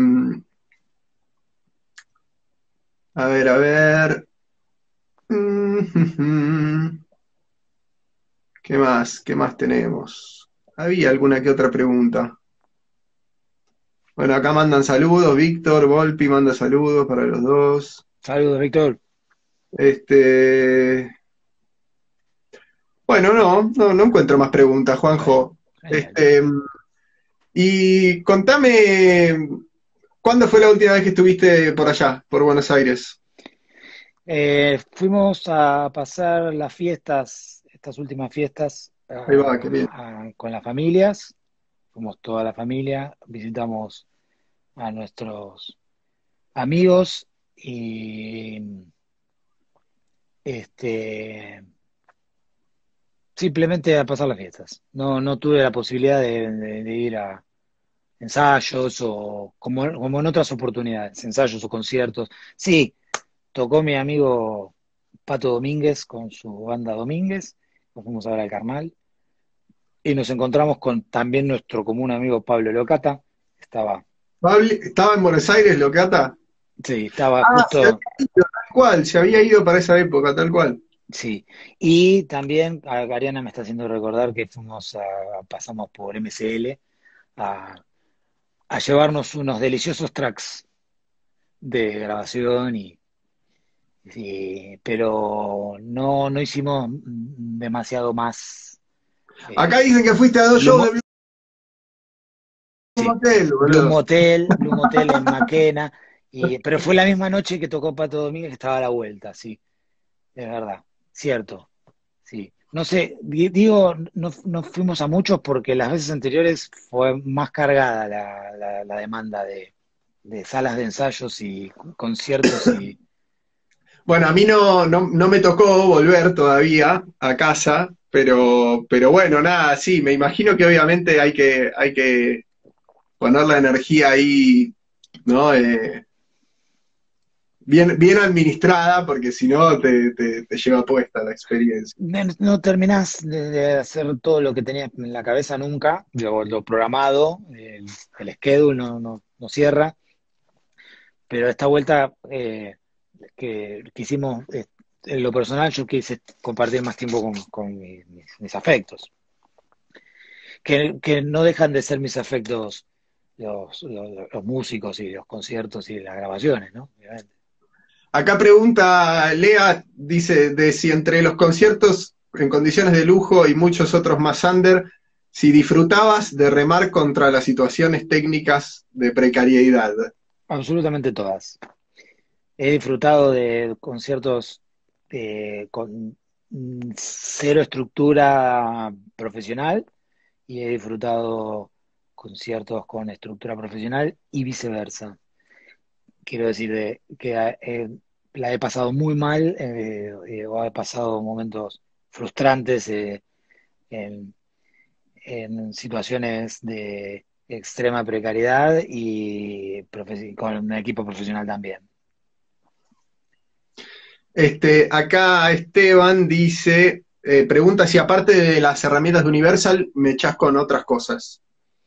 [SPEAKER 1] a ver, a ver. Mm, ¿Qué más? ¿Qué más tenemos? Había alguna que otra pregunta. Bueno, acá mandan saludos. Víctor, Volpi manda saludos para los dos.
[SPEAKER 3] Saludos, Víctor.
[SPEAKER 1] Este. Bueno, no, no, no encuentro más preguntas,
[SPEAKER 3] Bueno,
[SPEAKER 1] Juanjo.
[SPEAKER 3] genial.
[SPEAKER 1] Este, y contame, ¿cuándo fue la última vez que estuviste por allá, por Buenos Aires?
[SPEAKER 3] Eh, fuimos a pasar las fiestas, estas últimas fiestas,
[SPEAKER 1] Ahí va, qué bien.
[SPEAKER 3] a- a- con las familias. Fuimos toda la familia, visitamos a nuestros amigos y este simplemente a pasar las fiestas. No, no tuve la posibilidad de, de- de ir a ensayos o como, como en otras oportunidades, ensayos o conciertos. Sí, tocó mi amigo Pato Domínguez con su banda Domínguez, nos fuimos a ver al Carnal y nos encontramos con también nuestro común amigo Pablo Locata. Estaba,
[SPEAKER 1] Pablo, ¿estaba en Buenos Aires, Locata?
[SPEAKER 3] sí, estaba
[SPEAKER 1] Ah, se había
[SPEAKER 3] justo.
[SPEAKER 1] ido, tal cual, se había ido para esa época, tal cual.
[SPEAKER 3] Sí, y también a- Ariana me está haciendo recordar que fuimos a, pasamos por M C L a, a llevarnos unos deliciosos tracks de grabación y, y- pero no, no hicimos mm, demasiado más.
[SPEAKER 1] Acá
[SPEAKER 3] eh,
[SPEAKER 1] dicen que fuiste a dos
[SPEAKER 3] Blue,
[SPEAKER 1] shows de
[SPEAKER 3] Mo-
[SPEAKER 1] Blue
[SPEAKER 3] sí,
[SPEAKER 1] Motel,
[SPEAKER 3] Blue
[SPEAKER 1] boludo.
[SPEAKER 3] Motel, Blue Motel en Maquena, y, pero fue la misma noche que tocó Pato Domínguez que estaba a la vuelta, sí, es verdad, cierto. Sí, no sé, di- digo, no, no fuimos a muchos porque las veces anteriores fue más cargada la, la- la demanda de, de salas de ensayos y conciertos y
[SPEAKER 1] Bueno, a mí no, no, no me tocó volver todavía a casa, pero, pero bueno, nada, sí, me imagino que obviamente hay que, hay que poner la energía ahí, ¿no? Eh, bien, bien administrada, porque si no te, te, te lleva puesta la experiencia.
[SPEAKER 3] No, no terminás de, de hacer todo lo que tenías en la cabeza nunca, lo, lo programado, el, el schedule no, no, no cierra, pero esta vuelta eh, que, que hicimos, eh, en lo personal yo quise compartir más tiempo con, con mi- mis, mis afectos, que, que no dejan de ser mis afectos los, los, los músicos y los conciertos y las grabaciones, ¿no? Obviamente.
[SPEAKER 1] Acá pregunta Lea, dice, de si entre los conciertos en condiciones de lujo y muchos otros más under, si disfrutabas de remar contra las situaciones técnicas de precariedad.
[SPEAKER 3] Absolutamente todas. He disfrutado de conciertos eh, con mm, cero estructura profesional y he disfrutado conciertos con estructura profesional y viceversa. Quiero decir de, que eh, la he pasado muy mal eh, eh, o he pasado momentos frustrantes eh, en, en situaciones de extrema precariedad y profe- con un equipo profesional también.
[SPEAKER 1] Este, acá Esteban dice, eh, pregunta si aparte de las herramientas de Universal, me echás con otras cosas.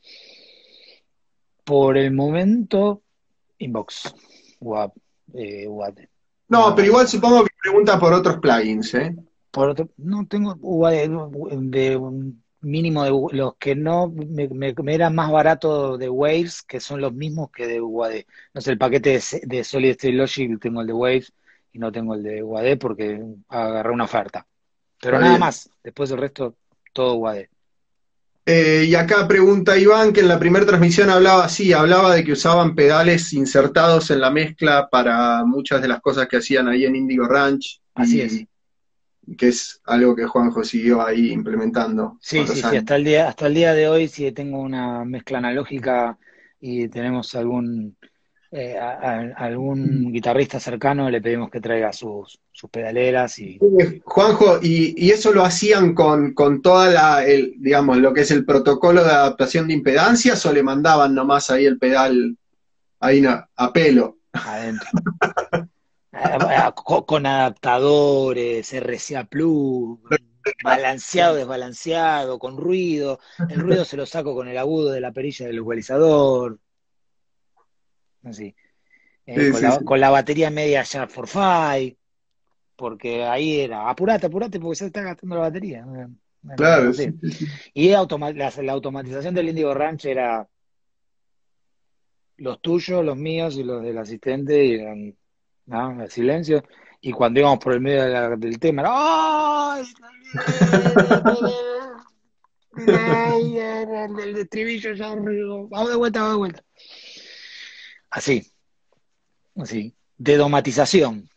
[SPEAKER 3] Por el momento, Inbox, Web, eh, Web, nada
[SPEAKER 1] No, pero
[SPEAKER 3] más.
[SPEAKER 1] igual supongo que pregunta por otros plugins, ¿eh?
[SPEAKER 3] Por otro, no tengo U A D de un mínimo de los que no me, me- me eran más barato de Waves, que son los mismos que de U A D. No sé, el paquete de, C- de Solid State Logic tengo el de Waves y no tengo el de U A D porque agarré una oferta. Pero
[SPEAKER 1] Está
[SPEAKER 3] nada
[SPEAKER 1] bien.
[SPEAKER 3] más, después del resto, todo U A D.
[SPEAKER 1] Eh, y acá pregunta Iván, que en la primera transmisión hablaba así, hablaba de que usaban pedales insertados en la mezcla para muchas de las cosas que hacían ahí en Indigo Ranch,
[SPEAKER 3] Así es.
[SPEAKER 1] y que es algo que Juanjo siguió ahí implementando
[SPEAKER 3] Sí,
[SPEAKER 1] con
[SPEAKER 3] sí,
[SPEAKER 1] los
[SPEAKER 3] sí,
[SPEAKER 1] años.
[SPEAKER 3] hasta el día, hasta el día de hoy sí tengo una mezcla analógica y tenemos algún eh, a- a- algún guitarrista cercano, le pedimos que traiga sus, sus pedaleras y
[SPEAKER 1] Eh, Juanjo, ¿y, y eso lo hacían con, con toda la, el, digamos, lo que es el protocolo de adaptación de impedancias o le mandaban nomás ahí el pedal ahí na- a pelo?
[SPEAKER 3] adentro. A- a- co- con adaptadores, R C A Plus, balanceado, desbalanceado, con ruido. El ruido se lo saco con el agudo de la perilla del ecualizador, así. Eh,
[SPEAKER 1] Sí,
[SPEAKER 3] con
[SPEAKER 1] sí,
[SPEAKER 3] la,
[SPEAKER 1] sí.
[SPEAKER 3] con la batería media ya for five, porque ahí era, apurate, apurate, porque se está gastando la batería. Eh, Era
[SPEAKER 1] Claro, sí,
[SPEAKER 3] así.
[SPEAKER 1] sí, sí.
[SPEAKER 3] Y automa- la, la automatización del Indigo Ranch era los tuyos, los míos y los del asistente, y eran, ¿no? El silencio. Y cuando íbamos por el medio de la- del tema, era, ¡ay! Delay, el, el estribillo ya, vamos de vuelta, vamos de vuelta. Así, así. De domatización.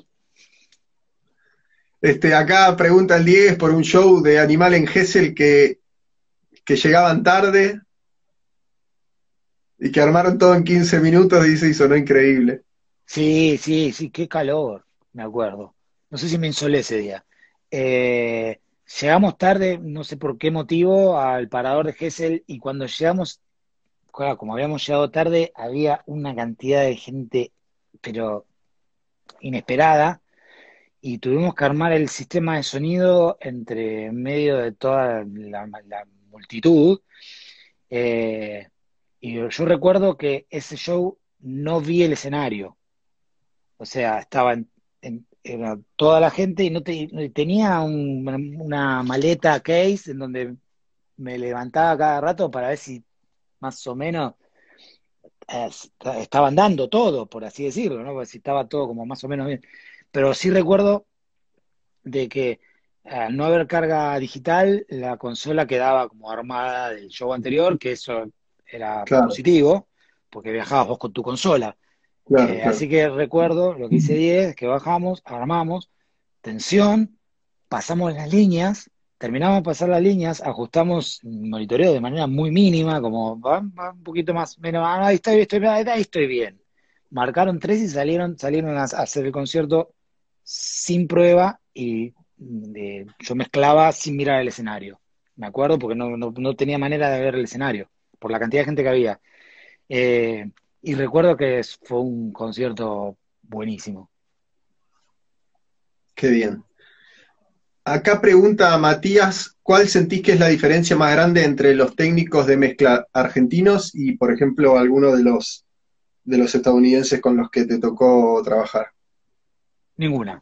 [SPEAKER 1] Este, acá pregunta el Diegues por un show de Animal en Gesell que, que llegaban tarde y que armaron todo en quince minutos, dice, y sonó increíble.
[SPEAKER 3] Sí, sí, sí, qué calor, me acuerdo. No sé si me insolé ese día. Eh, llegamos tarde, no sé por qué motivo, al parador de Gesell y cuando llegamos, claro, como habíamos llegado tarde, había una cantidad de gente, pero inesperada, y tuvimos que armar el sistema de sonido entre medio de toda la, la multitud. Eh, y yo recuerdo que ese show no vi el escenario. O sea, estaba en, en- era toda la gente y no te- no- tenía un- una maleta case en donde me levantaba cada rato para ver si más o menos eh, est- estaban dando todo, por así decirlo, ¿no? Porque si estaba todo como más o menos bien. Pero sí recuerdo de que al no haber carga digital, la consola quedaba como armada del show anterior, que eso era
[SPEAKER 1] Claro,
[SPEAKER 3] positivo, porque viajabas vos con tu consola.
[SPEAKER 1] claro,
[SPEAKER 3] Eh,
[SPEAKER 1] claro.
[SPEAKER 3] así que recuerdo lo que hice diez, que bajamos, armamos, tensión, pasamos las líneas, terminamos de pasar las líneas, ajustamos el monitoreo de manera muy mínima, como va, va un poquito más, menos, ah, ahí estoy, estoy, ahí estoy bien. Marcaron tres y salieron, salieron a hacer el concierto sin prueba y eh, yo mezclaba sin mirar el escenario. Me acuerdo porque no, no, no tenía manera de ver el escenario, por la cantidad de gente que había. Eh, y recuerdo que es- fue un concierto buenísimo.
[SPEAKER 1] Qué bien. Acá pregunta Matías, ¿cuál sentís que es la diferencia más grande entre los técnicos de mezcla argentinos y, por ejemplo, alguno de los, de los estadounidenses con los que te tocó trabajar?
[SPEAKER 3] Ninguna.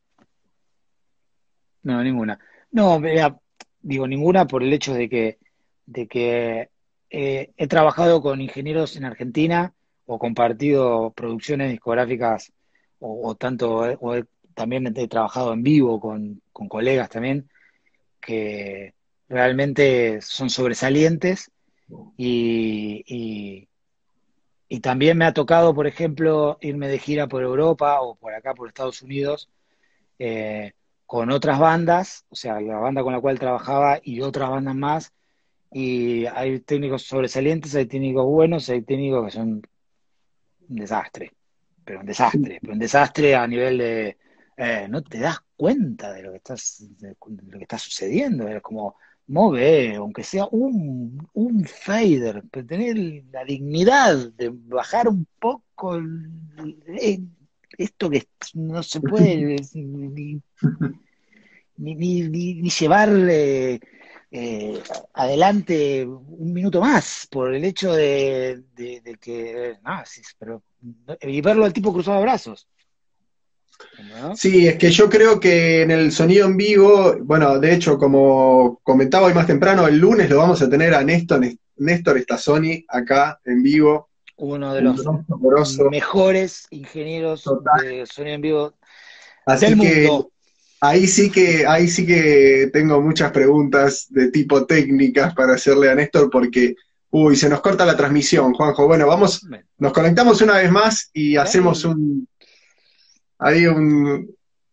[SPEAKER 3] No, ninguna. No, mira, digo ninguna por el hecho de que, de que eh, he trabajado con ingenieros en Argentina o compartido producciones discográficas o, o tanto, eh, o he- también he trabajado en vivo con, con colegas también que realmente son sobresalientes y, y, y también me ha tocado, por ejemplo, irme de gira por Europa o por acá, por Estados Unidos eh, con otras bandas, o sea, la banda con la cual trabajaba y otras bandas más, y hay técnicos sobresalientes, hay técnicos buenos, hay técnicos que son un desastre, pero un desastre, pero un desastre a nivel de, eh, no te das cuenta de lo que estás, de lo que está sucediendo, es como, move, aunque sea un, un fader, pero tener la dignidad de bajar un poco el- el- esto que no se puede ni, ni, ni, ni- ni llevar eh, eh, adelante un minuto más por el hecho de, de- de que, no, sí, pero, y verlo al tipo cruzado de brazos, ¿no?
[SPEAKER 1] Sí, es que yo creo que en el sonido en vivo, bueno, de hecho, como comentaba hoy más temprano, el lunes lo vamos a tener a Néstor, Néstor Stazzoni acá en vivo,
[SPEAKER 3] Uno de
[SPEAKER 1] un
[SPEAKER 3] los
[SPEAKER 1] grosso, grosso,
[SPEAKER 3] mejores ingenieros
[SPEAKER 1] total.
[SPEAKER 3] de sonido en vivo del
[SPEAKER 1] Así que
[SPEAKER 3] mundo.
[SPEAKER 1] ahí sí que, ahí sí que tengo muchas preguntas de tipo técnicas para hacerle a Néstor, porque, uy, se nos corta la transmisión, Juanjo. Bueno, vamos,
[SPEAKER 3] Bueno,
[SPEAKER 1] nos conectamos una vez más y hacemos
[SPEAKER 3] dale,
[SPEAKER 1] un, ahí un,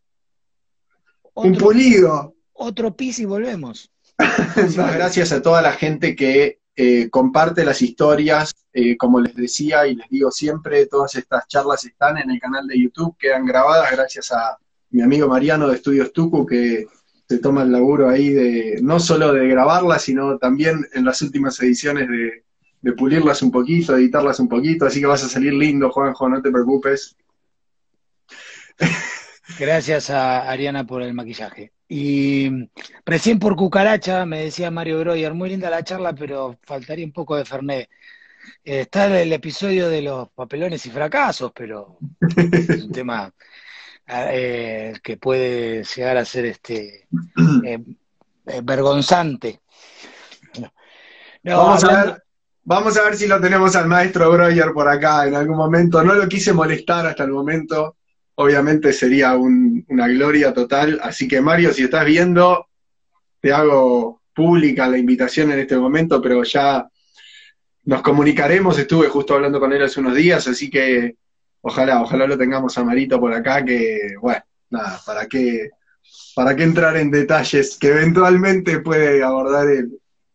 [SPEAKER 1] un
[SPEAKER 3] otro,
[SPEAKER 1] pulido.
[SPEAKER 3] otro pis y volvemos.
[SPEAKER 1] No, gracias a toda la gente que eh, comparte las historias. Eh, como les decía y les digo siempre, todas estas charlas están en el canal de YouTube, quedan grabadas gracias a mi amigo Mariano de Estudios Tucu, que se toma el laburo ahí de no solo de grabarlas, sino también en las últimas ediciones de, de pulirlas un poquito, editarlas un poquito, así que vas a salir lindo, Juanjo, no te preocupes.
[SPEAKER 3] Gracias a Ariana por el maquillaje. Y recién por cucaracha, me decía Mario Breuer, muy linda la charla, pero faltaría un poco de Fernet. Eh, está el episodio de los papelones y fracasos, pero es un tema eh, que puede llegar a ser este eh, eh, vergonzante. No,
[SPEAKER 1] Vamos a
[SPEAKER 3] hablando,
[SPEAKER 1] ver, vamos a ver si lo tenemos al maestro Breuer por acá en algún momento. No lo quise molestar hasta el momento. Obviamente sería un- una gloria total. Así que Mario, si estás viendo, te hago pública la invitación en este momento, pero ya nos comunicaremos. Estuve justo hablando con él hace unos días, así que ojalá, ojalá lo tengamos a Marito por acá, que bueno, nada, ¿para qué, para qué entrar en detalles que eventualmente puede abordar él?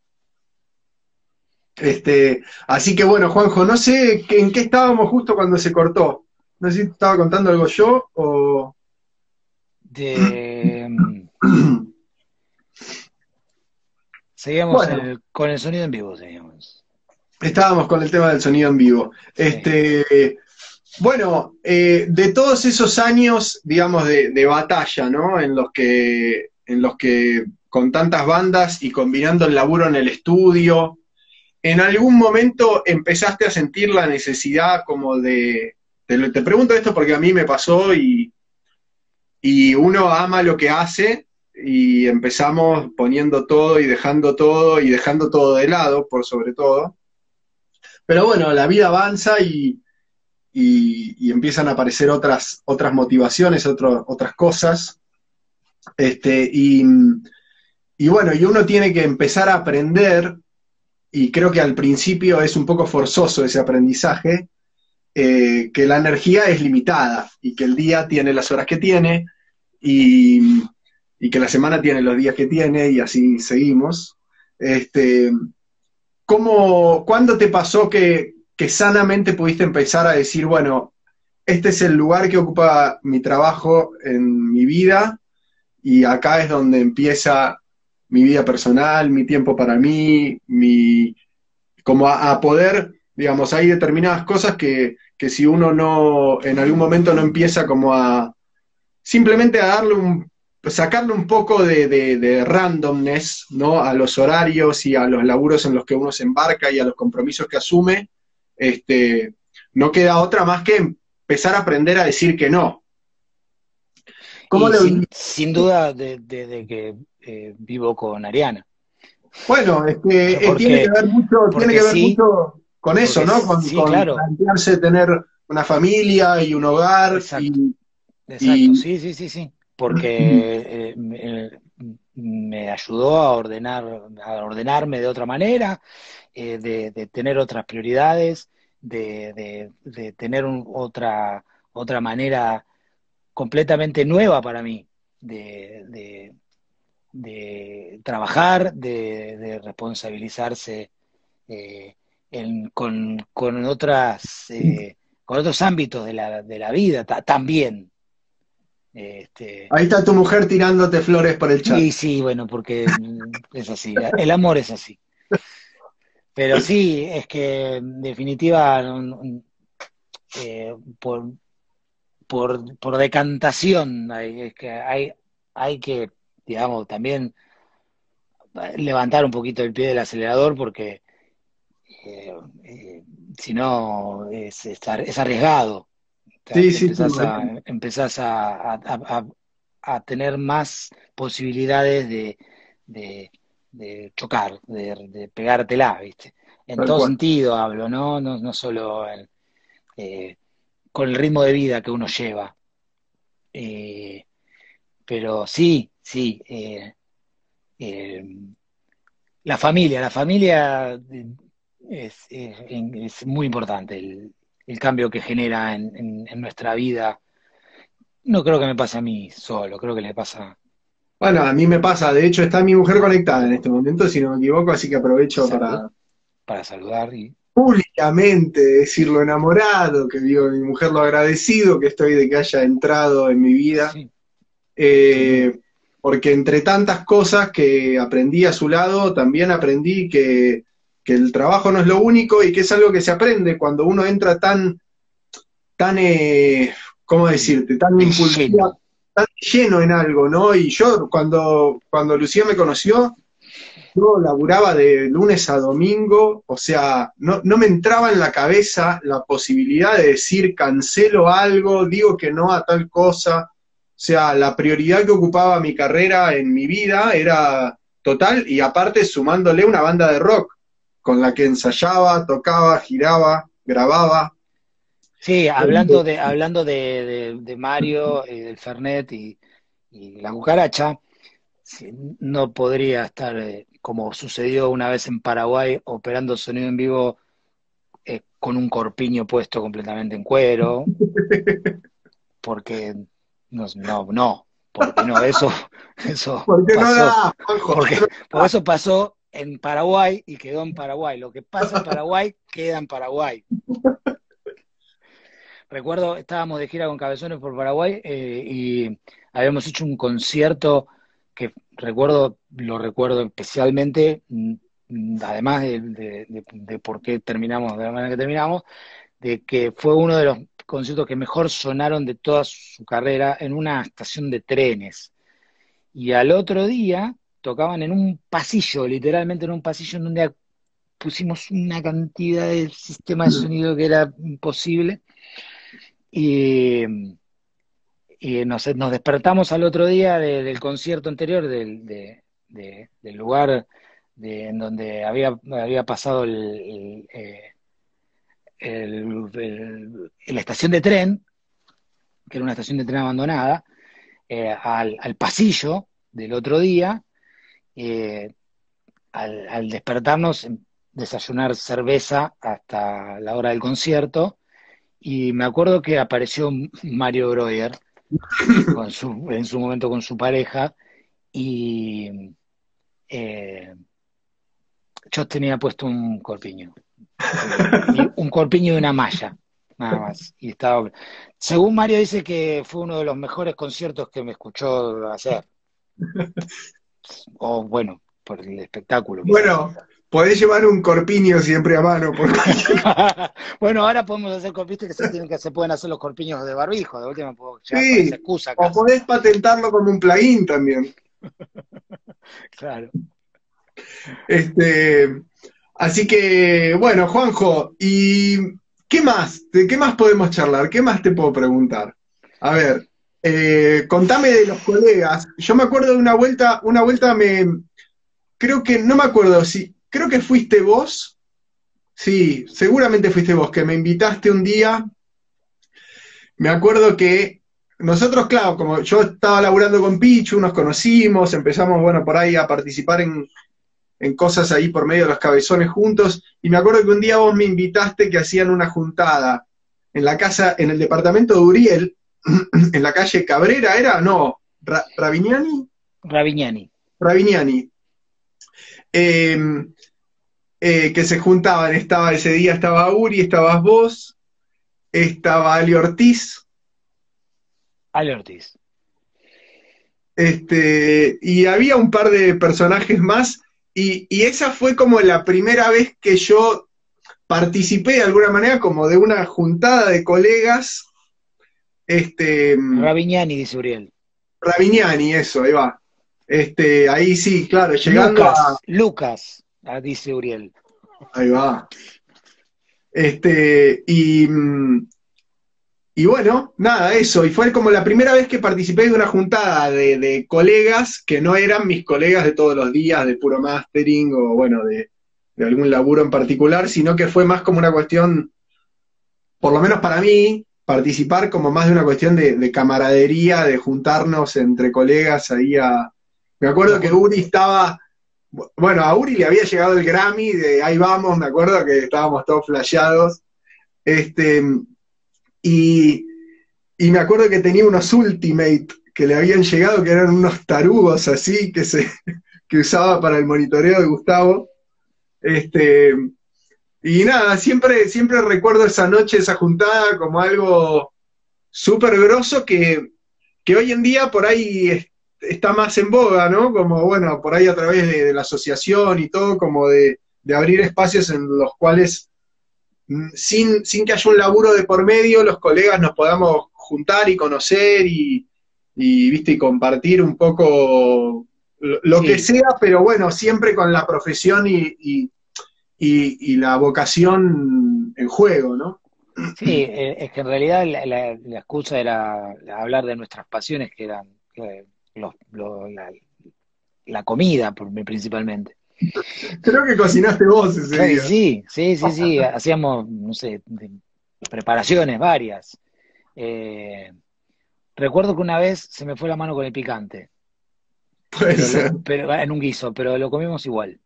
[SPEAKER 1] Este, así que bueno, Juanjo, no sé qué- en qué estábamos justo cuando se cortó. No sé si te estaba contando algo yo o...
[SPEAKER 3] de, mm, seguíamos en
[SPEAKER 1] Bueno,
[SPEAKER 3] el- con el sonido en vivo, seguíamos.
[SPEAKER 1] estábamos con el tema del sonido en vivo.
[SPEAKER 3] Sí.
[SPEAKER 1] Este, bueno, eh, de todos esos años, digamos, de, de batalla, ¿no? En los que, en los que con tantas bandas y combinando el laburo en el estudio, ¿en algún momento empezaste a sentir la necesidad como de... Te, lo- te pregunto esto porque a mí me pasó y, y uno ama lo que hace y empezamos poniendo todo y dejando todo y dejando todo de lado, por sobre todo. Pero bueno, la vida avanza y, y- y empiezan a aparecer otras, otras motivaciones, otro- otras cosas. Este, y, y bueno, y uno tiene que empezar a aprender, y creo que al principio es un poco forzoso ese aprendizaje, eh, que la energía es limitada y que el día tiene las horas que tiene y, y que la semana tiene los días que tiene y así seguimos. Este, ¿cómo, ¿cuándo te pasó que, que sanamente pudiste empezar a decir, bueno, este es el lugar que ocupa mi trabajo en mi vida y acá es donde empieza mi vida personal, mi tiempo para mí, mi, como a, a poder, digamos, hay determinadas cosas que, que si uno no, en algún momento no empieza como a, simplemente a darle un, sacarle un poco de, de, de randomness, ¿no? A los horarios y a los laburos en los que uno se embarca y a los compromisos que asume, este, no queda otra más que empezar a aprender a decir que no. ¿Cómo
[SPEAKER 3] Y
[SPEAKER 1] lo
[SPEAKER 3] sin,
[SPEAKER 1] vi?
[SPEAKER 3] sin duda de, de- de que eh, vivo con Ariana.
[SPEAKER 1] Bueno, es que eh, tiene que
[SPEAKER 3] Porque,
[SPEAKER 1] ver mucho, tiene
[SPEAKER 3] porque
[SPEAKER 1] que ver
[SPEAKER 3] sí,
[SPEAKER 1] mucho con eso,
[SPEAKER 3] porque
[SPEAKER 1] ¿no? Con,
[SPEAKER 3] sí,
[SPEAKER 1] con
[SPEAKER 3] claro,
[SPEAKER 1] plantearse tener una familia y un hogar
[SPEAKER 3] exacto,
[SPEAKER 1] y,
[SPEAKER 3] exacto,
[SPEAKER 1] y
[SPEAKER 3] sí, sí, sí, sí. Porque eh, me, me ayudó a ordenar, a ordenarme de otra manera, eh, de, de tener otras prioridades, de, de- de tener un- otra, otra manera completamente nueva para mí de, de- de trabajar, de, de responsabilizarse eh, en- con, con otras, eh, con otros ámbitos de la, de la vida ta- también. Este,
[SPEAKER 1] ahí está tu mujer tirándote flores por el chat.
[SPEAKER 3] y sí, bueno, porque mm, es así, el amor es así. Pero sí, es que en definitiva, no- no- eh, por, por, por decantación, hay, es que hay, hay que, digamos, también levantar un poquito el pie del acelerador porque eh, eh, si no es, es ar- es arriesgado. Te,
[SPEAKER 1] Sí,
[SPEAKER 3] te
[SPEAKER 1] sí, sí.
[SPEAKER 3] empezás a, empezás a, a- a- a tener más posibilidades de, de- de chocar, de, de pegártela, ¿viste? En
[SPEAKER 1] Tal
[SPEAKER 3] todo
[SPEAKER 1] cual.
[SPEAKER 3] sentido hablo, ¿no? No, no solo en- eh, con el ritmo de vida que uno lleva. Eh, pero sí, sí, eh, eh, la familia, la familia eh, es, es- es muy importante, el, el cambio que genera en, en- en nuestra vida. No creo que me pase a mí solo, creo que le pasa,
[SPEAKER 1] Bueno, a mí me pasa, de hecho está mi mujer conectada en este momento, si no me equivoco, así que aprovecho
[SPEAKER 3] salud,
[SPEAKER 1] para
[SPEAKER 3] para saludar y
[SPEAKER 1] públicamente decir lo enamorado, que digo a mi mujer lo agradecido que estoy de que haya entrado en mi vida,
[SPEAKER 3] sí, sin duda.
[SPEAKER 1] eh, porque entre tantas cosas que aprendí a su lado, también aprendí que, que el trabajo no es lo único y que es algo que se aprende cuando uno entra tan tan, eh, ¿cómo decirte?, tan
[SPEAKER 3] De
[SPEAKER 1] impulsiva,
[SPEAKER 3] lleno.
[SPEAKER 1] tan lleno en algo, ¿no? Y yo, cuando, cuando Lucía me conoció, yo laburaba de lunes a domingo, o sea, no, no me entraba en la cabeza la posibilidad de decir cancelo algo, digo que no a tal cosa. O sea, la prioridad que ocupaba mi carrera en mi vida era total, y aparte sumándole una banda de rock con la que ensayaba, tocaba, giraba, grababa.
[SPEAKER 3] Sí, hablando de, hablando de, de- de Mario, y del Fernet y, y la cucaracha, sí, no podría estar eh, como sucedió una vez en Paraguay, operando sonido en vivo eh, con un corpiño puesto completamente en cuero, porque no, no, no, porque no, eso, eso
[SPEAKER 1] Porque no
[SPEAKER 3] pasó,
[SPEAKER 1] da, Juanjo,
[SPEAKER 3] porque,
[SPEAKER 1] no
[SPEAKER 3] porque eso pasó en Paraguay y quedó en Paraguay. Lo que pasa en Paraguay queda en Paraguay. Recuerdo, estábamos de gira con Cabezones por Paraguay eh, y habíamos hecho un concierto que recuerdo, lo recuerdo especialmente, mm, mm, además de, de- de- de por qué terminamos de la manera que terminamos, de que fue uno de los conciertos que mejor sonaron de toda su carrera en una estación de trenes. Y al otro día tocaban en un pasillo, literalmente en un pasillo en donde pusimos una cantidad de sistema de sonido que era imposible. Y, y nos, nos despertamos al otro día de- del concierto anterior, del, de- de- del lugar de, en donde había, había pasado el, el, eh, el- el- la estación de tren, que era una estación de tren abandonada, eh, al, al pasillo del otro día, eh, al, al despertarnos, desayunar cerveza hasta la hora del concierto, y me acuerdo que apareció Mario Breuer con su, en su momento con su pareja, y eh, yo tenía puesto un corpiño, eh, y un corpiño y una malla, nada más. Y estaba, según Mario dice que fue uno de los mejores conciertos que me escuchó hacer, o bueno, por el espectáculo quizás.
[SPEAKER 1] Bueno, podés llevar un corpiño siempre a mano. Porque...
[SPEAKER 3] Bueno, ahora podemos hacer corpiños que se, tienen que se pueden hacer los corpiños de barbijo, de última puedo llevar con
[SPEAKER 1] Sí,
[SPEAKER 3] esa excusa acá.
[SPEAKER 1] o podés patentarlo como un plugin también.
[SPEAKER 3] Claro.
[SPEAKER 1] Este, así que, bueno, Juanjo, ¿y qué más? ¿De qué más podemos charlar? ¿Qué más te puedo preguntar? A ver, eh, contame de los colegas. Yo me acuerdo de una vuelta, una vuelta me, creo que, no me acuerdo si, creo que fuiste vos, sí, seguramente fuiste vos, que me invitaste un día. Me acuerdo que nosotros, claro, como yo estaba laburando con Pichu, nos conocimos, empezamos, bueno, por ahí a participar en, en cosas ahí por medio de los cabezones juntos, y me acuerdo que un día vos me invitaste que hacían una juntada en la casa, en el departamento de Uriel, en la calle Cabrera, ¿era? No, Ra Ravignani.
[SPEAKER 3] Ravignani.
[SPEAKER 1] Ravignani. Eh, eh, que se juntaban, estaba ese día, estaba Uri, estabas vos, estaba Ali Ortiz.
[SPEAKER 3] Ali Ortiz.
[SPEAKER 1] Este, y había un par de personajes más, y, y esa fue como la primera vez que yo participé de alguna manera como de una juntada de colegas. Este,
[SPEAKER 3] Ravignani, dice Uriel.
[SPEAKER 1] Ravignani, eso, ahí va. Este, ahí sí, claro, llegando
[SPEAKER 3] Lucas,
[SPEAKER 1] a...
[SPEAKER 3] Lucas, dice Uriel.
[SPEAKER 1] Ahí va. Este, y, y bueno, nada, eso. Y fue como la primera vez que participé de una juntada de, de colegas que no eran mis colegas de todos los días, de puro mastering o bueno, de, de algún laburo en particular, sino que fue más como una cuestión, por lo menos para mí, participar como más de una cuestión de, de camaradería, de juntarnos entre colegas ahí a... Me acuerdo que Uri estaba... Bueno, a Uri le había llegado el Grammy de Ahí Vamos, me acuerdo que estábamos todos flasheados. Este, y, y me acuerdo que tenía unos Ultimate que le habían llegado, que eran unos tarugos así, que, se, que usaba para el monitoreo de Gustavo. Este, y nada, siempre, siempre recuerdo esa noche, esa juntada, como algo súper grosso que, que hoy en día por ahí es, está más en boga, ¿no? Como, bueno, por ahí a través de, de la asociación y todo, como de, de abrir espacios en los cuales, sin, sin que haya un laburo de por medio, los colegas nos podamos juntar y conocer y, y, ¿viste? Y compartir un poco lo, lo
[SPEAKER 3] Sí.
[SPEAKER 1] que sea, pero bueno, siempre con la profesión y, y, y, y la vocación en juego, ¿no?
[SPEAKER 3] Sí, eh, es que en realidad la, la- la excusa era hablar de nuestras pasiones, que eran eh, los- lo- la, la comida por- principalmente.
[SPEAKER 1] Creo que cocinaste vos ese
[SPEAKER 3] Claro, y
[SPEAKER 1] día.
[SPEAKER 3] sí, sí, sí, sí, hacíamos, no sé, de- preparaciones varias. Eh, recuerdo que una vez se me fue la mano con el picante,
[SPEAKER 1] Puede
[SPEAKER 3] pero,
[SPEAKER 1] ser.
[SPEAKER 3] lo- pero en un guiso, pero lo comimos igual.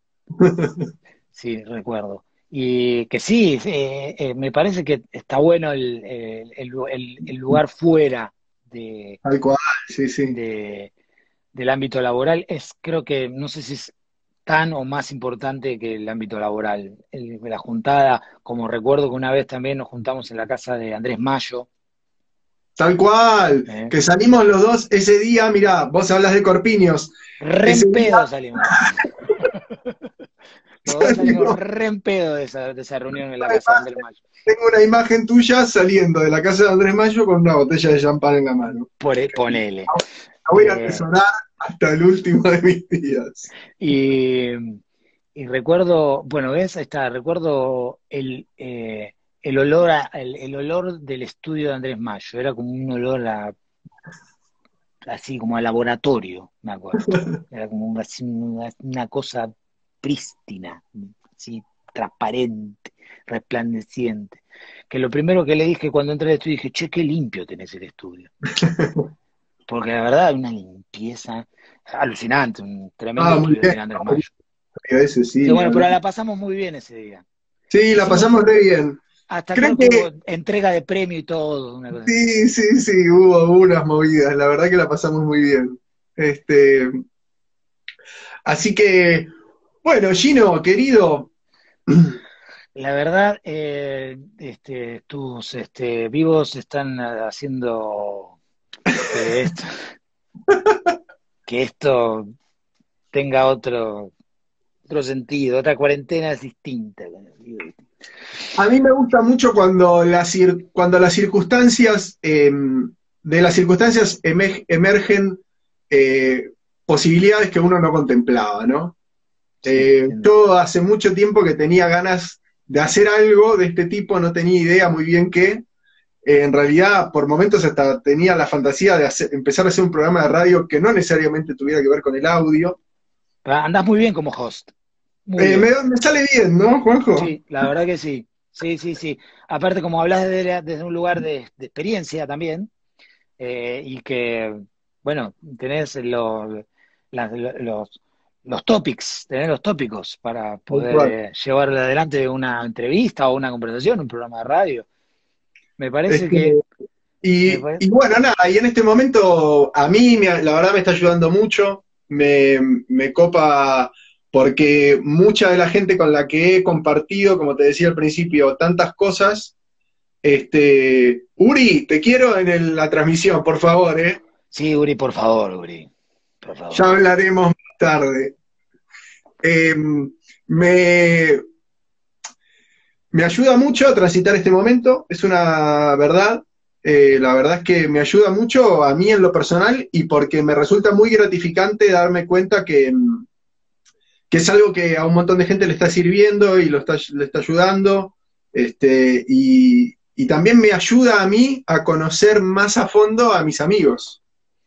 [SPEAKER 3] Sí, recuerdo. Y que sí, sí, eh, eh, me parece que está bueno el, el- el lu- el- el lugar fuera de,
[SPEAKER 1] Tal cual, sí, sí.
[SPEAKER 3] de- del ámbito laboral. Es, creo que, no sé si es tan o más importante que el ámbito laboral. El- la juntada, como recuerdo que una vez también nos juntamos en la casa de Andrés Mayo.
[SPEAKER 1] Tal cual,
[SPEAKER 3] ¿eh?
[SPEAKER 1] que salimos los dos ese día, mirá, vos hablas de corpiños.
[SPEAKER 3] Re
[SPEAKER 1] Ese
[SPEAKER 3] en
[SPEAKER 1] día
[SPEAKER 3] pedo salimos. Los dos salimos
[SPEAKER 1] salimos,
[SPEAKER 3] re en pedo de esa, de esa reunión en la casa de Andrés Mayo.
[SPEAKER 1] tengo una imagen tuya saliendo de la casa de Andrés Mayo con una botella de champán en la mano.
[SPEAKER 3] Por, ponele.
[SPEAKER 1] La voy a
[SPEAKER 3] Eh,
[SPEAKER 1] atesorar hasta el último de mis días.
[SPEAKER 3] y, y recuerdo, bueno, ves, ahí está, recuerdo el, eh, el olor a- el, el olor del estudio de Andrés Mayo, era como un olor a, así como a laboratorio, me acuerdo. Era como un- así una, una cosa prístina, así transparente, resplandeciente. Que lo primero que le dije cuando entré al estudio, dije, che, qué limpio tenés el estudio. Porque la verdad, una limpieza alucinante, un tremendo
[SPEAKER 1] Ah, muy
[SPEAKER 3] estudio
[SPEAKER 1] bien,
[SPEAKER 3] tiene Andrés Mayo.
[SPEAKER 1] ese sí,
[SPEAKER 3] Sí,
[SPEAKER 1] ni
[SPEAKER 3] bueno, pero
[SPEAKER 1] hablar.
[SPEAKER 3] la pasamos muy bien ese día.
[SPEAKER 1] Sí, la
[SPEAKER 3] Hicimos,
[SPEAKER 1] pasamos re bien.
[SPEAKER 3] hasta
[SPEAKER 1] Creo
[SPEAKER 3] creo que
[SPEAKER 1] que
[SPEAKER 3] hubo entrega de premio y todo, una cosa así.
[SPEAKER 1] sí, sí, sí, hubo unas movidas, la verdad que la pasamos muy bien. Este, así que, bueno, Gino, querido,
[SPEAKER 3] La verdad, eh, este, tus este, vivos están haciendo que esto, que esto tenga otro, otro sentido, otra cuarentena es distinta.
[SPEAKER 1] A mí me gusta mucho cuando las, cir- cuando las circunstancias, eh, de las circunstancias emer- emergen eh, posibilidades que uno no contemplaba, ¿no?
[SPEAKER 3] Sí,
[SPEAKER 1] Eh,
[SPEAKER 3] sin duda.
[SPEAKER 1] yo hace mucho tiempo que tenía ganas de hacer algo de este tipo, no tenía idea muy bien qué. Eh, en realidad, por momentos hasta tenía la fantasía de hacer- empezar a hacer un programa de radio que no necesariamente tuviera que ver con el audio.
[SPEAKER 3] Ah, andás muy bien como host, muy
[SPEAKER 1] Eh, me,
[SPEAKER 3] bien.
[SPEAKER 1] me sale bien, ¿no, Juanjo?
[SPEAKER 3] Sí, la verdad que sí. Sí, sí, sí. Aparte, como hablas desde, desde un lugar de, de experiencia también, eh, y que, bueno, tenés los, las- los, los topics, tenés los tópicos para
[SPEAKER 1] Tal
[SPEAKER 3] poder
[SPEAKER 1] cual.
[SPEAKER 3] eh, llevar adelante una entrevista o una conversación, un programa de radio. Me parece
[SPEAKER 1] Este,
[SPEAKER 3] que, me
[SPEAKER 1] y,
[SPEAKER 3] pare-
[SPEAKER 1] y bueno, nada, y en este momento a mí me- la verdad me está ayudando mucho, me, me copa porque mucha de la gente con la que he compartido, como te decía al principio, tantas cosas, este, Uri, te quiero en el- la transmisión, por favor, ¿eh?
[SPEAKER 3] sí, Uri, por favor, Uri, por
[SPEAKER 1] Ya
[SPEAKER 3] favor.
[SPEAKER 1] hablaremos más tarde. Eh, me, Me ayuda mucho a transitar este momento, es una verdad. Eh, la verdad es que me ayuda mucho a mí en lo personal y porque me resulta muy gratificante darme cuenta que, mm, que es algo que a un montón de gente le está sirviendo y lo está, le está ayudando. Este, y, y también me ayuda a mí a conocer más a fondo a mis amigos,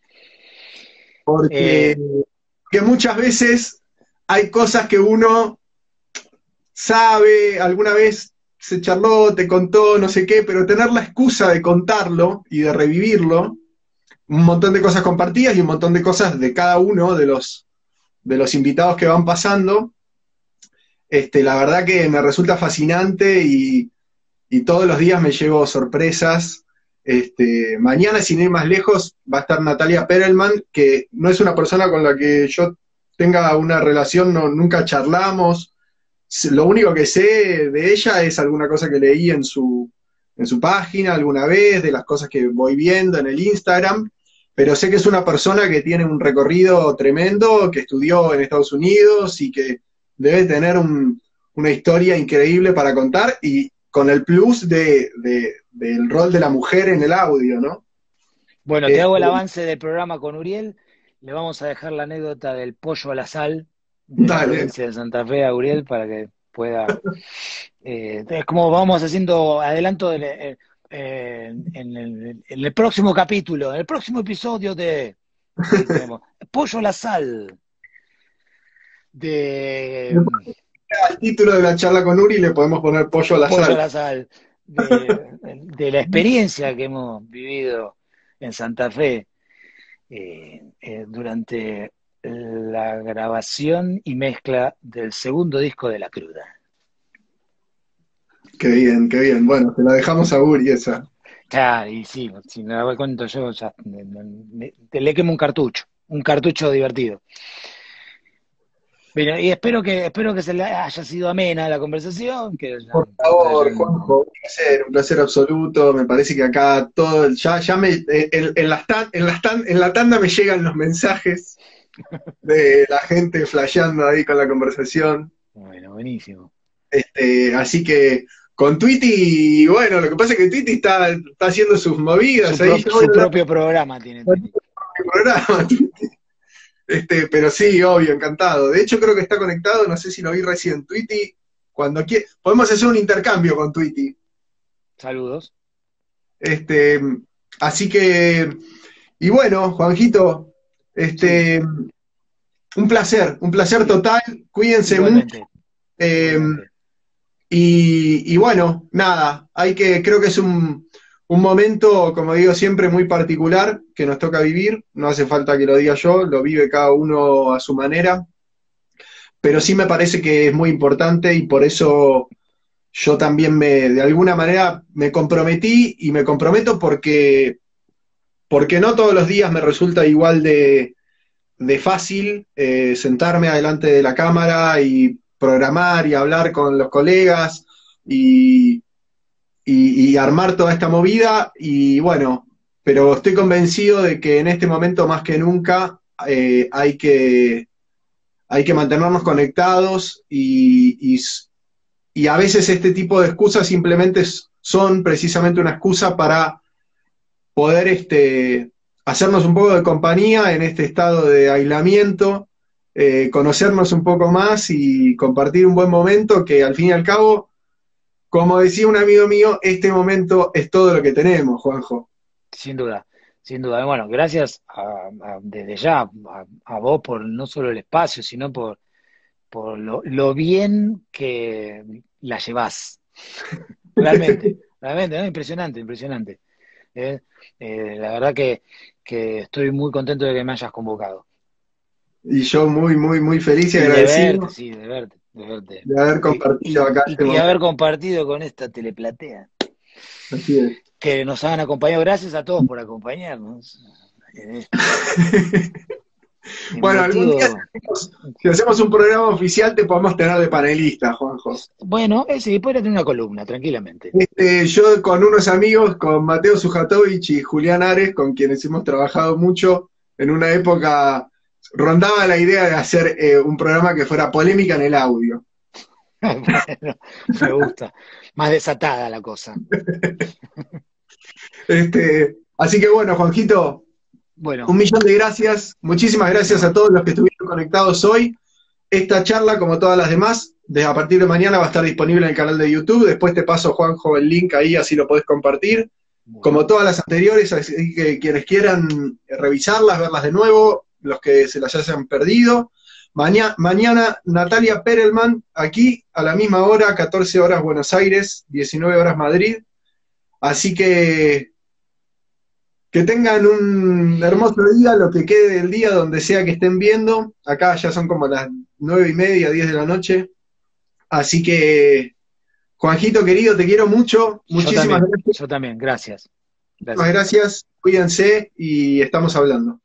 [SPEAKER 1] porque
[SPEAKER 3] Eh,
[SPEAKER 1] que muchas veces hay cosas que uno sabe, alguna vez se charló, te contó, no sé qué, pero tener la excusa de contarlo y de revivirlo, un montón de cosas compartidas y un montón de cosas de cada uno de los, de los invitados que van pasando, este, la verdad que me resulta fascinante y, y todos los días me llevo sorpresas. Este, mañana, sin ir más lejos, va a estar Natalia Perelman, que no es una persona con la que yo tenga una relación, no, nunca charlamos. Lo único que sé de ella es alguna cosa que leí en su, en su página alguna vez, de las cosas que voy viendo en el Instagram, pero sé que es una persona que tiene un recorrido tremendo, que estudió en Estados Unidos y que debe tener un, una historia increíble para contar y con el plus de, de, del rol de la mujer en el audio, ¿no?
[SPEAKER 3] bueno, te hago el
[SPEAKER 1] Este,
[SPEAKER 3] avance del programa con Uriel. Le vamos a dejar la anécdota del pollo a la sal de la
[SPEAKER 1] dale,
[SPEAKER 3] provincia de Santa Fe a Uriel para que pueda. Eh, es como vamos haciendo adelanto del, eh, eh, en, el, en el próximo capítulo, en el próximo episodio de. Ahí tenemos. Pollo a la sal. De.
[SPEAKER 1] al título de la charla con Uri le podemos poner pollo a la
[SPEAKER 3] Pollo a
[SPEAKER 1] sal.
[SPEAKER 3] la sal. De, de la experiencia que hemos vivido en Santa Fe eh, eh, durante la grabación y mezcla del segundo disco de La Cruda.
[SPEAKER 1] Qué bien, qué bien. Bueno, te la dejamos a Uri esa.
[SPEAKER 3] Claro, y sí, si me la cuento yo, ya me- me- te le quemo un cartucho, un cartucho divertido. Bueno, y espero que, espero que se le haya sido amena la conversación, que
[SPEAKER 1] Por
[SPEAKER 3] hayan- se
[SPEAKER 1] favor,
[SPEAKER 3] hayan-
[SPEAKER 1] Juanjo, un placer, un placer absoluto. Me parece que acá todo, ya, ya me, eh, en, en la tan- en, las tan- en la tanda me llegan los mensajes de la gente flasheando ahí con la conversación.
[SPEAKER 3] Bueno, buenísimo.
[SPEAKER 1] Este, así que con Twitty, bueno, lo que pasa es que Twitty está, está haciendo sus
[SPEAKER 3] Su,
[SPEAKER 1] movidas ahí.
[SPEAKER 3] pro-
[SPEAKER 1] Yo voy
[SPEAKER 3] su
[SPEAKER 1] a hablar
[SPEAKER 3] propio programa tiene
[SPEAKER 1] con
[SPEAKER 3] Twitty.
[SPEAKER 1] mi programa, Twitty. Este, pero sí, obvio, encantado. De hecho, creo que está conectado, no sé si lo vi recién. Twitty, cuando quiera, podemos hacer un intercambio con Twitty.
[SPEAKER 3] Saludos.
[SPEAKER 1] Este, así que, y bueno, Juanjito,
[SPEAKER 3] Sí,
[SPEAKER 1] este, un placer, un placer
[SPEAKER 3] i-
[SPEAKER 1] total, cuídense mucho,
[SPEAKER 3] igualmente,
[SPEAKER 1] eh,
[SPEAKER 3] igualmente.
[SPEAKER 1] y, y bueno, nada, hay que, creo que es un, un momento, como digo siempre, muy particular que nos toca vivir, no hace falta que lo diga yo, lo vive cada uno a su manera, pero sí me parece que es muy importante y por eso yo también me, de alguna manera, me comprometí y me comprometo porque porque no todos los días me resulta igual de, de fácil eh, sentarme adelante de la cámara y programar y hablar con los colegas y, y, y armar toda esta movida. Y bueno, pero estoy convencido de que en este momento más que nunca eh, hay que, hay que mantenernos conectados y, y, y a veces este tipo de excusas simplemente son precisamente una excusa para poder este, hacernos un poco de compañía en este estado de aislamiento, eh, conocernos un poco más y compartir un buen momento que al fin y al cabo, como decía un amigo mío, este momento es todo lo que tenemos, Juanjo.
[SPEAKER 3] Sin duda, sin duda. Bueno, gracias a- a- desde ya a, a vos por no solo el espacio, sino por, por lo, lo bien que la llevás. Realmente, realmente, ¿no? Impresionante, impresionante. ¿Eh? Eh, la verdad que, que estoy muy contento de que me hayas convocado.
[SPEAKER 1] Y yo muy, muy, muy feliz y
[SPEAKER 3] Y de verte,
[SPEAKER 1] agradecido
[SPEAKER 3] sí, de verte, de verte.
[SPEAKER 1] de haber
[SPEAKER 3] Y,
[SPEAKER 1] compartido
[SPEAKER 3] y,
[SPEAKER 1] acá este
[SPEAKER 3] y- y
[SPEAKER 1] momento.
[SPEAKER 3] haber compartido con esta teleplatea.
[SPEAKER 1] Así es.
[SPEAKER 3] Que nos han acompañado. Gracias a todos por acompañarnos en este
[SPEAKER 1] Bueno, algún día
[SPEAKER 3] emotivo.
[SPEAKER 1] si hacemos, si hacemos un programa oficial te podemos tener de panelista, Juanjo.
[SPEAKER 3] Bueno, eh, sí, podría tener una columna, tranquilamente.
[SPEAKER 1] Este, yo con unos amigos, con Mateo Sujatovich y Julián Ares, con quienes hemos trabajado mucho, en una época rondaba la idea de hacer eh, un programa que fuera polémica en el audio.
[SPEAKER 3] Bueno, me gusta. Más desatada la cosa.
[SPEAKER 1] Este, así que bueno, Juanjito,
[SPEAKER 3] Bueno,
[SPEAKER 1] un millón de gracias. Muchísimas gracias a todos los que estuvieron conectados hoy. Esta charla, como todas las demás, desde a partir de mañana va a estar disponible en el canal de YouTube. Después te paso, Juanjo, el link ahí, así lo podés compartir. Como todas las anteriores, así que quienes quieran revisarlas, verlas de nuevo, los que se las hayan perdido. Mañana, mañana Natalia Perelman, aquí a la misma hora, catorce horas Buenos Aires, diecinueve horas Madrid. Así que que tengan un hermoso día, lo que quede del día, donde sea que estén viendo. Acá ya son como las nueve y media, diez de la noche. Así que, Juanjito querido, te quiero mucho.
[SPEAKER 3] yo
[SPEAKER 1] Muchísimas
[SPEAKER 3] también,
[SPEAKER 1] gracias.
[SPEAKER 3] yo también. Gracias.
[SPEAKER 1] Muchísimas
[SPEAKER 3] Gracias.
[SPEAKER 1] gracias. Cuídense y estamos hablando.